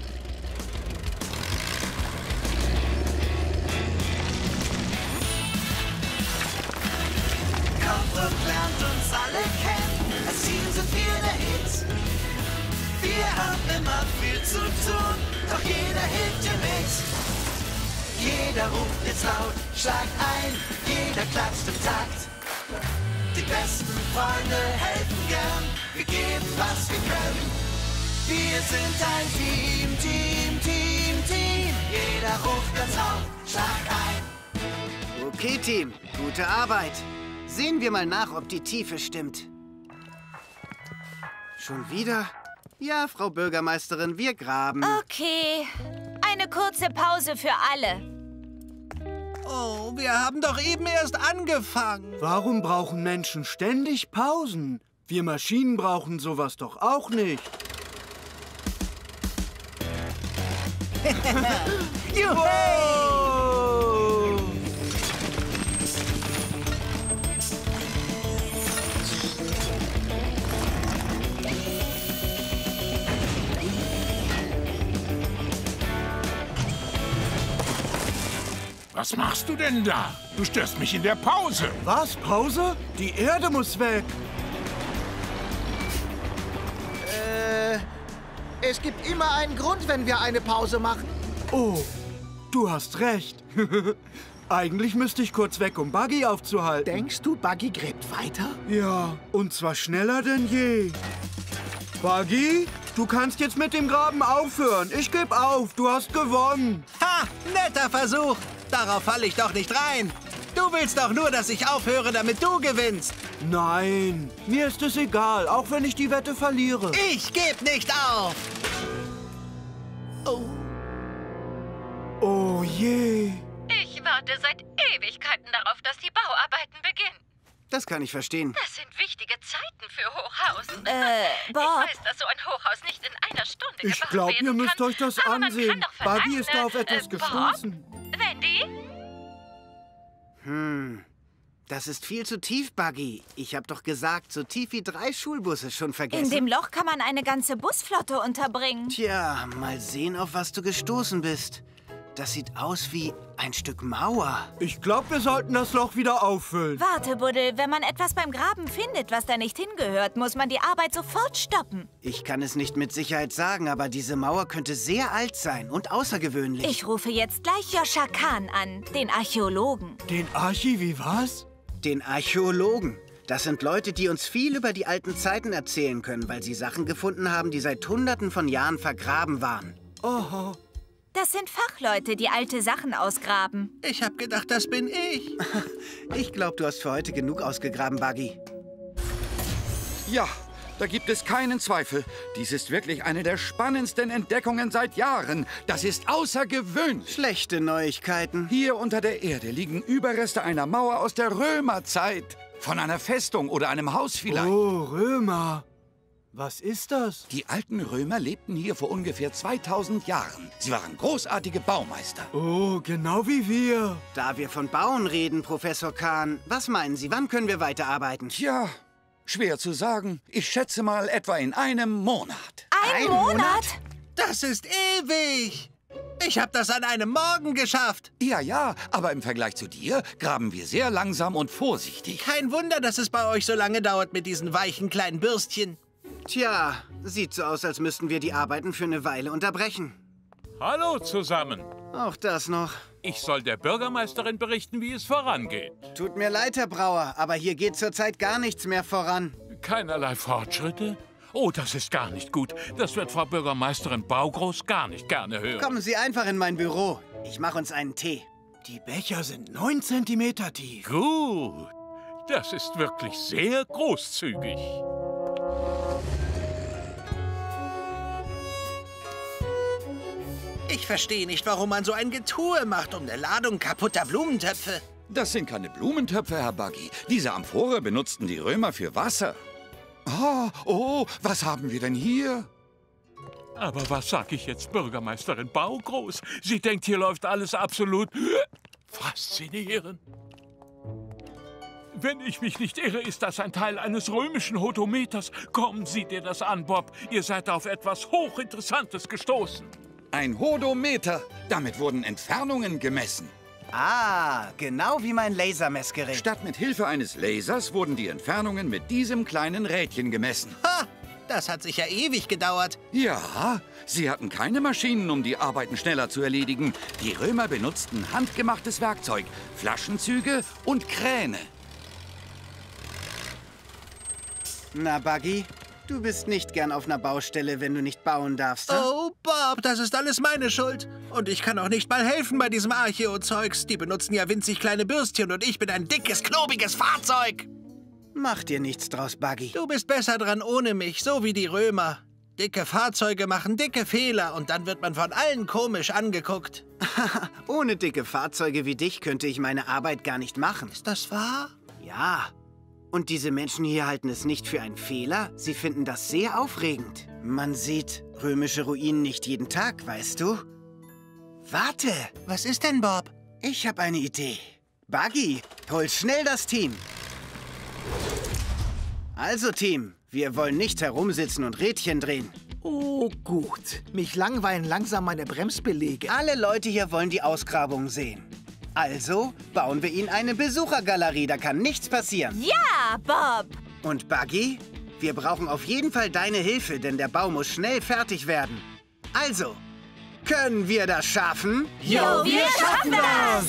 Kommt und lernt uns alle kennen. Als Team sind wir der Hit. Wir haben immer viel zu tun, doch jeder hilft dir mit. Jeder ruft jetzt laut, schlag ein, jeder klatscht im Takt. Die besten Freunde helfen gern, wir geben, was wir können. Wir sind ein Team, Team, Team, Team. Jeder ruft ganz laut, schlag ein. Okay, Team, gute Arbeit. Sehen wir mal nach, ob die Tiefe stimmt. Schon wieder? Ja, Frau Bürgermeisterin, wir graben. Okay, eine kurze Pause für alle. Oh, wir haben doch eben erst angefangen. Warum brauchen Menschen ständig Pausen? Wir Maschinen brauchen sowas doch auch nicht. Juhu! Was machst du denn da? Du störst mich in der Pause. Was, Pause? Die Erde muss weg. Äh, es gibt immer einen Grund, wenn wir eine Pause machen. Oh, du hast recht. Eigentlich müsste ich kurz weg, um Buggy aufzuhalten. Denkst du, Buggy gräbt weiter? Ja, und zwar schneller denn je. Buggy, du kannst jetzt mit dem Graben aufhören. Ich gebe auf, du hast gewonnen. Ha, netter Versuch. Darauf falle ich doch nicht rein. Du willst doch nur, dass ich aufhöre, damit du gewinnst. Nein, mir ist es egal, auch wenn ich die Wette verliere. Ich gebe nicht auf. Oh. Oh je. Ich warte seit Ewigkeiten darauf, dass die Bauarbeiten beginnen. Das kann ich verstehen. Das sind wichtige Zeiten für Hochhausen. Äh, Bob? Ich weiß, dass so ein Hochhaus nicht in einer Stunde Ich gebaut glaube, werden ihr müsst kann, euch das aber man ansehen. kann doch verlangen, Buggy ist da auf etwas äh, gestoßen. Bob? Wendy? Hm, das ist viel zu tief, Buggy. Ich habe doch gesagt, so tief wie drei Schulbusse schon vergessen. In dem Loch kann man eine ganze Busflotte unterbringen. Tja, mal sehen, auf was du gestoßen bist. Das sieht aus wie ein Stück Mauer. Ich glaube, wir sollten das Loch wieder auffüllen. Warte, Buddel, wenn man etwas beim Graben findet, was da nicht hingehört, muss man die Arbeit sofort stoppen. Ich kann es nicht mit Sicherheit sagen, aber diese Mauer könnte sehr alt sein und außergewöhnlich. Ich rufe jetzt gleich Joscha Kahn an, den Archäologen. Den Archi, wie was? Den Archäologen. Das sind Leute, die uns viel über die alten Zeiten erzählen können, weil sie Sachen gefunden haben, die seit Hunderten von Jahren vergraben waren. Oho. Das sind Fachleute, die alte Sachen ausgraben. Ich hab gedacht, das bin ich. Ich glaube, du hast für heute genug ausgegraben, Buggy. Ja, da gibt es keinen Zweifel. Dies ist wirklich eine der spannendsten Entdeckungen seit Jahren. Das ist außergewöhnlich. Schlechte Neuigkeiten. Hier unter der Erde liegen Überreste einer Mauer aus der Römerzeit. Von einer Festung oder einem Haus vielleicht. Oh, Römer. Was ist das? Die alten Römer lebten hier vor ungefähr zweitausend Jahren. Sie waren großartige Baumeister. Oh, genau wie wir. Da wir von Bauen reden, Professor Kahn, was meinen Sie, wann können wir weiterarbeiten? Tja, schwer zu sagen. Ich schätze mal etwa in einem Monat. Ein, Ein Monat? Monat? Das ist ewig. Ich habe das an einem Morgen geschafft. Ja, ja, aber im Vergleich zu dir graben wir sehr langsam und vorsichtig. Kein Wunder, dass es bei euch so lange dauert mit diesen weichen kleinen Bürstchen. Tja, sieht so aus, als müssten wir die Arbeiten für eine Weile unterbrechen. Hallo zusammen. Auch das noch. Ich soll der Bürgermeisterin berichten, wie es vorangeht. Tut mir leid, Herr Brauer, aber hier geht zurzeit gar nichts mehr voran. Keinerlei Fortschritte? Oh, das ist gar nicht gut. Das wird Frau Bürgermeisterin Baugroß gar nicht gerne hören. Kommen Sie einfach in mein Büro. Ich mache uns einen Tee. Die Becher sind neun Zentimeter tief. Gut. Das ist wirklich sehr großzügig. Ich verstehe nicht, warum man so ein Getue macht um eine Ladung kaputter Blumentöpfe. Das sind keine Blumentöpfe, Herr Buggy. Diese Amphore benutzten die Römer für Wasser. Oh, oh, was haben wir denn hier? Aber was sag ich jetzt Bürgermeisterin Baugroß? Sie denkt, hier läuft alles absolut faszinierend. Wenn ich mich nicht irre, ist das ein Teil eines römischen Hodometers. Kommen Sie dir das an, Bob. Ihr seid auf etwas Hochinteressantes gestoßen. Ein Hodometer. Damit wurden Entfernungen gemessen. Ah, genau wie mein Lasermessgerät. Statt mit Hilfe eines Lasers wurden die Entfernungen mit diesem kleinen Rädchen gemessen. Ha! Das hat sicher ewig gedauert. Ja, sie hatten keine Maschinen, um die Arbeiten schneller zu erledigen. Die Römer benutzten handgemachtes Werkzeug, Flaschenzüge und Kräne. Na, Buggy, du bist nicht gern auf einer Baustelle, wenn du nicht bauen darfst. Hm? Oh, Bob, das ist alles meine Schuld. Und ich kann auch nicht mal helfen bei diesem Archäo-Zeugs. Die benutzen ja winzig kleine Bürstchen und ich bin ein dickes, klobiges Fahrzeug. Mach dir nichts draus, Buggy. Du bist besser dran ohne mich, so wie die Römer. Dicke Fahrzeuge machen dicke Fehler und dann wird man von allen komisch angeguckt. Ohne dicke Fahrzeuge wie dich könnte ich meine Arbeit gar nicht machen. Ist das wahr? Ja. Und diese Menschen hier halten es nicht für einen Fehler. Sie finden das sehr aufregend. Man sieht römische Ruinen nicht jeden Tag, weißt du? Warte! Was ist denn, Bob? Ich habe eine Idee. Buggy, hol schnell das Team. Also, Team, wir wollen nicht herumsitzen und Rädchen drehen. Oh, gut. Mich langweilen langsam meine Bremsbeläge. Alle Leute hier wollen die Ausgrabung sehen. Also bauen wir ihnen eine Besuchergalerie, da kann nichts passieren. Ja, Bob! Und Buggy, wir brauchen auf jeden Fall deine Hilfe, denn der Bau muss schnell fertig werden. Also, können wir das schaffen? Jo, wir schaffen das!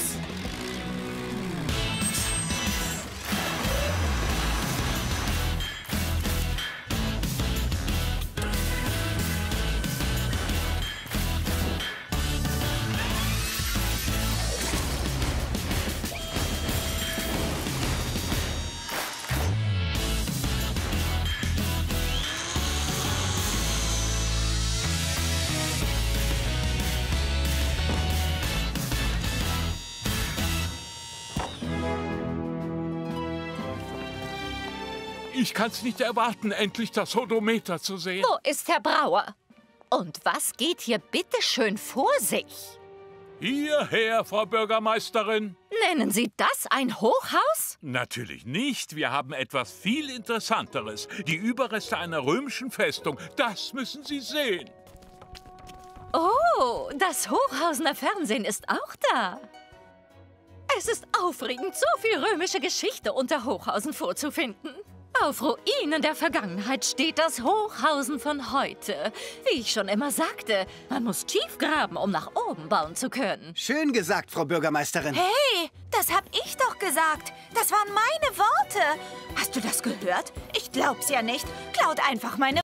Ich kann's nicht erwarten, endlich das Hodometer zu sehen. Wo ist Herr Brauer? Und was geht hier bitte schön vor sich? Hierher, Frau Bürgermeisterin. Nennen Sie das ein Hochhaus? Natürlich nicht. Wir haben etwas viel Interessanteres. Die Überreste einer römischen Festung. Das müssen Sie sehen. Oh, das Hochhausener Fernsehen ist auch da. Es ist aufregend, so viel römische Geschichte unter Hochhausen vorzufinden. Auf Ruinen der Vergangenheit steht das Hochhausen von heute. Wie ich schon immer sagte, man muss tief graben, um nach oben bauen zu können. Schön gesagt, Frau Bürgermeisterin. Hey, das hab ich doch gesagt. Das waren meine Worte. Hast du das gehört? Ich glaub's ja nicht. Klaut einfach meine